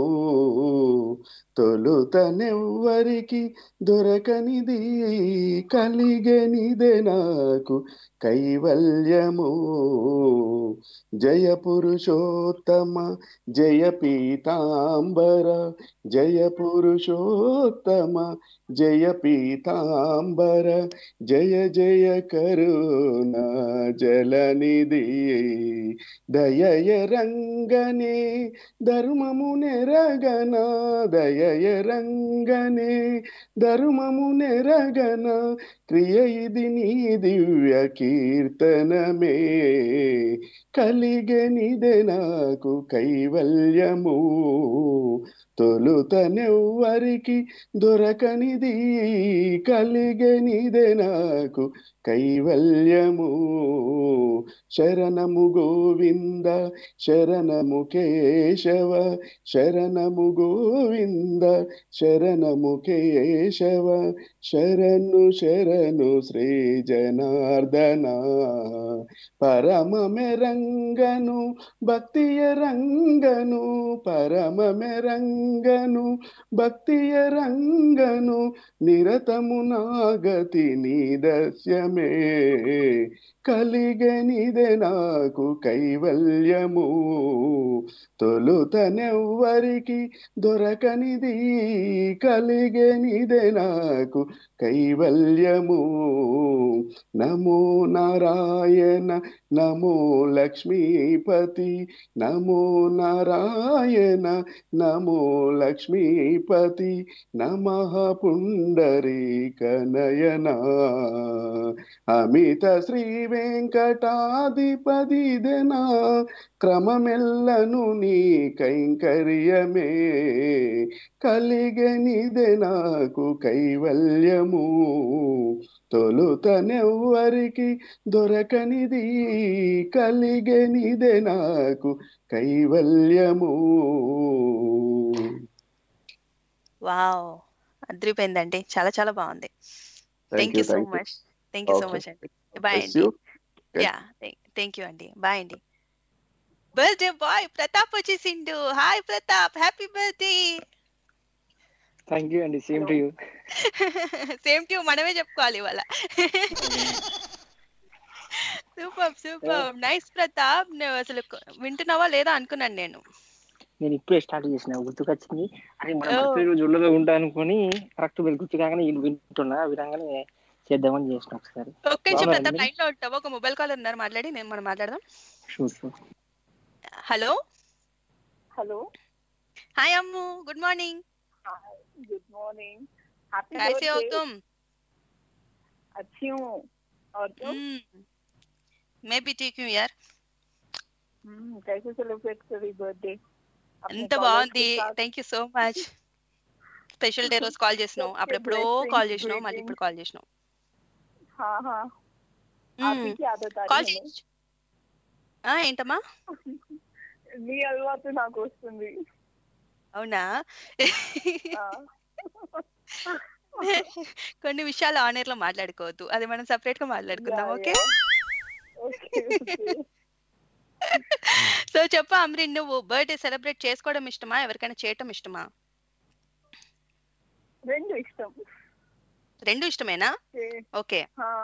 తొలుతనెవ్వరికి దొరకనిది. కలిగెనిదే నాకు కైవల్యము, జయ పురుషోత్తమ జయ పీతాంబర, జయ పురుషోత్తమ జయ పీతాంబర, జయ జయ కరుణ జలనిధి, దయయ రంగనే ధర్మము నెరగన, దయయ రంగనే ధర్మము నెరగన, క్రియ ఇది నీ దివ్య కీర్తనమే. కలిగెనిదే నాకు కైవల్యము, తొలుతనెవ్వరికి దొరకనిది కలిగనిదే నాకు కైవల్యము. శరణము గోవింద శరణము కేశవ శరణము గోవింద శరణము కేశవ శరణు శరణు శ్రీ జనార్దన. పరమ మెరంగను భక్తియ రంగను పరమ మెరంగను భక్తియ రంగను నిరతము నాగతి నిదస్యమే కలిగనిదే నాకు కైవల్యము. తొలుతనెవ్వరికి దొరకనిది కలిగనిదే నాకు కైవల్యము. నమో నారాయణ నమో లక్ష్మీపతి నమో నారాయణ నమో లక్ష్మీపతి నమః పుండరీక నయన. అమిత శ్రీ వెంకటాధిపతిదెనా క్రమమెల్లను నీ కైంకర్యమే కలిగనిదే నాకు కైవల్యము. తొలుతనెవ్వరికి దొరకనిది కలిగనిదే నాకు కైవల్యము. వావ్, అద్రిపోయిందండి, చాలా చాలా బాగుంది. Thank you so much. Thank you so much అండి. బాయ్ అండి. యా, థ్యాంక్ యూ అండి. బాయ్ అండి. బర్త్డే బాయ్ ప్రతాప్ వచ్చేసిండు. Hi Pratap, happy birthday. Thank you అండి. Same to you. Same to you మనమే చెప్పుకోవాలి ఇవాళ. Super super nice Pratap. నువ్వు అసలు వింటున్నావా లేదా అనుకున్నాను నేను. నేను ఇప్పుడే స్టార్ట్ చేసిన, గుర్తుకొచ్చింది. అరే మన బర్త్డే రోజు ఉళ్ళలో ఉంటా అనుకుని కరెక్ట్ గుర్తు కాగానే వీళ్ళు వింటున్నా, విధంగానే చేద్దామని చేసిన. ఒకసారి ఒక్క నిమిషం ప్రతాప్ లైన్ లో ఉంటావా? ఒక మొబైల్ కాల్ ఉన్నారు, మాట్లాడి నేను మనం మాట్లాడదాం. Hello hello hi Ammu, good morning. Good morning. Happy कैसे हो बर्थडे. तुम? अच्छी हूँ, और तुम? मैं भी ठीक हूँ यार. हम्म, कैसे सेलिब्रेट करी बर्थडे? ఎంత బాగుంది. Thank you so much. Special day రోజు కాల్ చేసినావు, అప్పుడెప్పుడో కాల్ చేసినావు, మళ్ళీ ఇప్పుడు కాల్ చేసినావు. हाँ हाँ आपकी की आदत आ కాల్ रही है. చేసి ఏంటమ్మా? నీ అలవాటు నాకు వస్తుంది. అవునా? కొన్ని విషయాలు ఆన్ ఎయిర్ లో మాట్లాడుకోవద్దు, అది మనం సెపరేట్ గా మాట్లాడుకుందాం. ఓకే సో చెప్పు అమ్రిన్, నువ్వు బర్త్డే సెలబ్రేట్ చేసుకోవడం ఇష్టమా, ఎవరికైనా చేయటం ఇష్టమా? రెండు ఇష్టం. రెండు ఇష్టమేనా? ఓకే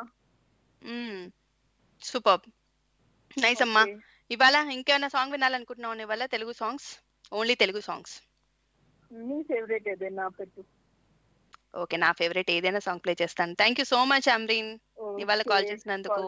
సూపర్ నైస్ అమ్మా. ఇవాళ ఇంకేమైనా సాంగ్ వినాలనుకుంటున్నావు ఇవాళ? Telugu songs, only Telugu songs. నీ ఫేవరెట్ ఏదైనా పెట్టు. ఓకే, నా ఫేవరెట్ ఏదైనా సాంగ్ ప్లే చేస్తాను. Thank you so much Amreen, ఇవాళ కాల్ చేసినందుకు.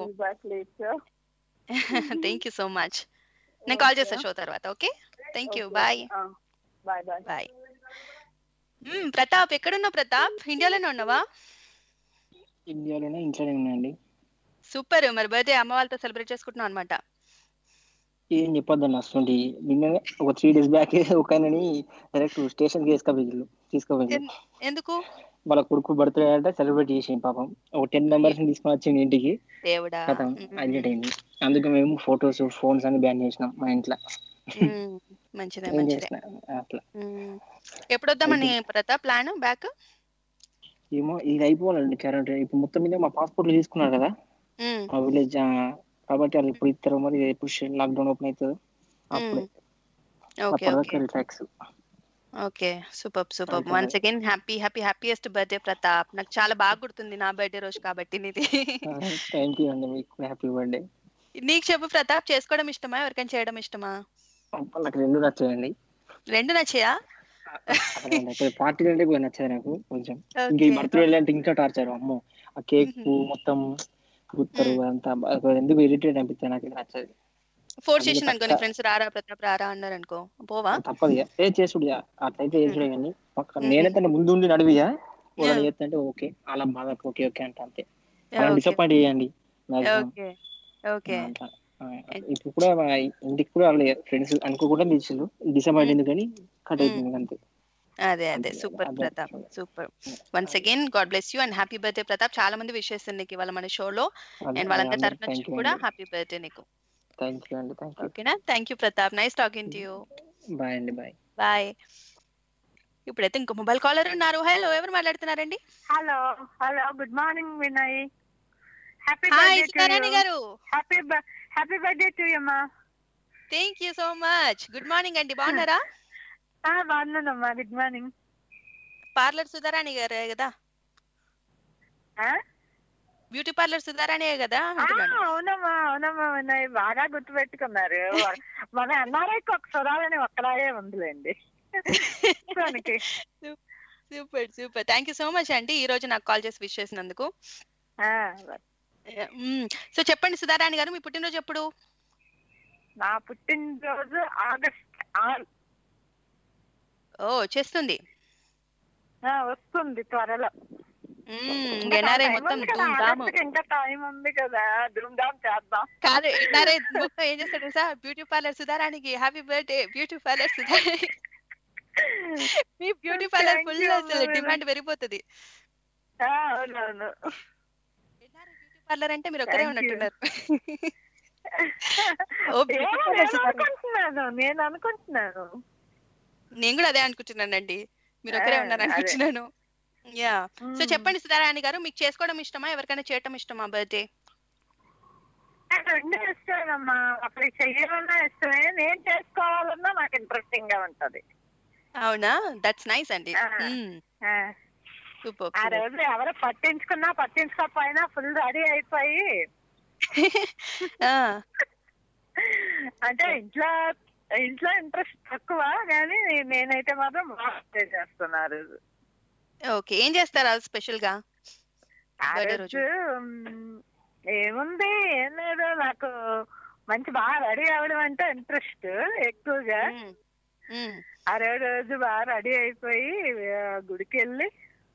Thank you so much. నేను కాల్ చేస్తా షో తర్వాత. Okay thank you, bye bye bye bye. Pratap ఎక్కడున్నావు? ప్రతాప్ ఇండియాలోనే ఉన్నావా? ఇండియాలోనే, ఇంట్లోనే ఉన్నాయండి. సూపర్. మరి బర్త్డే అమ్మ వాళ్ళతో సెలబ్రేట్ చేసుకుంటున్నావు అనమాట. ఏం చెప్పొద్దండి, అసలు నిన్ననే ఒక త్రీ డేస్ బ్యాక్ ఒక ఆయనని డైరెక్ట్ స్టేషన్ కి తీసుకుపోయి తీసుకోపోయింది. ఎందుకు? వాళ్ళ కొడుకు బర్త్డే అంటే సెలబ్రేట్ చేసి పాపం ఒక టెన్ మెంబర్స్ తీసుకొని వచ్చింది ఇంటికి. దేవుడా, హైలైట్ అయింది. అందుకే మేము ఫొటోస్ ఫోన్స్ అన్ని బ్యాన్ చేసినాం మా ఇంట్లో. మంచిదే మంచిదే. అట్లా ఎప్పుడు వద్దామని ప్రతాప్ ప్లాన్ బ్యాక్? ఏమో ఇది అయిపోవాలండి కరెంట్. ఇప్పుడు మొత్తం మీద మా పాస్పోర్ట్లు తీసుకున్నారు కదా మా విలేజ్, కాబట్టి వాళ్ళు ఇప్పుడు ఇస్తారు. మరి ఎప్పుడు లాక్డౌన్ ఓపెన్ అవుతుందో అప్పుడు. Okay super super. Once again happy happy happiest birthday Pratap. నాకు చాలా బాగా గుర్తుంది నా బర్త్డే రోజు కాబట్టి నీది. థ్యాంక్ యూ అండి, మీకు హ్యాపీ బర్త్డే. నీకు చెప్పు ప్రతాప్, చేసుకోవడం ఇష్టమా, ఎవరికైనా చేయడం ఇష్టమా? నాకు రెండు నచ్చాయండి. రెండు నచ్చాయా? పార్టీ అంటే నచ్చదు నాకు కొంచెం. ఇంకా ఈ బర్త్డే అంటే ఇంకా టార్చర్. అమ్మో, ఆ కేక్ మొత్తం గుర్తారు అంతా ఎందుకు ఇరిటేట్ అనిపిస్తుంది నాకు. ఇది నచ్చదు. ఫోర్స్ చేసిన అనుకో, ఫ్రెండ్స్ రారా ప్రతాప్ రారా అన్నారు అనుకో, పోవా? తప్పదు, ఏ చేసుడు అట్లయితే చేసుడే. కానీ నేనైతే ముందు ఉండి నడివియా వాళ్ళని చేస్తుంటే ఓకే, అలా బాగా ఓకే ఓకే అంటే అంతే. డిసప్పాయింట్ చేయండి. ఇప్పుడు కూడా ఇంటికి కూడా వాళ్ళ ఫ్రెండ్స్ అనుకోకుండా తీసిళ్ళు, డిసప్పాయింట్ అయింది కానీ కట్ అయిపోయింది అంతే. అదే అదే super Pratap, super. Once again god bless you and happy birthday Pratap. చాలా మంది విషెస్ నీకు ఇవాళ మన షోలో, అండ్ వాళ్ళందరి తరఫు నుంచి కూడా హ్యాపీ బర్త్డే నీకు. థ్యాంక్ యూ అండి. Thank you. ఓకేనా? Thank you Pratap, nice talking to you. Bye అండి. Bye bye. ఇప్పుడైతే ఇంకో మొబైల్ కాలర్ ఉన్నారు. హలో, ఎవరు మాట్లాడుతున్నారండి? Hello hello good morning Vinay. Happy hi birthday to Sudharani you. గారు. Happy happy birthday to you అమ్మా. Thank you so much. Good morning అండి, బాగున్నారా? ఆ బాగున్నానమ్మా. Good morning. పార్లర్ సుధారాణి గారే కదా? బ్యూటీ పార్లర్ సుధారాణి కదా అంటున్నాను. అవునమ్మా అవునమ్మా వినయ్, బాగా గుర్తుపెట్టుకున్నారు. మన ఎన్ఆర్ఐకి ఒక సుధారాణి ఒక్కలాగే ఉందిలేండి. Super super. Thank you so much అండి ఈ రోజు నాకు కాల్ చేసి విష్ చేసినందుకు. సో చెప్పండి సుధారాణి గారు, మీ పుట్టినరోజు ఎప్పుడు? నా పుట్టినరోజు ఆగస్ట్ ఆరు. ఓ చేస్తుంది, వస్తుంది త్వరలో. మొత్తం ఇంకా టైం ఉంది కదా, ధూమ్ధామ్ చేద్దాం. కాదు ఎన్ఆర్ఐ మొత్తం ఏం చేస్తాడు సార్, బ్యూటీ పార్లర్ సుధారానికి happy birthday, beauty parlour Sudharani. మీ బ్యూటీ పార్లర్ ఫుల్ అసలు డిమాండ్ పెరిగిపోతుంది. అవునవును, బ్యూటీ పార్లర్ అంటే మీరు ఒక్కరే ఉన్నట్టున్నారు. అనుకుంటున్నాను నేను అనుకుంటున్నాను నేను కూడా అదే అనుకుంటున్నానండి, మీరు ఒకరే ఉన్నారు అనుకుంటున్నాను. యా. సో చెప్పండి సుధారాణి గారు, మీకు చేసుకోవడం ఇష్టమా, ఎవరికైనా చేయటం ఇష్టమా బర్త్డే? రెండు ఇష్టమేనమ్మా, అప్పుడు చెయ్యాలన్నా ఇష్టమే, నేను చేసుకోవాలన్నా నాకు ఇంట్రెస్టింగ్ గా ఉంటది. అవునా? దట్స్ నైస్ అండి. ఆ రోజు ఎవరు పట్టించుకున్నా పట్టించుకోకపోయినా ఫుల్ రెడీ అయిపోయి, అంటే ఇంట్లో ఇంట్లో ఇంట్రెస్ట్ తక్కువ కానీ నేనైతే మాత్రం బాగా చేస్తున్నారు. ఓకే, ఏం చేస్తారా స్పెషల్ గా? ఏముంది ఏం లేదు, నాకు మంచి బాగా రెడీ అవ్వడం అంటే ఇంట్రెస్ట్ ఎక్కువగా. ఆ రోజు బాగా రెడీ అయిపోయి గుడికి వెళ్ళి,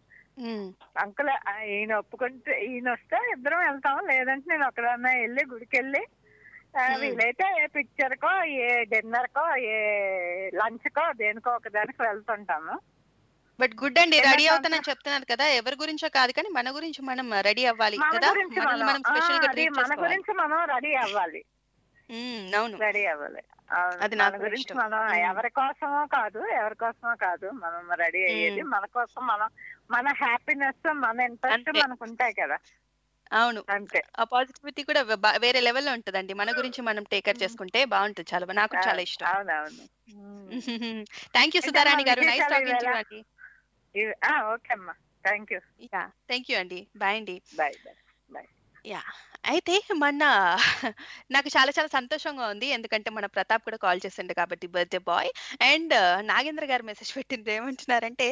అంకుల్ ఈయన ఒప్పుకుంటే ఈయన వస్తే ఇద్దరం వెళ్తాం, లేదంటే నేను ఒకదాన్నా వెళ్ళి గుడికి వెళ్ళి వీలైతే ఏ పిక్చర్ కో ఏ డిన్నర్ కో ఏ లంచ్ కో దేనికో ఒకదానికి వెళ్తుంటాము. బట్ గుడ్ అండి, రెడీ అవుతానని చెప్తున్నారు కదా, ఎవరి గురించో కాదు కానీ మన గురించి మనం రెడీ అవ్వాలి కదా, మనం స్పెషల్ గా ట్రీట్ మన గురించి మనం రెడీ అవ్వాలి. అవును, రెడీ అవ్వాలి. అది మన గురించి మనం ఎవరి కోసమో కాదు ఎవరి కోసమో కాదు మనం రెడీ అయ్యేది మన కోసం, మనం మన హ్యాపీనెస్ మన ఇంట్రెస్ట్ మనకు ఉంటాయి కదా. అవును, అంతే. ఆ పాజిటివిటీ కూడా వేరే లెవెల్లో ఉంటదండి, మన గురించి మనం టేక్ కేర్ చేసుకుంటే బాగుంటుంది. చాలా నాకు చాలా ఇష్టం. అవునవును. థ్యాంక్ యూ సుధారాణి గారు, నైస్ టాకింగ్ టు యు అండి. ఓకే అమ్మా, thank you. Yeah, thank you అండి, బాయ్ అండి. Bye bye bye. యా, అయితే మొన్న నాకు చాలా చాలా సంతోషంగా ఉంది, ఎందుకంటే మన ప్రతాప్ కూడా కాల్ చేసిండు కాబట్టి బర్త్డే బాయ్. అండ్ నాగేంద్ర గారు మెసేజ్ పెట్టింది ఏమంటున్నారంటే,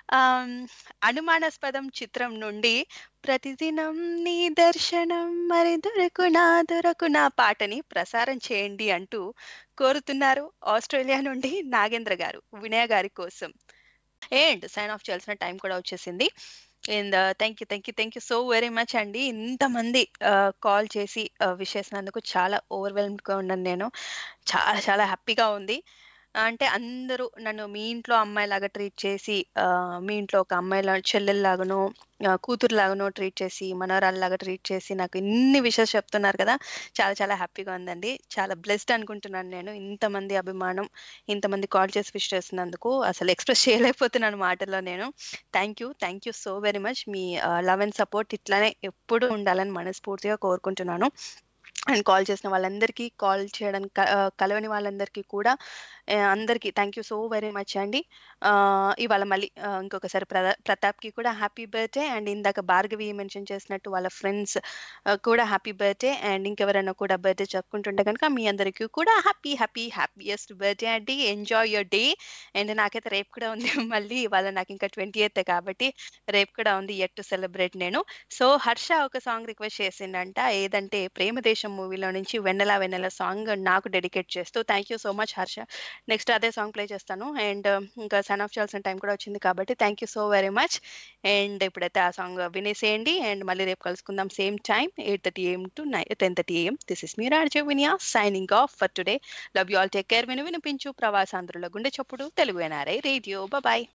అనుమానాస్పదం చిత్రం నుండి ప్రతిదినం నీ దర్శనం మరి దొరకునా దొరకునా పాటని ప్రసారం చేయండి అంటూ కోరుతున్నారు ఆస్ట్రేలియా నుండి నాగేంద్ర గారు, వినయ గారి కోసం. అండ్ సైన్ ఆఫ్ చేయాల్సిన టైం కూడా వచ్చేసింది. And thank you thank you thank you so very much అండి. ఇంతమంది కాల్ చేసి విష్ చేసినందుకు చాలా ఓవర్వెల్మ్డ్గా ఉన్నాను నేను, చాలా చాలా హ్యాపీగా ఉంది. అంటే అందరూ నన్ను మీ ఇంట్లో అమ్మాయిలాగా ట్రీట్ చేసి, మీ ఇంట్లో ఒక అమ్మాయిలా చెల్లెల్లాగానో కూతురులాగానో ట్రీట్ చేసి, మనవరాల్లాగా ట్రీట్ చేసి నాకు ఇన్ని విషయాలు చెప్తున్నారు కదా, చాలా చాలా హ్యాపీగా ఉందండి. చాలా బ్లెస్డ్ అనుకుంటున్నాను నేను, ఇంతమంది అభిమానం ఇంతమంది కాల్ చేసి విష్ చేస్తున్నందుకు అసలు ఎక్స్ప్రెస్ చేయలేకపోతున్నాను మాటల్లో నేను. Thank you thank you so very much. మీ లవ్ అండ్ సపోర్ట్ ఇట్లానే ఎప్పుడు ఉండాలని మనస్ఫూర్తిగా కోరుకుంటున్నాను. అండ్ కాల్ చేసిన వాళ్ళందరికీ, కాల్ చేయడానికి కలవని వాళ్ళందరికీ కూడా అందరికీ thank you so very much అండి. ఇవాళ మళ్ళీ ఇంకొకసారి ప్రతా ప్రతాప్కి కూడా హ్యాపీ బర్త్డే. అండ్ ఇందాక భార్గవి మెన్షన్ చేసినట్టు వాళ్ళ ఫ్రెండ్స్ కూడా హ్యాపీ బర్త్డే. అండ్ ఇంకెవరైనా కూడా బర్త్డే చెప్పుకుంటుంటే కనుక మీ అందరికీ కూడా హ్యాపీ హ్యాపీ హ్యాపీయెస్ట్ బర్త్డే అండి. Enjoy your day. అండ్ నాకైతే రేపు కూడా ఉంది మళ్ళీ, ఇవాళ నాకు ఇంకా ట్వంటీ ఎయిత్ కాబట్టి రేపు కూడా ఉంది యెట్ టు సెలబ్రేట్ నేను. సో హర్ష ఒక సాంగ్ రిక్వెస్ట్ చేసిండంట, ఏదంటే ప్రేమదేశం మూవీలో నుంచి వెన్నెల వెన్నెల సాంగ్ నాకు డెడికేట్ చేస్తూ. Thank you so much Harsha, next అదే సాంగ్ ప్లే చేస్తాను. అండ్ ఇంకా సైన్ ఆఫ్ చేయాల్సిన టైం కూడా వచ్చింది కాబట్టి thank you so very much. And ఇప్పుడైతే ఆ సాంగ్ వినేసేయండి. అండ్ మళ్ళీ రేపు కలుసుకుందాం same time eight thirty AM to nine ten thirty AM. This is me Raja Viniya signing off for today. Love you all, take care. విను వినిపించు ప్రవాసాంధ్రుల గుండె చప్పుడు తెలుగు ఎన్ఆర్ఐ రేడియో. బాయ్.